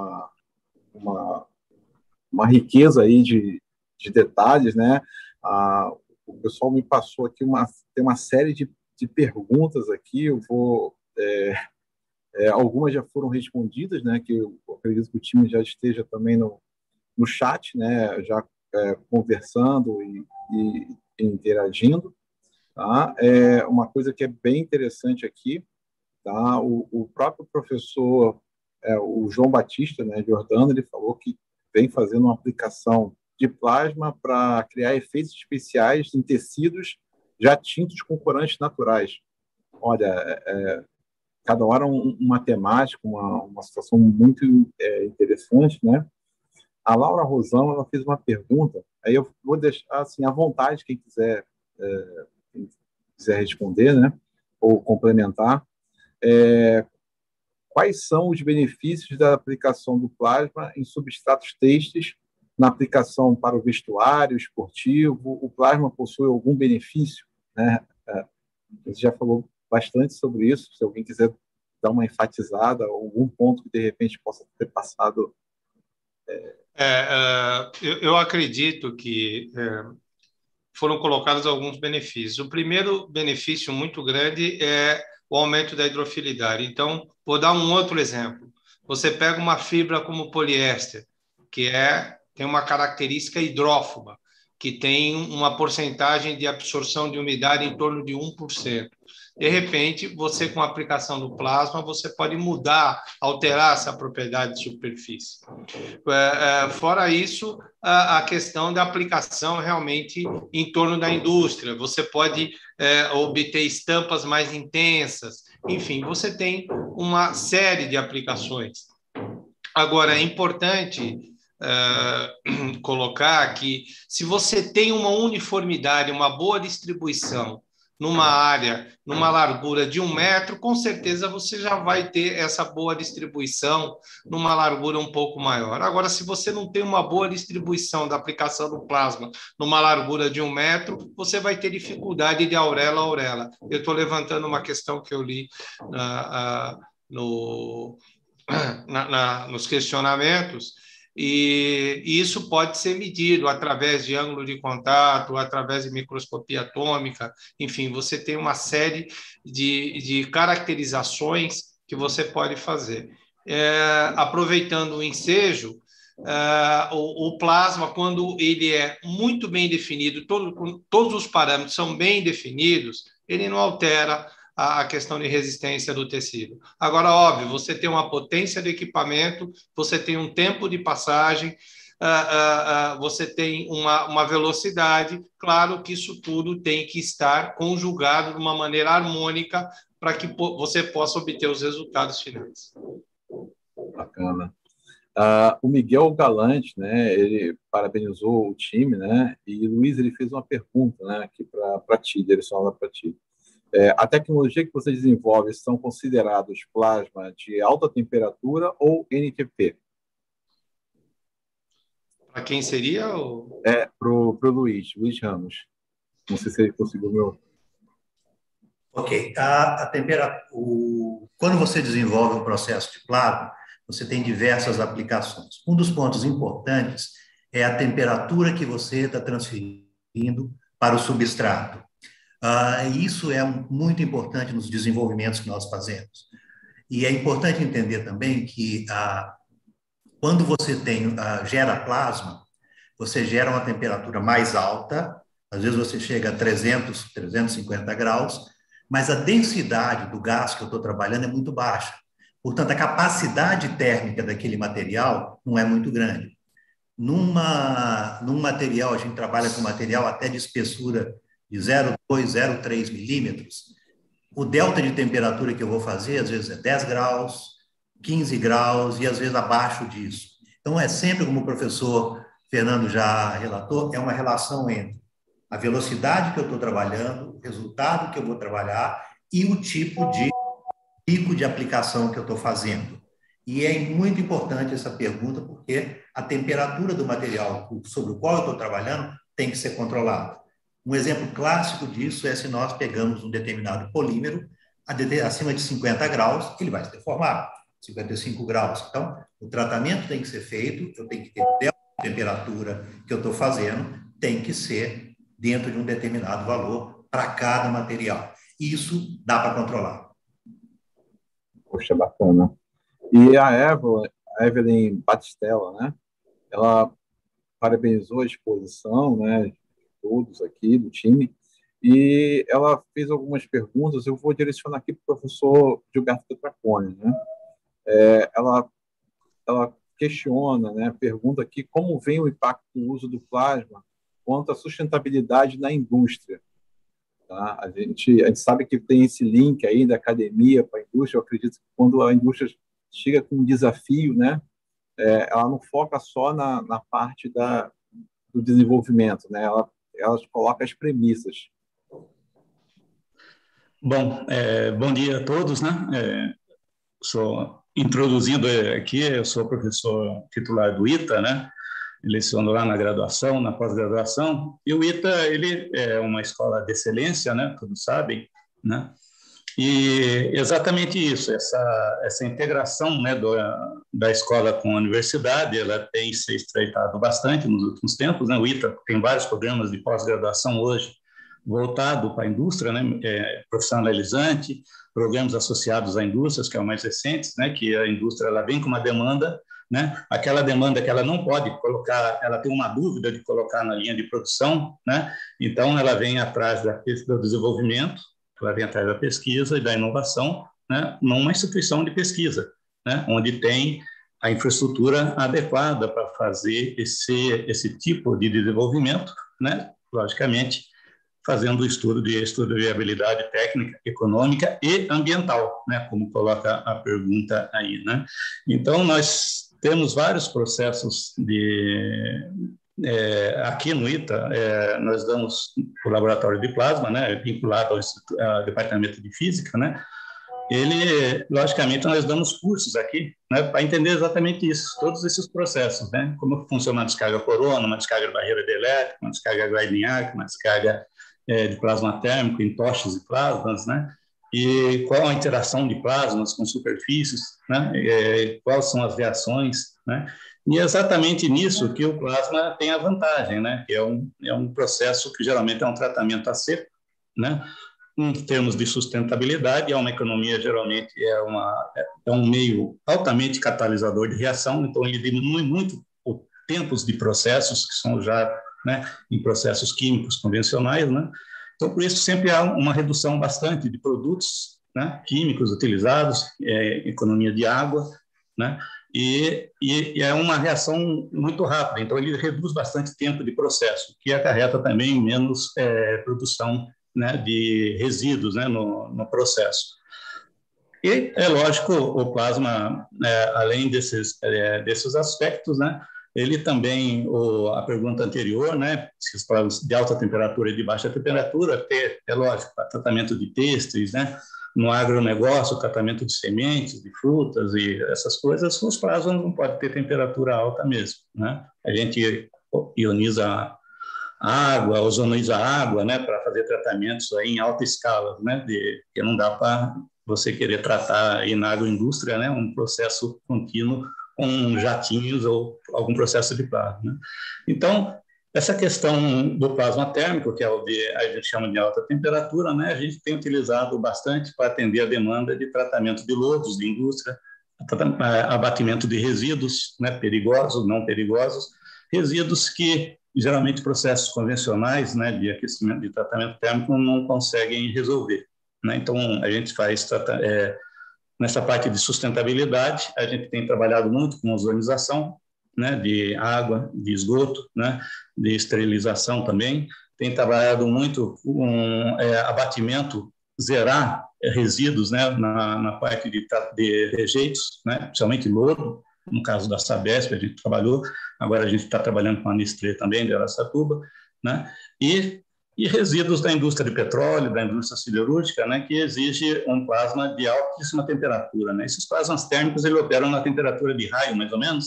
riqueza aí de detalhes, né? O pessoal me passou aqui tem uma série de perguntas aqui. Eu vou algumas já foram respondidas, né? Que eu acredito que o time já esteja também no chat, né? Já conversando e interagindo, tá? Uma coisa que é bem interessante aqui, tá? O próprio professor, o João Batista, né, Jordano, ele falou que vem fazendo uma aplicação de plasma para criar efeitos especiais em tecidos já tintos com corantes naturais. Olha, cada hora uma temática, uma situação muito interessante, né? A Laura Rosão, ela fez uma pergunta, aí eu vou deixar assim à vontade quem quiser responder, né, ou complementar. Quais são os benefícios da aplicação do plasma em substratos têxteis na aplicação para o vestuário esportivo? O plasma possui algum benefício, né? A gente já falou bastante sobre isso. Se alguém quiser dar uma enfatizada, algum ponto que de repente possa ter passado. Eu acredito que foram colocados alguns benefícios. O primeiro benefício muito grande é o aumento da hidrofilidade. Então, vou dar um outro exemplo. Você pega uma fibra como o poliéster, que tem uma característica hidrófoba, que tem uma porcentagem de absorção de umidade em torno de 1%. De repente, você, com a aplicação do plasma, você pode mudar, alterar essa propriedade de superfície. Fora isso, a questão da aplicação realmente em torno da indústria. Você pode obter estampas mais intensas. Enfim, você tem uma série de aplicações. Agora, é importante colocar que, se você tem uma uniformidade, uma boa distribuição numa área, numa largura de 1 metro, com certeza você já vai ter essa boa distribuição numa largura um pouco maior. Agora, se você não tem uma boa distribuição da aplicação do plasma numa largura de 1 metro, você vai ter dificuldade de auréola a auréola. Eu estou levantando uma questão que eu li nos questionamentos, e isso pode ser medido através de ângulo de contato, através de microscopia atômica, enfim, você tem uma série de caracterizações que você pode fazer. Aproveitando o ensejo, o plasma, quando ele é muito bem definido, todos os parâmetros são bem definidos, ele não altera a questão de resistência do tecido. Agora, óbvio, você tem uma potência de equipamento, você tem um tempo de passagem, você tem uma velocidade, claro que isso tudo tem que estar conjugado de uma maneira harmônica para que você possa obter os resultados finais. Bacana. O Miguel Galante, né, ele parabenizou o time, né, e Luiz, ele fez uma pergunta, né, aqui para ti, direcionada para ti. A tecnologia que você desenvolve são considerados plasma de alta temperatura ou NTP? Para quem seria? Pro Luiz Ramos. Não sei se ele conseguiu meu... Ok. A temperatura, quando você desenvolve um processo de plasma, você tem diversas aplicações. Um dos pontos importantes é a temperatura que você está transferindo para o substrato. Isso é muito importante nos desenvolvimentos que nós fazemos. E é importante entender também que quando você gera plasma, você gera uma temperatura mais alta, às vezes você chega a 300, 350 graus, mas a densidade do gás que eu estou trabalhando é muito baixa. Portanto, a capacidade térmica daquele material não é muito grande. Num material, a gente trabalha com material até de espessura de 0,2, 0,3 milímetros, o delta de temperatura que eu vou fazer, às vezes é 10 graus, 15 graus e às vezes abaixo disso. Então, é sempre, como o professor Fernando já relatou, é uma relação entre a velocidade que eu estou trabalhando, o resultado que eu vou trabalhar e o tipo de pico de aplicação que eu estou fazendo. E é muito importante essa pergunta, porque a temperatura do material sobre o qual eu estou trabalhando tem que ser controlada. Um exemplo clássico disso é se nós pegamos um determinado polímero, acima de 50 graus, ele vai se deformar, 55 graus. Então, o tratamento tem que ser feito, eu tenho que ter a temperatura que eu estou fazendo, tem que ser dentro de um determinado valor para cada material. Isso dá para controlar. Poxa, bacana. E a Evelyn Batistella, né? Ela parabenizou a exposição, né? Todos aqui do time, e ela fez algumas perguntas, eu vou direcionar aqui para o professor Gilberto Petraconi, né? Ela questiona, né? Pergunta aqui como vem o impacto do uso do plasma quanto à sustentabilidade na indústria. Tá? A gente sabe que tem esse link aí da academia para a indústria. Eu acredito que quando a indústria chega com um desafio, né? Ela não foca só na parte do desenvolvimento, né? Ela coloca as premissas. Bom, bom dia a todos, né? Introduzindo aqui, eu sou professor titular do ITA, né? Leciono lá na graduação, na pós-graduação, e o ITA, ele é uma escola de excelência, né? Todos sabem, né? E exatamente isso, essa integração, né, da escola com a universidade, ela tem se estreitado bastante nos últimos tempos, né? O ITA tem vários programas de pós-graduação hoje voltado para a indústria, né, profissionalizante, programas associados a indústrias, que é o mais recente, né, que a indústria ela vem com uma demanda, né, aquela demanda que ela não pode colocar, ela tem uma dúvida de colocar na linha de produção, né, então ela vem atrás do desenvolvimento, ela vem atrás da pesquisa e da inovação, né, numa instituição de pesquisa, né, onde tem a infraestrutura adequada para fazer esse tipo de desenvolvimento, né, logicamente, fazendo o estudo de viabilidade técnica, econômica e ambiental, né, como coloca a pergunta aí, né. Então, nós temos vários processos aqui no ITA, nós damos o laboratório de plasma, né, vinculado ao Departamento de Física, né, logicamente, nós damos cursos aqui, né, para entender exatamente isso, todos esses processos, né, como funciona uma descarga corona, uma descarga de barreira dielétrica, uma descarga gliding arc, uma descarga de plasma térmico em tochas e plasmas, né, e qual a interação de plasmas com superfícies, né, quais são as reações, né, e é exatamente nisso que o plasma tem a vantagem, né, que é um processo que geralmente é um tratamento a seco, né, em termos de sustentabilidade, é uma economia, geralmente, é um meio altamente catalisador de reação, então ele diminui muito os tempos de processos que são já, né, em processos químicos convencionais, né? Então, por isso, sempre há uma redução bastante de produtos, né, químicos utilizados, economia de água, né? E é uma reação muito rápida, então ele reduz bastante tempo de processo, que acarreta também menos produção, né, de resíduos, né, no processo. E, é lógico, o plasma, além desses aspectos, né, ele também, a pergunta anterior, né, se os plasmas de alta temperatura e de baixa temperatura, é lógico, para tratamento de têxteis, né, no agronegócio, tratamento de sementes, de frutas e essas coisas, os plasmas não podem ter temperatura alta mesmo, né? A gente ioniza água, ozoniza água, né, para fazer tratamentos aí em alta escala, né, que não dá para você querer tratar aí na agroindústria, né, um processo contínuo com jatinhos ou algum processo de plasma, né? Então, essa questão do plasma térmico, que é o a gente chama de alta temperatura, né, a gente tem utilizado bastante para atender a demanda de tratamento de lodos de indústria, abatimento de resíduos, né, perigosos, não perigosos, resíduos que geralmente processos convencionais, né, de aquecimento, de tratamento térmico não conseguem resolver, né? Então, a gente faz nessa parte de sustentabilidade, a gente tem trabalhado muito com ozonização, né, de água, de esgoto, né, de esterilização também. Tem trabalhado muito com abatimento, zerar resíduos, né, na parte de rejeitos, né, principalmente lodo. No caso da Sabesp, a gente trabalhou, agora a gente está trabalhando com a Nestlé também, de Araçatuba, né? E resíduos da indústria de petróleo, da indústria siderúrgica, né, que exige um plasma de altíssima temperatura, né? Esses plasmas térmicos, eles operam na temperatura de raio, mais ou menos,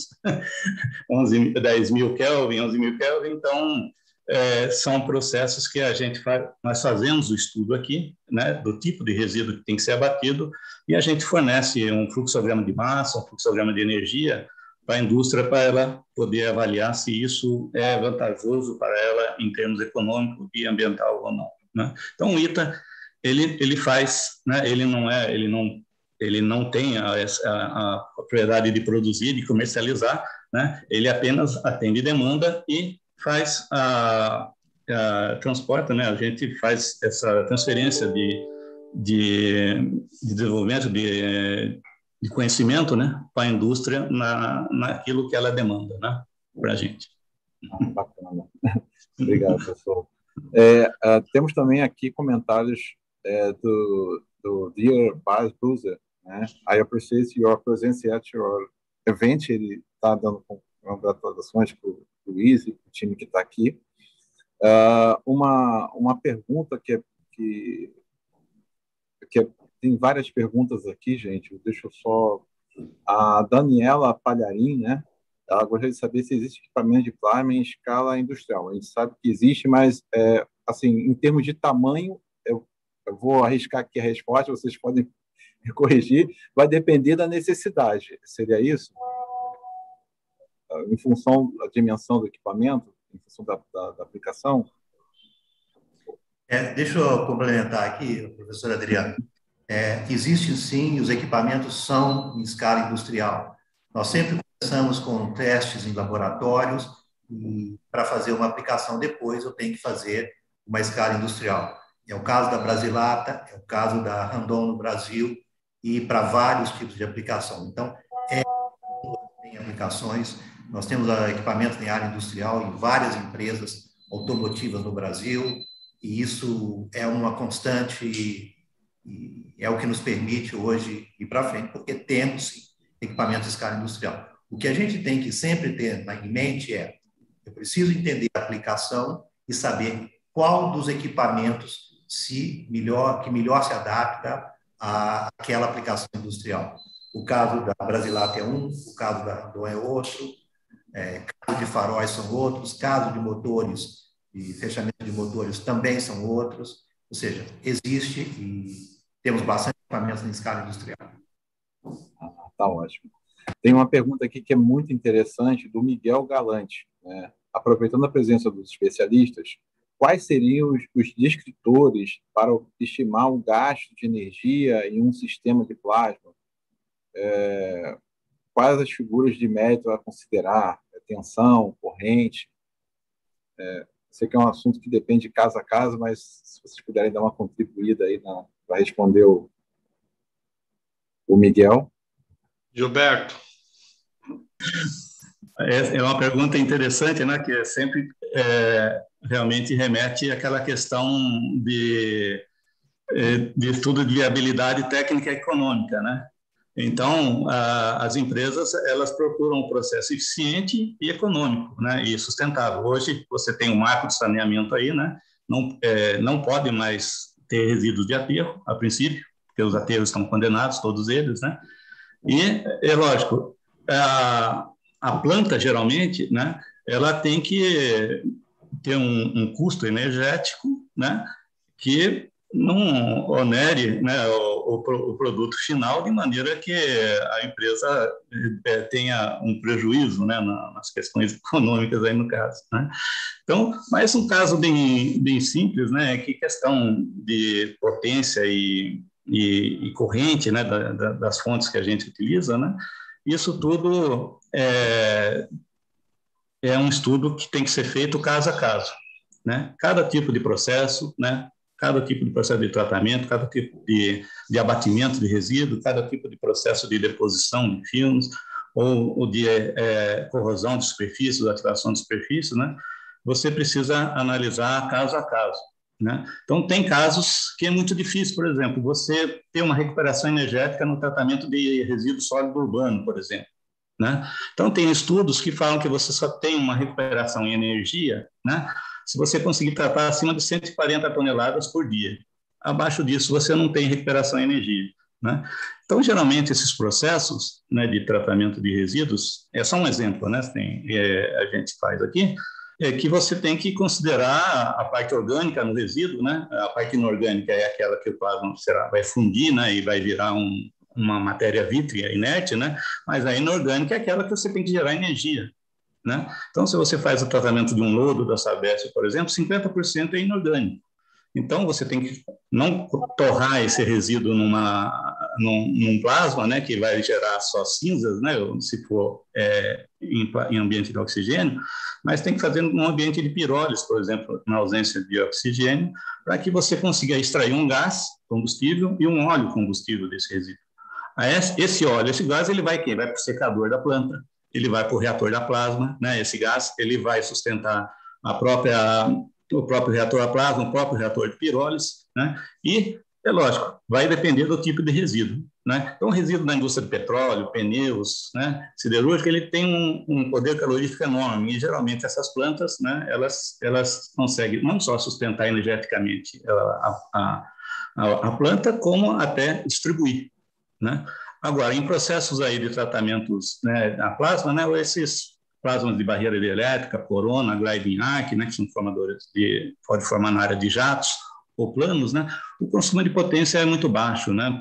10.000 Kelvin, 11.000 Kelvin, então são processos que nós fazemos o estudo aqui, né, do tipo de resíduo que tem que ser abatido, e a gente fornece um fluxograma de massa, um fluxograma de energia para a indústria, para ela poder avaliar se isso é vantajoso para ela em termos econômico e ambiental ou não, né? Então, o ITA, ele faz, né, ele não tem a propriedade de produzir, de comercializar, né? Ele apenas atende demanda e faz transporta, né? A gente faz essa transferência de desenvolvimento de conhecimento, né, para a indústria naquilo que ela demanda, né, para a gente. Bacana. Obrigado, professor. Temos também aqui comentários do Dear Baz Bruzer, né? I appreciate your presence at your event. Ele está dando congratulações para o Luiz e para o time que está aqui. Uma pergunta que tem várias perguntas aqui, gente. Deixa eu só... A Daniela Palharim, né? Ela gostaria de saber se existe equipamento de plasma em escala industrial. A gente sabe que existe, mas, assim, em termos de tamanho, eu vou arriscar aqui a resposta, vocês podem me corrigir, vai depender da necessidade. Seria isso? Em função da dimensão do equipamento, em função da aplicação? Deixa eu complementar aqui, professor Adriano. Existem sim, os equipamentos são em escala industrial. Nós sempre começamos com testes em laboratórios e para fazer uma aplicação depois eu tenho que fazer uma escala industrial. É o caso da Brasilata, é o caso da Randon no Brasil e para vários tipos de aplicação. Então, tem aplicações, nós temos equipamentos em área industrial em várias empresas automotivas no Brasil e isso é uma constante e é o que nos permite hoje ir para frente, porque temos sim, equipamentos em escala industrial. O que a gente tem que sempre ter em mente Eu preciso entender a aplicação e saber qual dos equipamentos que melhor se adapta àquela aplicação industrial. O caso da Brasilat é um, o caso da Randon é outro, caso de faróis são outros, caso de motores e fechamento de motores também são outros. Ou seja, existe e temos bastante equipamentos em escala industrial. Tá ótimo. Tem uma pergunta aqui que é muito interessante, do Miguel Galante, né? Aproveitando a presença dos especialistas, quais seriam os descritores para estimar o gasto de energia em um sistema de plasma? Quais as figuras de mérito a considerar? Tensão, corrente? Sei que é um assunto que depende de caso a caso, mas se vocês puderem dar uma contribuída aí para responder o Miguel. Gilberto. É uma pergunta interessante, né? Que sempre realmente remete àquela questão de estudo de viabilidade técnica e econômica, né? Então, as empresas, elas procuram um processo eficiente e econômico, né? E sustentável. Hoje, você tem um marco de saneamento aí, né? Não pode mais ter resíduos de aterro, a princípio, porque os aterros estão condenados, todos eles, né? E, é lógico, a planta, geralmente, né, ela tem que ter um custo energético, né, que não onere, né, o produto final, de maneira que a empresa tenha um prejuízo, né, nas questões econômicas, aí no caso, né? Então, mas um caso bem simples, né, é que questão de potência e corrente, né, das fontes que a gente utiliza, né, isso tudo é um estudo que tem que ser feito caso a caso, né? Cada tipo de processo, né? Cada tipo de processo de tratamento, cada tipo de abatimento de resíduo, cada tipo de processo de deposição de filmes ou de corrosão de superfície, de ativação de superfície, né? Você precisa analisar caso a caso, né? Então, tem casos que é muito difícil, por exemplo, você ter uma recuperação energética no tratamento de resíduo sólido urbano, por exemplo, né? Então, tem estudos que falam que você só tem uma recuperação em energia, né, se você conseguir tratar acima de 140 toneladas por dia. Abaixo disso, você não tem recuperação em energia, né? Então, geralmente, esses processos, né, de tratamento de resíduos, é só um exemplo, né, a gente faz aqui, é que você tem que considerar a parte orgânica no resíduo, né? A parte inorgânica é aquela que o plasma vai fundir, né, e vai virar uma matéria vítrea inerte, né? Mas a inorgânica é aquela que você tem que gerar energia, né? Então, se você faz o tratamento de um lodo da Sabesp, por exemplo, 50% é inorgânico. Então, você tem que não torrar esse resíduo num plasma, né, que vai gerar só cinzas, né, se for em ambiente de oxigênio, mas tem que fazer num ambiente de pirólise, por exemplo, na ausência de oxigênio, para que você consiga extrair um gás combustível e um óleo combustível desse resíduo. Esse óleo, esse gás, ele vai para o secador da planta, ele vai para o reator da plasma, né? Esse gás ele vai sustentar o próprio reator a plasma, o próprio reator de pirólise, né? E, é lógico, vai depender do tipo de resíduo, né? Então, o resíduo da indústria de petróleo, pneus, né, siderúrgica, ele tem um poder calorífico enorme e, geralmente, essas plantas, né, elas conseguem não só sustentar energeticamente a planta, como até distribuir, né? Agora, em processos aí de tratamentos, né, a plasma, né, esses plasmas de barreira elétrica, corona, gliding arc, né, que são formadores pode formar na área de jatos ou planos, né, o consumo de potência é muito baixo, né?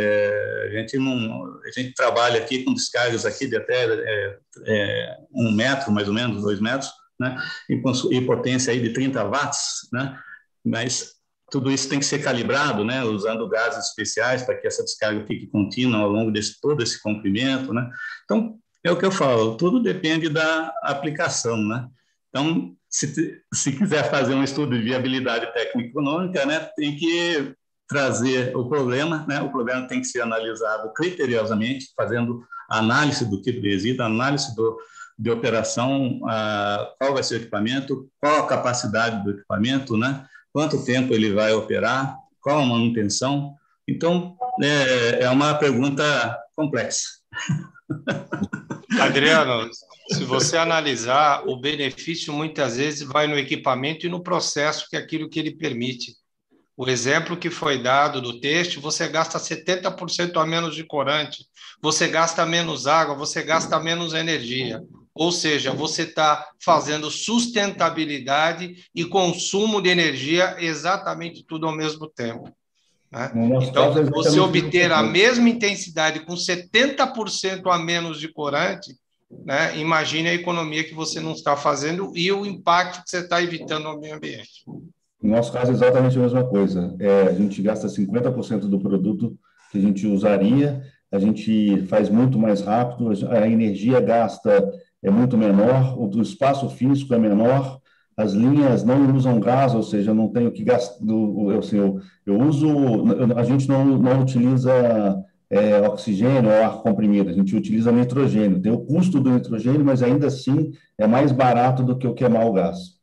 A gente trabalha aqui com descargas aqui de até 1 metro, mais ou menos, 2 metros, né, e potência aí de 30 watts, né, mas tudo isso tem que ser calibrado, né, usando gases especiais para que essa descarga fique contínua ao longo de todo esse comprimento, né? Então, é o que eu falo, tudo depende da aplicação, né? Então, se quiser fazer um estudo de viabilidade técnica e econômica, né, tem que trazer o problema, né? O problema tem que ser analisado criteriosamente, fazendo análise do tipo de resíduo, análise de operação, qual vai ser o equipamento, qual a capacidade do equipamento, né? Quanto tempo ele vai operar, qual a manutenção. Então, é uma pergunta complexa. Adriano, se você analisar, o benefício muitas vezes vai no equipamento e no processo, que é aquilo que ele permite. O exemplo que foi dado do têxtil, você gasta 70% a menos de corante, você gasta menos água, você gasta menos energia. Ou seja, você está fazendo sustentabilidade e consumo de energia exatamente tudo ao mesmo tempo, né? Então, você obter a mesma intensidade com 70% a menos de corante, né? Imagine a economia que você não está fazendo e o impacto que você está evitando no meio ambiente. No nosso caso, é exatamente a mesma coisa. A gente gasta 50% do produto que a gente usaria, a gente faz muito mais rápido, a energia gasta é muito menor, o espaço físico é menor, as linhas não usam gás, ou seja, eu não tenho que gastar, eu uso, a gente não utiliza oxigênio ou ar comprimido, a gente utiliza nitrogênio. Tem o custo do nitrogênio, mas ainda assim é mais barato do que o queimar o gás.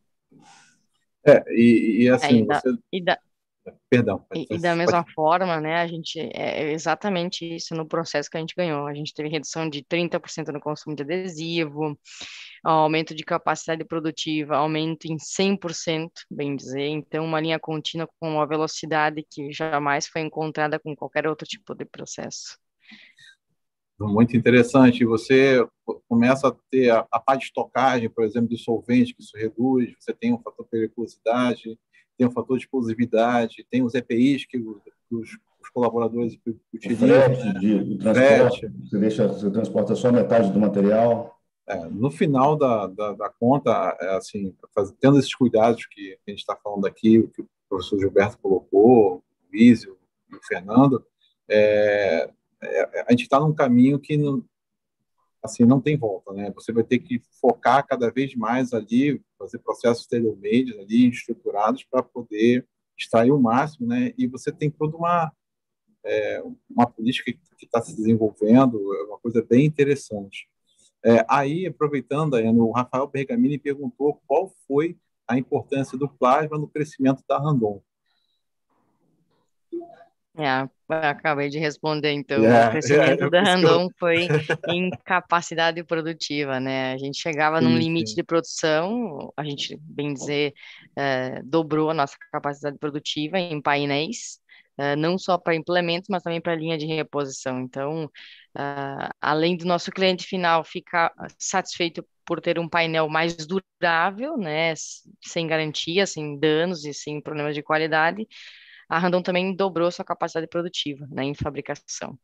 Assim, você... Perdão. E da mesma forma, né, a gente é exatamente isso no processo que a gente ganhou. A gente teve redução de 30% no consumo de adesivo, aumento de capacidade produtiva, aumento em 100%, bem dizer. Então, uma linha contínua com uma velocidade que jamais foi encontrada com qualquer outro tipo de processo. Muito interessante. Você começa a ter a parte de estocagem, por exemplo, de solvente, que isso reduz, você tem um fator de periculosidade, tem um fator de explosividade, tem os EPIs que os colaboradores utilizam. O transporte, você transporta só metade do material. No final da conta, assim, tendo esses cuidados que a gente está falando aqui, o que o professor Gilberto colocou, o Izio e o Fernando, a gente está num caminho que não tem volta, né? Você vai ter que focar cada vez mais ali, fazer processos tailor-made ali, estruturados para poder extrair o máximo, né? E você tem toda uma política que está se desenvolvendo, é uma coisa bem interessante. Aí, aproveitando, o Rafael Bergamini perguntou qual foi a importância do plasma no crescimento da Randon. Acabei de responder, então, o crescimento da Randon foi em capacidade produtiva, né? A gente chegava num limite de produção, a gente, bem dizer, dobrou a nossa capacidade produtiva em painéis, não só para implementos, mas também para linha de reposição. Então, além do nosso cliente final ficar satisfeito por ter um painel mais durável, né, sem garantia, sem danos e sem problemas de qualidade, a Randon também dobrou sua capacidade produtiva, né, em fabricação.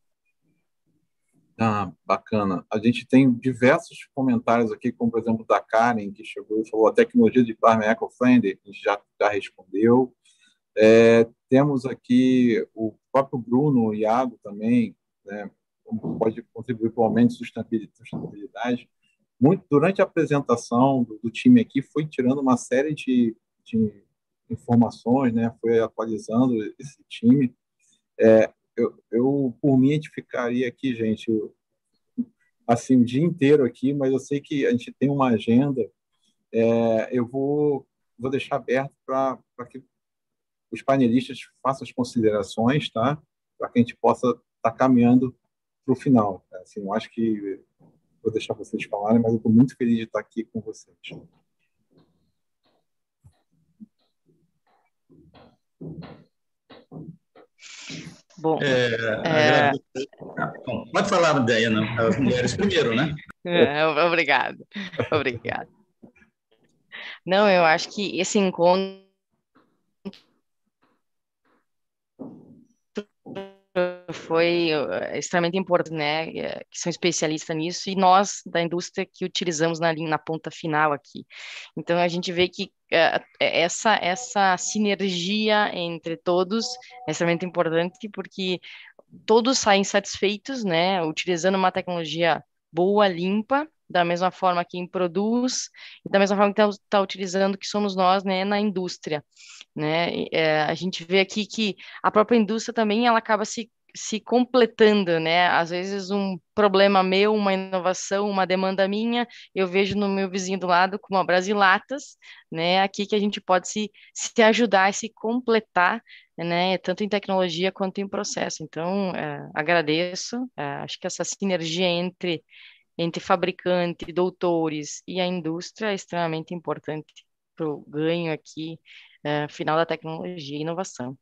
Bacana. A gente tem diversos comentários aqui, como, por exemplo, da Karen, que chegou e falou a tecnologia de plasma eco-friendly, a gente já respondeu. Temos aqui o próprio Bruno Iago também, né, pode contribuir para o aumento de sustentabilidade. Durante a apresentação do time aqui, foi tirando uma série de informações, né, foi atualizando esse time. Eu, por mim, ficaria aqui, gente, assim, o dia inteiro aqui, mas eu sei que a gente tem uma agenda. Eu vou deixar aberto para que os painelistas façam as considerações, tá? Para que a gente possa estar caminhando para o final. Assim, eu acho que vou deixar vocês falarem, mas eu estou muito feliz de estar aqui com vocês. Bom, Bom, pode falar, Diana, as mulheres primeiro, né? Obrigado. Não, eu acho que esse encontro foi extremamente importante, né, que são especialistas nisso, e nós, da indústria, que utilizamos na ponta final aqui. Então, a gente vê que essa sinergia entre todos é extremamente importante, porque todos saem satisfeitos, né, utilizando uma tecnologia boa, limpa, da mesma forma quem produz, e da mesma forma que está utilizando, que somos nós, né, na indústria, né? A gente vê aqui que a própria indústria também, ela acaba se completando, né? Às vezes um problema meu, uma inovação, uma demanda minha, eu vejo no meu vizinho do lado com uma Brasilatas, né? Aqui que a gente pode se ajudar e se completar, né? Tanto em tecnologia quanto em processo. Então, agradeço. Acho que essa sinergia entre entre fabricante, doutores e a indústria é extremamente importante para o ganho aqui final da tecnologia e inovação.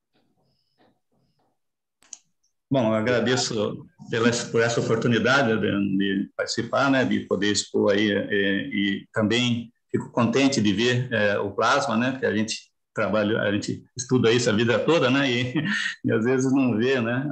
Bom, eu agradeço por essa oportunidade de participar, né, de poder expor aí, e também fico contente de ver o plasma, né, que a gente trabalha, a gente estuda isso a vida toda, né, e às vezes não vê, né,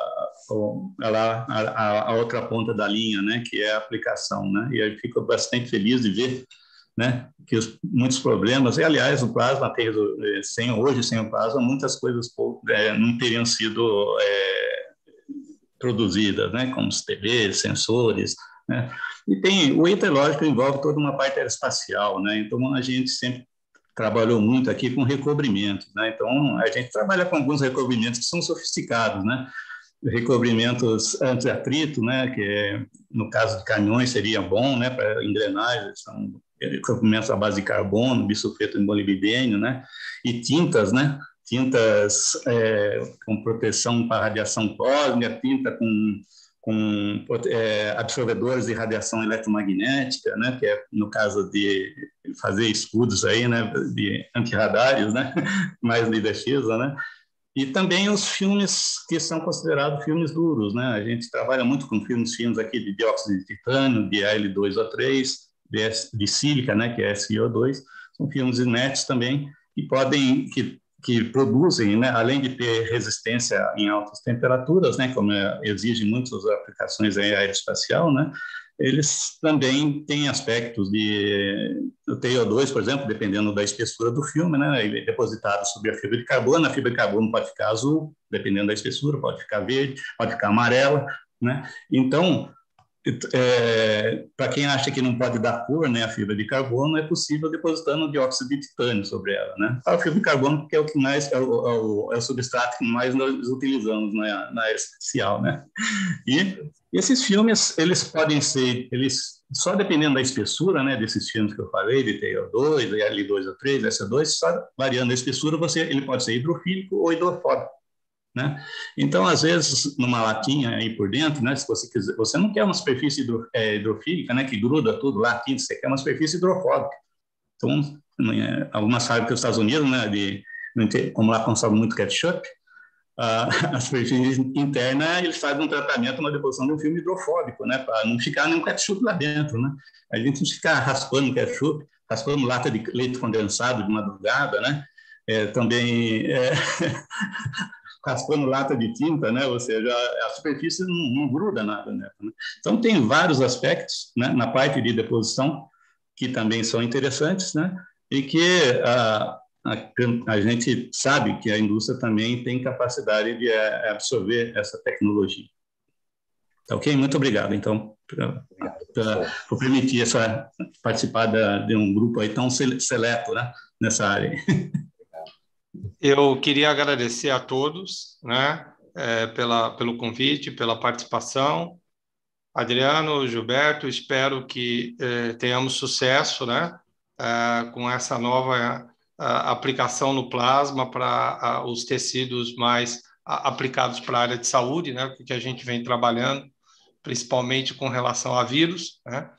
a outra ponta da linha, né, que é a aplicação, né, e eu fico bastante feliz de ver, né, que muitos problemas, e aliás o plasma hoje sem o plasma muitas coisas não teriam sido produzidas, né, como os TVs, sensores, né, e o ITER, lógico, envolve toda uma parte aeroespacial, né, então a gente sempre trabalhou muito aqui com recobrimentos, né, então a gente trabalha com alguns recobrimentos que são sofisticados, né, recobrimentos anti-atrito, né, que no caso de caminhões seria bom, né, para engrenagens, são recobrimentos à base de carbono, bisulfeto de molibdênio, né, e tintas, né, tintas com proteção para radiação cósmica, tinta com absorvedores de radiação eletromagnética, né, que é no caso de fazer escudos aí, né, de antirradares, né, mais de defesa, né. E também os filmes que são considerados filmes duros, né? A gente trabalha muito com filmes aqui de dióxido de titânio, de Al2O3, de sílica, né? Que é SiO2. São filmes inertes também que produzem, né? Além de ter resistência em altas temperaturas, né? Como exigem muitas aplicações aeroespacial, né? Eles também têm aspectos de TiO2, por exemplo, dependendo da espessura do filme, né? Ele é depositado sobre a fibra de carbono pode ficar azul, dependendo da espessura, pode ficar verde, pode ficar amarela, né? Então, para quem acha que não pode dar cor, né, a fibra de carbono, é possível depositando dióxido de titânio sobre ela, né? A fibra de carbono, porque é o que mais é o substrato que mais nós utilizamos na aeroespacial, né? E esses filmes, eles podem ser, só dependendo da espessura, né, desses filmes que eu falei, de TiO2, Al2O3, SO2, só variando a espessura, ele pode ser hidrofílico ou hidrofóbico, né? Então, às vezes, numa latinha aí por dentro, né, se você quiser, você não quer uma superfície hidrofílica, né, que gruda tudo lá, você quer uma superfície hidrofóbica. Então, algumas fábricas dos Estados Unidos, né, como lá consome muito ketchup, a superfície interna, eles fazem um tratamento, uma deposição de um filme hidrofóbico, né, para não ficar nenhum ketchup lá dentro, né? A gente não fica raspando ketchup, raspando lata de leite condensado de madrugada, né? Também raspando lata de tinta, né? Ou seja, a superfície não gruda nada, né? Então tem vários aspectos, né, na parte de deposição que também são interessantes, né? E que a gente sabe que a indústria também tem capacidade de absorver essa tecnologia. Tá ok? Muito obrigado, então, por permitir participar de um grupo aí tão seleto, né, nessa área. Eu queria agradecer a todos, né, pelo convite, pela participação. Adriano, Gilberto, espero que tenhamos sucesso, né, com essa nova aplicação no plasma para os tecidos mais aplicados para a área de saúde, né, que a gente vem trabalhando, principalmente com relação a vírus, né.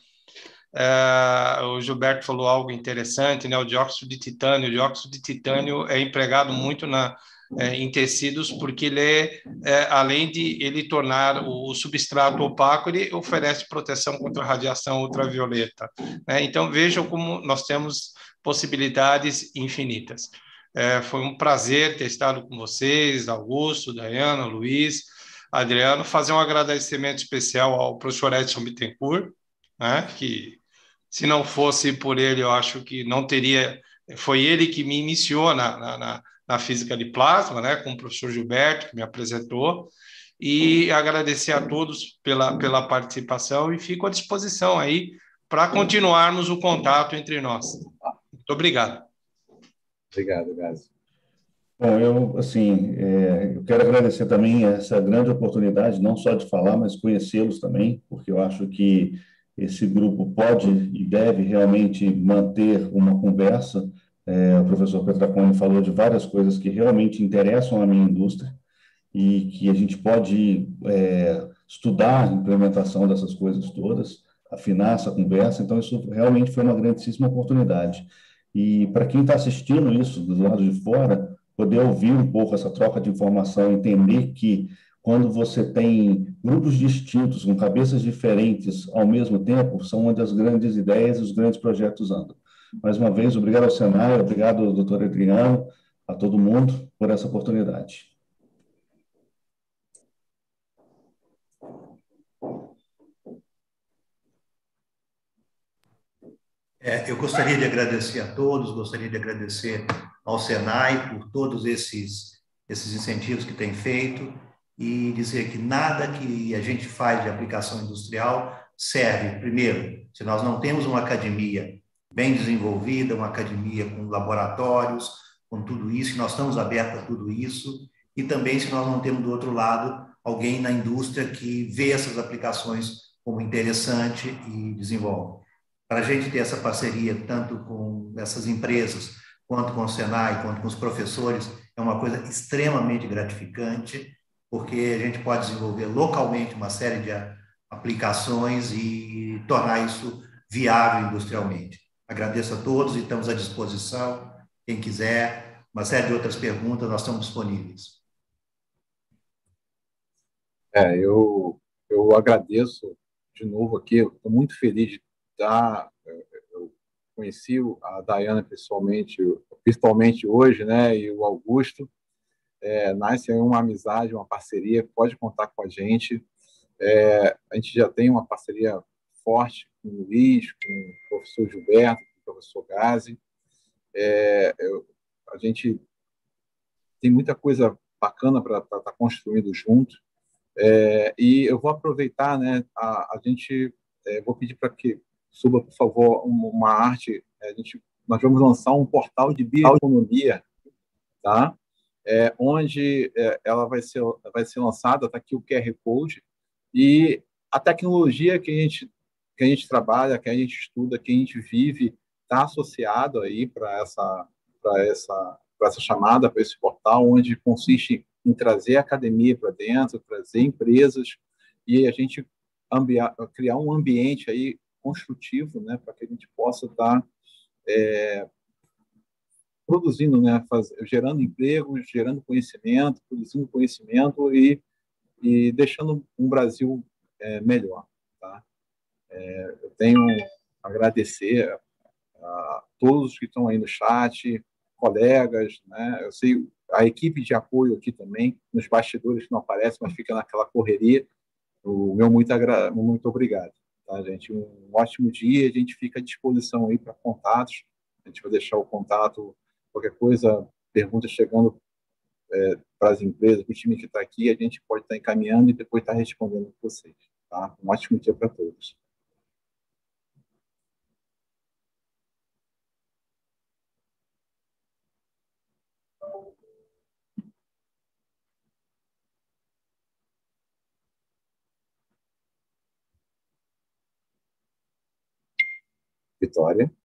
O Gilberto falou algo interessante, né, o dióxido de titânio. O dióxido de titânio é empregado muito em tecidos porque ele além de ele tornar o substrato opaco, ele oferece proteção contra a radiação ultravioleta, né? Então vejam como nós temos possibilidades infinitas. Foi um prazer ter estado com vocês, Augusto, Dayana, Luiz, Adriano. Fazer um agradecimento especial ao professor Edson Bittencourt, né, que se não fosse por ele, eu acho que não teria. Foi ele que me iniciou na física de plasma, né, com o professor Gilberto, que me apresentou, e agradecer a todos pela participação e fico à disposição aí para continuarmos o contato entre nós. Muito obrigado. Obrigado, Gásio. Bom, eu quero agradecer também essa grande oportunidade, não só de falar, mas conhecê-los também, porque eu acho que esse grupo pode e deve realmente manter uma conversa. O professor Petraconi falou de várias coisas que realmente interessam a minha indústria e que a gente pode estudar a implementação dessas coisas todas, afinar essa conversa. Então, isso realmente foi uma grandíssima oportunidade. E para quem está assistindo isso do lado de fora, poder ouvir um pouco essa troca de informação, entender que quando você tem grupos distintos, com cabeças diferentes ao mesmo tempo, são uma das grandes ideias e os grandes projetos andam. Mais uma vez, obrigado ao Senai, obrigado, doutor Adriano, a todo mundo por essa oportunidade. Eu gostaria de agradecer a todos, gostaria de agradecer ao Senai por todos esses incentivos que tem feito e dizer que nada que a gente faz de aplicação industrial serve, primeiro, se nós não temos uma academia bem desenvolvida, uma academia com laboratórios, com tudo isso, e nós estamos abertos a tudo isso, e também se nós não temos do outro lado alguém na indústria que vê essas aplicações como interessante e desenvolve. Para a gente ter essa parceria, tanto com essas empresas, quanto com o Senai, quanto com os professores, é uma coisa extremamente gratificante, porque a gente pode desenvolver localmente uma série de aplicações e tornar isso viável industrialmente. Agradeço a todos e estamos à disposição. Quem quiser, uma série de outras perguntas, nós estamos disponíveis. Eu agradeço de novo aqui, estou muito feliz de estar. Eu conheci a Daiana pessoalmente hoje, né, e o Augusto. Nasce aí uma amizade, uma parceria, pode contar com a gente. A gente já tem uma parceria forte com o Luiz, com o professor Gilberto, com o professor Gazi. A gente tem muita coisa bacana para estar construindo junto. E eu vou aproveitar, né, vou pedir para que suba, por favor, uma arte. Nós vamos lançar um portal de bioeconomia, tá? Onde ela vai ser lançada, está aqui o QR Code, e a tecnologia que a gente trabalha, que a gente estuda, que a gente vive, está associado aí para essa chamada, para esse portal, onde consiste em trazer a academia para dentro, trazer empresas, e a gente criar um ambiente aí construtivo, né, para que a gente possa estar produzindo, né, gerando empregos, gerando conhecimento, produzindo conhecimento e deixando um Brasil melhor. Tá? Eu tenho a agradecer a todos que estão aí no chat, colegas, né? Eu sei a equipe de apoio aqui também, nos bastidores que não aparece, mas fica naquela correria. O meu muito obrigado, tá, gente? Um ótimo dia, a gente fica à disposição aí para contatos. A gente vai deixar o contato, qualquer coisa, perguntas chegando para as empresas, para o time que está aqui, a gente pode estar encaminhando e depois estar respondendo para vocês. Tá? Um ótimo dia para todos. Vitória.